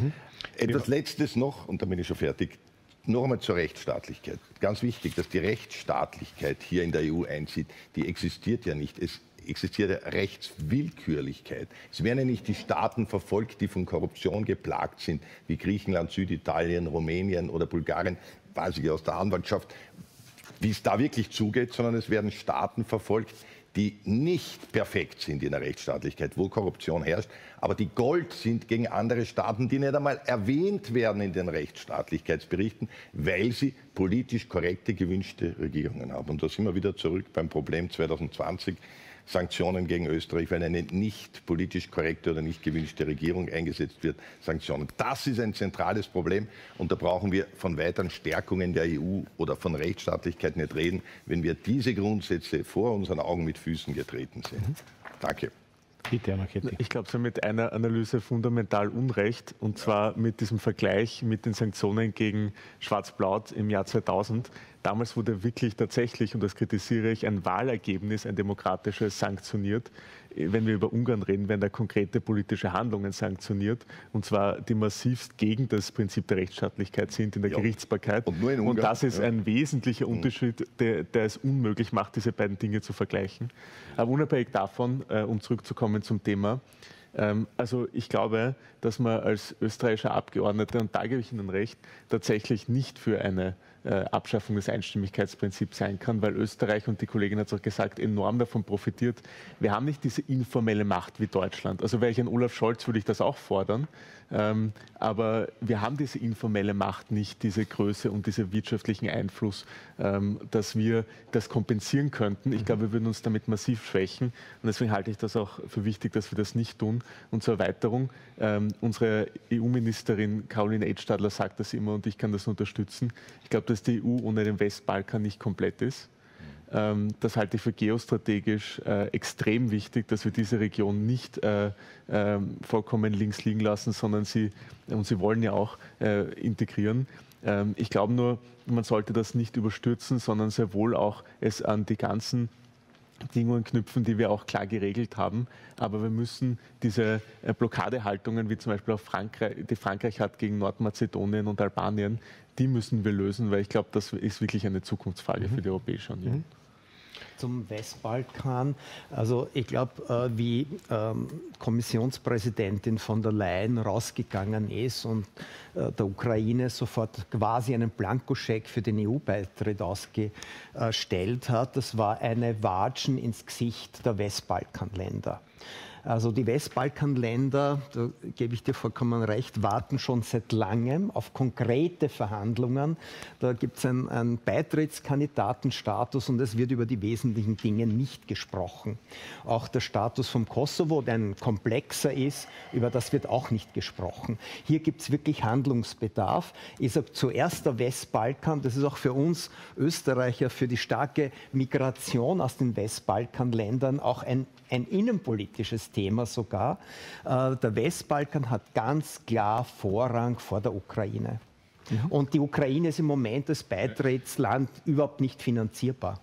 Etwas Letztes noch, und dann bin ich schon fertig, noch einmal zur Rechtsstaatlichkeit. Ganz wichtig, dass die Rechtsstaatlichkeit hier in der EU einzieht, die existiert ja nicht. Es existiert Rechtswillkürlichkeit. Es werden ja nicht die Staaten verfolgt, die von Korruption geplagt sind, wie Griechenland, Süditalien, Rumänien oder Bulgarien, weiß ich aus der Anwaltschaft, wie es da wirklich zugeht, sondern es werden Staaten verfolgt, die nicht perfekt sind in der Rechtsstaatlichkeit, wo Korruption herrscht, aber die Gold sind gegen andere Staaten, die nicht einmal erwähnt werden in den Rechtsstaatlichkeitsberichten, weil sie politisch korrekte, gewünschte Regierungen haben. Und da sind wir wieder zurück beim Problem 2020. Sanktionen gegen Österreich, wenn eine nicht politisch korrekte oder nicht gewünschte Regierung eingesetzt wird, Sanktionen. Das ist ein zentrales Problem und da brauchen wir von weiteren Stärkungen der EU oder von Rechtsstaatlichkeit nicht reden, wenn wir diese Grundsätze vor unseren Augen mit Füßen getreten sehen. Danke. Bitte, Herr Marchetti. Ich glaube, Sie haben mit einer Analyse fundamental Unrecht, und zwar mit diesem Vergleich mit den Sanktionen gegen Schwarz-Blau im Jahr 2000. Damals wurde wirklich tatsächlich, und das kritisiere ich, ein Wahlergebnis, ein demokratisches, sanktioniert. Wenn wir über Ungarn reden, werden da konkrete politische Handlungen sanktioniert, und zwar die massivst gegen das Prinzip der Rechtsstaatlichkeit sind in der Gerichtsbarkeit. Und, nur in Ungarn, und das ist ein wesentlicher Unterschied, der es unmöglich macht, diese beiden Dinge zu vergleichen. Aber unabhängig davon, um zurückzukommen zum Thema, also ich glaube, dass man als österreichischer Abgeordneter, und da gebe ich Ihnen recht, tatsächlich nicht für eine Abschaffung des Einstimmigkeitsprinzips sein kann, weil Österreich, und die Kollegin hat es auch gesagt, enorm davon profitiert. Wir haben nicht diese informelle Macht wie Deutschland. Also wäre ich ein Olaf Scholz, würde ich das auch fordern. Aber wir haben diese informelle Macht nicht, diese Größe und diesen wirtschaftlichen Einfluss, dass wir das kompensieren könnten. Ich glaube, wir würden uns damit massiv schwächen. Und deswegen halte ich das auch für wichtig, dass wir das nicht tun. Und zur Erweiterung, unsere EU-Ministerin Caroline Edstadler sagt das immer, und ich kann das unterstützen. Ich glaube, dass die EU ohne den Westbalkan nicht komplett ist. Das halte ich für geostrategisch extrem wichtig, dass wir diese Region nicht vollkommen links liegen lassen, sondern sie wollen ja auch integrieren. Ich glaube nur, man sollte das nicht überstürzen, sondern sehr wohl auch es an die ganzen Bedingungen knüpfen, die wir auch klar geregelt haben. Aber wir müssen diese Blockadehaltungen, wie zum Beispiel auch die Frankreich hat gegen Nordmazedonien und Albanien, die müssen wir lösen, weil ich glaube, das ist wirklich eine Zukunftsfrage für die Europäische Union. Zum Westbalkan. Also ich glaube, wie Kommissionspräsidentin von der Leyen rausgegangen ist und der Ukraine sofort quasi einen Blankoscheck für den EU-Beitritt ausgestellt hat, das war eine Watschen ins Gesicht der Westbalkanländer. Also die Westbalkanländer, da gebe ich dir vollkommen recht, warten schon seit langem auf konkrete Verhandlungen. Da gibt es einen Beitrittskandidatenstatus und es wird über die wesentlichen Dinge nicht gesprochen. Auch der Status vom Kosovo, der ein komplexer ist, über das wird auch nicht gesprochen. Hier gibt es wirklich Handlungsbedarf. Ich sage zuerst der Westbalkan, das ist auch für uns Österreicher, für die starke Migration aus den Westbalkanländern auch ein innenpolitisches Thema sogar. Der Westbalkan hat ganz klar Vorrang vor der Ukraine. Und die Ukraine ist im Moment als Beitrittsland überhaupt nicht finanzierbar.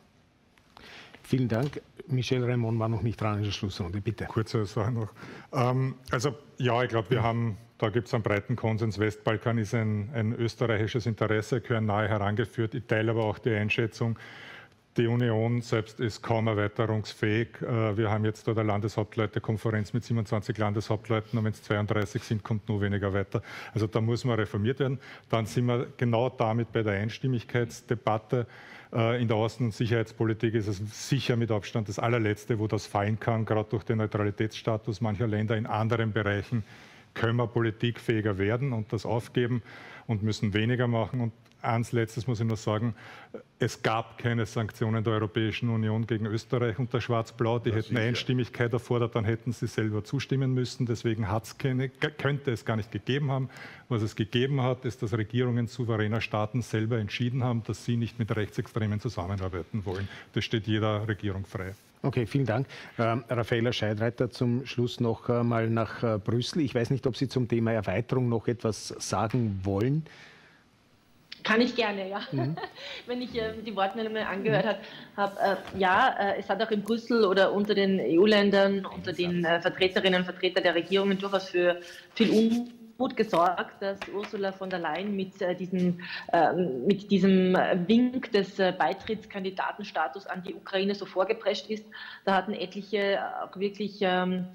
Vielen Dank. Michel Raymond war noch nicht dran in der Schlussrunde, bitte. Kurze Sache noch. Also ja, ich glaube, da gibt es einen breiten Konsens. Westbalkan ist ein österreichisches Interesse, gehören nahe herangeführt. Ich teile aber auch die Einschätzung, die Union selbst ist kaum erweiterungsfähig. Wir haben jetzt da eine Landeshauptleutekonferenz mit 27 Landeshauptleuten, und wenn es 32 sind, kommt nur weniger weiter. Also da muss man reformiert werden. Dann sind wir genau damit bei der Einstimmigkeitsdebatte. In der Außen- und Sicherheitspolitik ist es sicher mit Abstand das allerletzte, wo das fallen kann, gerade durch den Neutralitätsstatus mancher Länder. In anderen Bereichen können wir politikfähiger werden und das aufgeben und müssen weniger machen. Und eins Letztes muss ich noch sagen, es gab keine Sanktionen der Europäischen Union gegen Österreich unter Schwarz-Blau. Die hätten Einstimmigkeit erfordert, dann hätten sie selber zustimmen müssen. Deswegen könnte es gar nicht gegeben haben. Was es gegeben hat, ist, dass Regierungen souveräner Staaten selber entschieden haben, dass sie nicht mit Rechtsextremen zusammenarbeiten wollen. Das steht jeder Regierung frei. Okay, vielen Dank. Raffaella Scheidreiter, zum Schluss noch mal nach Brüssel. Ich weiß nicht, ob Sie zum Thema Erweiterung noch etwas sagen wollen. Kann ich gerne, ja. Wenn ich die Wortmeldung angehört habe, es hat auch in Brüssel oder unter den EU-Ländern, unter den Vertreterinnen und Vertretern der Regierungen durchaus für viel Unmut gesorgt, dass Ursula von der Leyen mit diesem Wink des Beitrittskandidatenstatus an die Ukraine so vorgeprescht ist. Da hatten etliche auch wirklich haben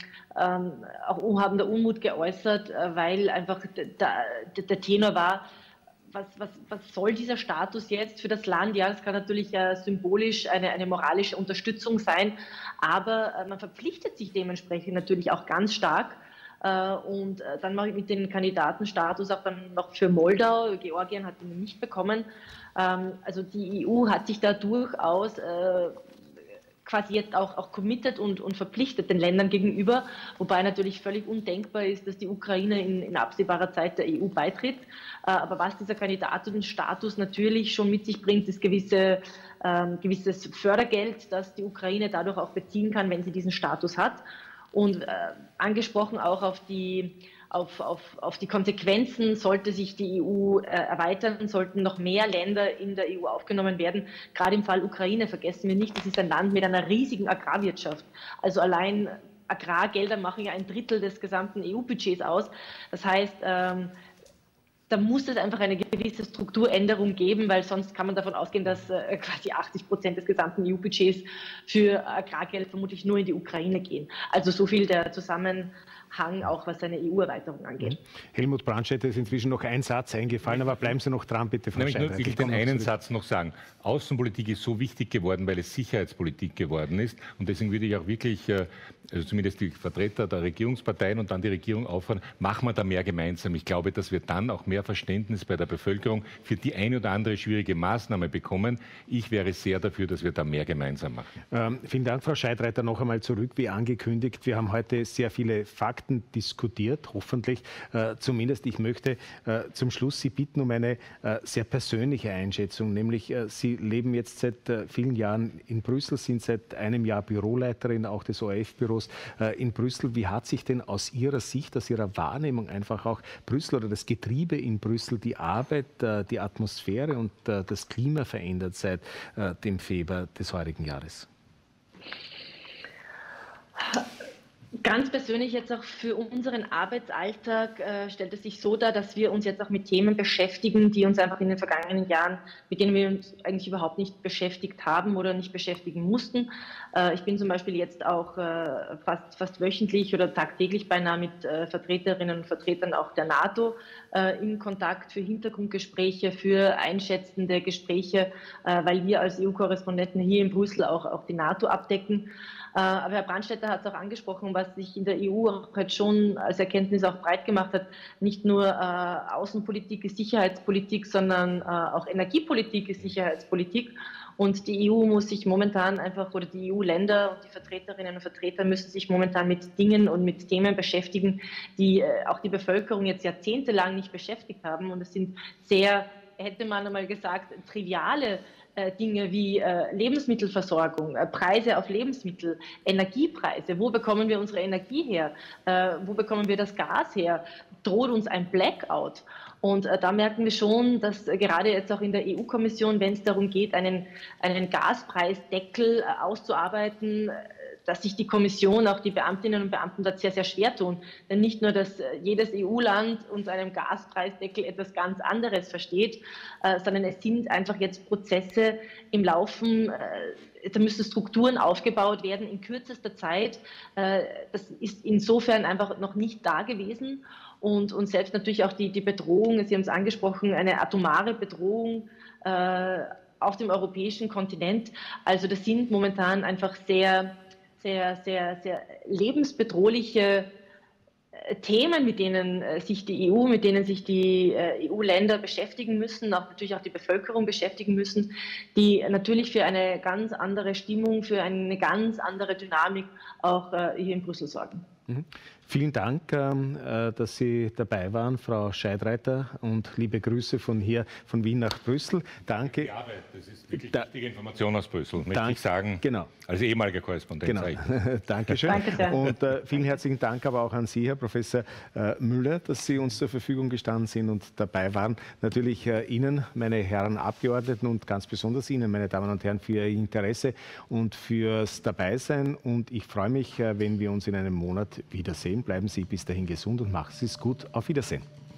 der Unmut geäußert, weil einfach der Tenor war, was soll dieser Status jetzt für das Land? Ja, es kann natürlich symbolisch eine moralische Unterstützung sein, aber man verpflichtet sich dementsprechend natürlich auch ganz stark. Und dann mache ich mit dem Kandidatenstatus auch dann noch für Moldau. Georgien hat ihn nicht bekommen. Also die EU hat sich da durchaus quasi jetzt auch committed und verpflichtet den Ländern gegenüber, wobei natürlich völlig undenkbar ist, dass die Ukraine in absehbarer Zeit der EU beitritt. Aber was dieser Kandidatenstatus natürlich schon mit sich bringt, ist gewisses Fördergeld, das die Ukraine dadurch auch beziehen kann, wenn sie diesen Status hat. Und angesprochen auch auf die Konsequenzen, sollte sich die EU erweitern, sollten noch mehr Länder in der EU aufgenommen werden. Gerade im Fall Ukraine vergessen wir nicht, das ist ein Land mit einer riesigen Agrarwirtschaft. Also allein Agrargelder machen ja 1/3 des gesamten EU-Budgets aus. Das heißt, da muss es einfach eine gewisse Strukturänderung geben, weil sonst kann man davon ausgehen, dass quasi 80% des gesamten EU-Budgets für Agrargeld vermutlich nur in die Ukraine gehen. Also so viel der Zusammenhang auch, was eine EU-Erweiterung angeht. Helmut Brandstätter ist inzwischen noch ein Satz eingefallen, aber bleiben Sie noch dran, bitte, Frau Scheidreiter. Ich will den einen Satz noch sagen. Außenpolitik ist so wichtig geworden, weil es Sicherheitspolitik geworden ist. Und deswegen würde ich auch wirklich, also zumindest die Vertreter der Regierungsparteien und dann die Regierung auffordern, machen wir da mehr gemeinsam. Ich glaube, dass wir dann auch mehr Verständnis bei der Bevölkerung für die eine oder andere schwierige Maßnahme bekommen. Ich wäre sehr dafür, dass wir da mehr gemeinsam machen. Vielen Dank, Frau Scheidreiter. Noch einmal zurück, wie angekündigt. Wir haben heute sehr viele Fakten diskutiert, hoffentlich zumindest. Ich möchte zum Schluss Sie bitten um eine sehr persönliche Einschätzung, nämlich Sie leben jetzt seit vielen Jahren in Brüssel, sind seit einem Jahr Büroleiterin auch des ORF-Büros in Brüssel. Wie hat sich denn aus Ihrer Sicht, aus Ihrer Wahrnehmung einfach auch Brüssel oder das Getriebe in Brüssel, die Arbeit, die Atmosphäre und das Klima verändert seit dem Februar des heurigen Jahres? Ganz persönlich jetzt auch für unseren Arbeitsalltag stellt es sich so dar, dass wir uns jetzt auch mit Themen beschäftigen, die uns einfach in den vergangenen Jahren, mit denen wir uns eigentlich überhaupt nicht beschäftigt haben oder nicht beschäftigen mussten. Ich bin zum Beispiel jetzt auch fast wöchentlich oder tagtäglich beinahe mit Vertreterinnen und Vertretern auch der NATO in Kontakt für Hintergrundgespräche, für einschätzende Gespräche, weil wir als EU-Korrespondenten hier in Brüssel auch die NATO abdecken. Aber Herr Brandstätter hat es auch angesprochen, was sich in der EU auch heute schon als Erkenntnis auch breit gemacht hat. Nicht nur Außenpolitik ist Sicherheitspolitik, sondern auch Energiepolitik ist Sicherheitspolitik. Und die EU muss sich momentan einfach, oder die EU-Länder und die Vertreterinnen und Vertreter müssen sich momentan mit Dingen und mit Themen beschäftigen, die auch die Bevölkerung jetzt jahrzehntelang nicht beschäftigt haben. Und es sind sehr, hätte man einmal gesagt, triviale Dinge wie Lebensmittelversorgung, Preise auf Lebensmittel, Energiepreise. Wo bekommen wir unsere Energie her? Wo bekommen wir das Gas her? Droht uns ein Blackout? Und da merken wir schon, dass gerade jetzt auch in der EU-Kommission, wenn es darum geht, einen Gaspreisdeckel auszuarbeiten, dass sich die Kommission, auch die Beamtinnen und Beamten dort sehr, sehr schwer tun. Denn nicht nur, dass jedes EU-Land unter einem Gaspreisdeckel etwas ganz anderes versteht, sondern es sind einfach jetzt Prozesse im Laufen, da müssen Strukturen aufgebaut werden in kürzester Zeit. Das ist insofern einfach noch nicht da gewesen. Und selbst natürlich auch die Bedrohung, Sie haben es angesprochen, eine atomare Bedrohung auf dem europäischen Kontinent. Also das sind momentan einfach sehr lebensbedrohliche Themen, mit denen sich die EU, mit denen sich die EU-Länder beschäftigen müssen, natürlich auch die Bevölkerung beschäftigen müssen, die natürlich für eine ganz andere Stimmung, für eine ganz andere Dynamik auch hier in Brüssel sorgen. Vielen Dank, dass Sie dabei waren, Frau Scheidreiter, und liebe Grüße von hier, von Wien nach Brüssel. Danke. Die Arbeit, das ist wirklich wichtige Information aus Brüssel, möchte ich sagen, genau. Als ehemaliger Korrespondent. Genau. Dankeschön. Danke sehr. Und vielen herzlichen Dank aber auch an Sie, Herr Professor Müller, dass Sie uns zur Verfügung gestanden sind und dabei waren. Natürlich Ihnen, meine Herren Abgeordneten, und ganz besonders Ihnen, meine Damen und Herren, für Ihr Interesse und fürs Dabeisein. Und ich freue mich, wenn wir uns in einem Monat wiedersehen. Bleiben Sie bis dahin gesund und machen Sie es gut. Auf Wiedersehen.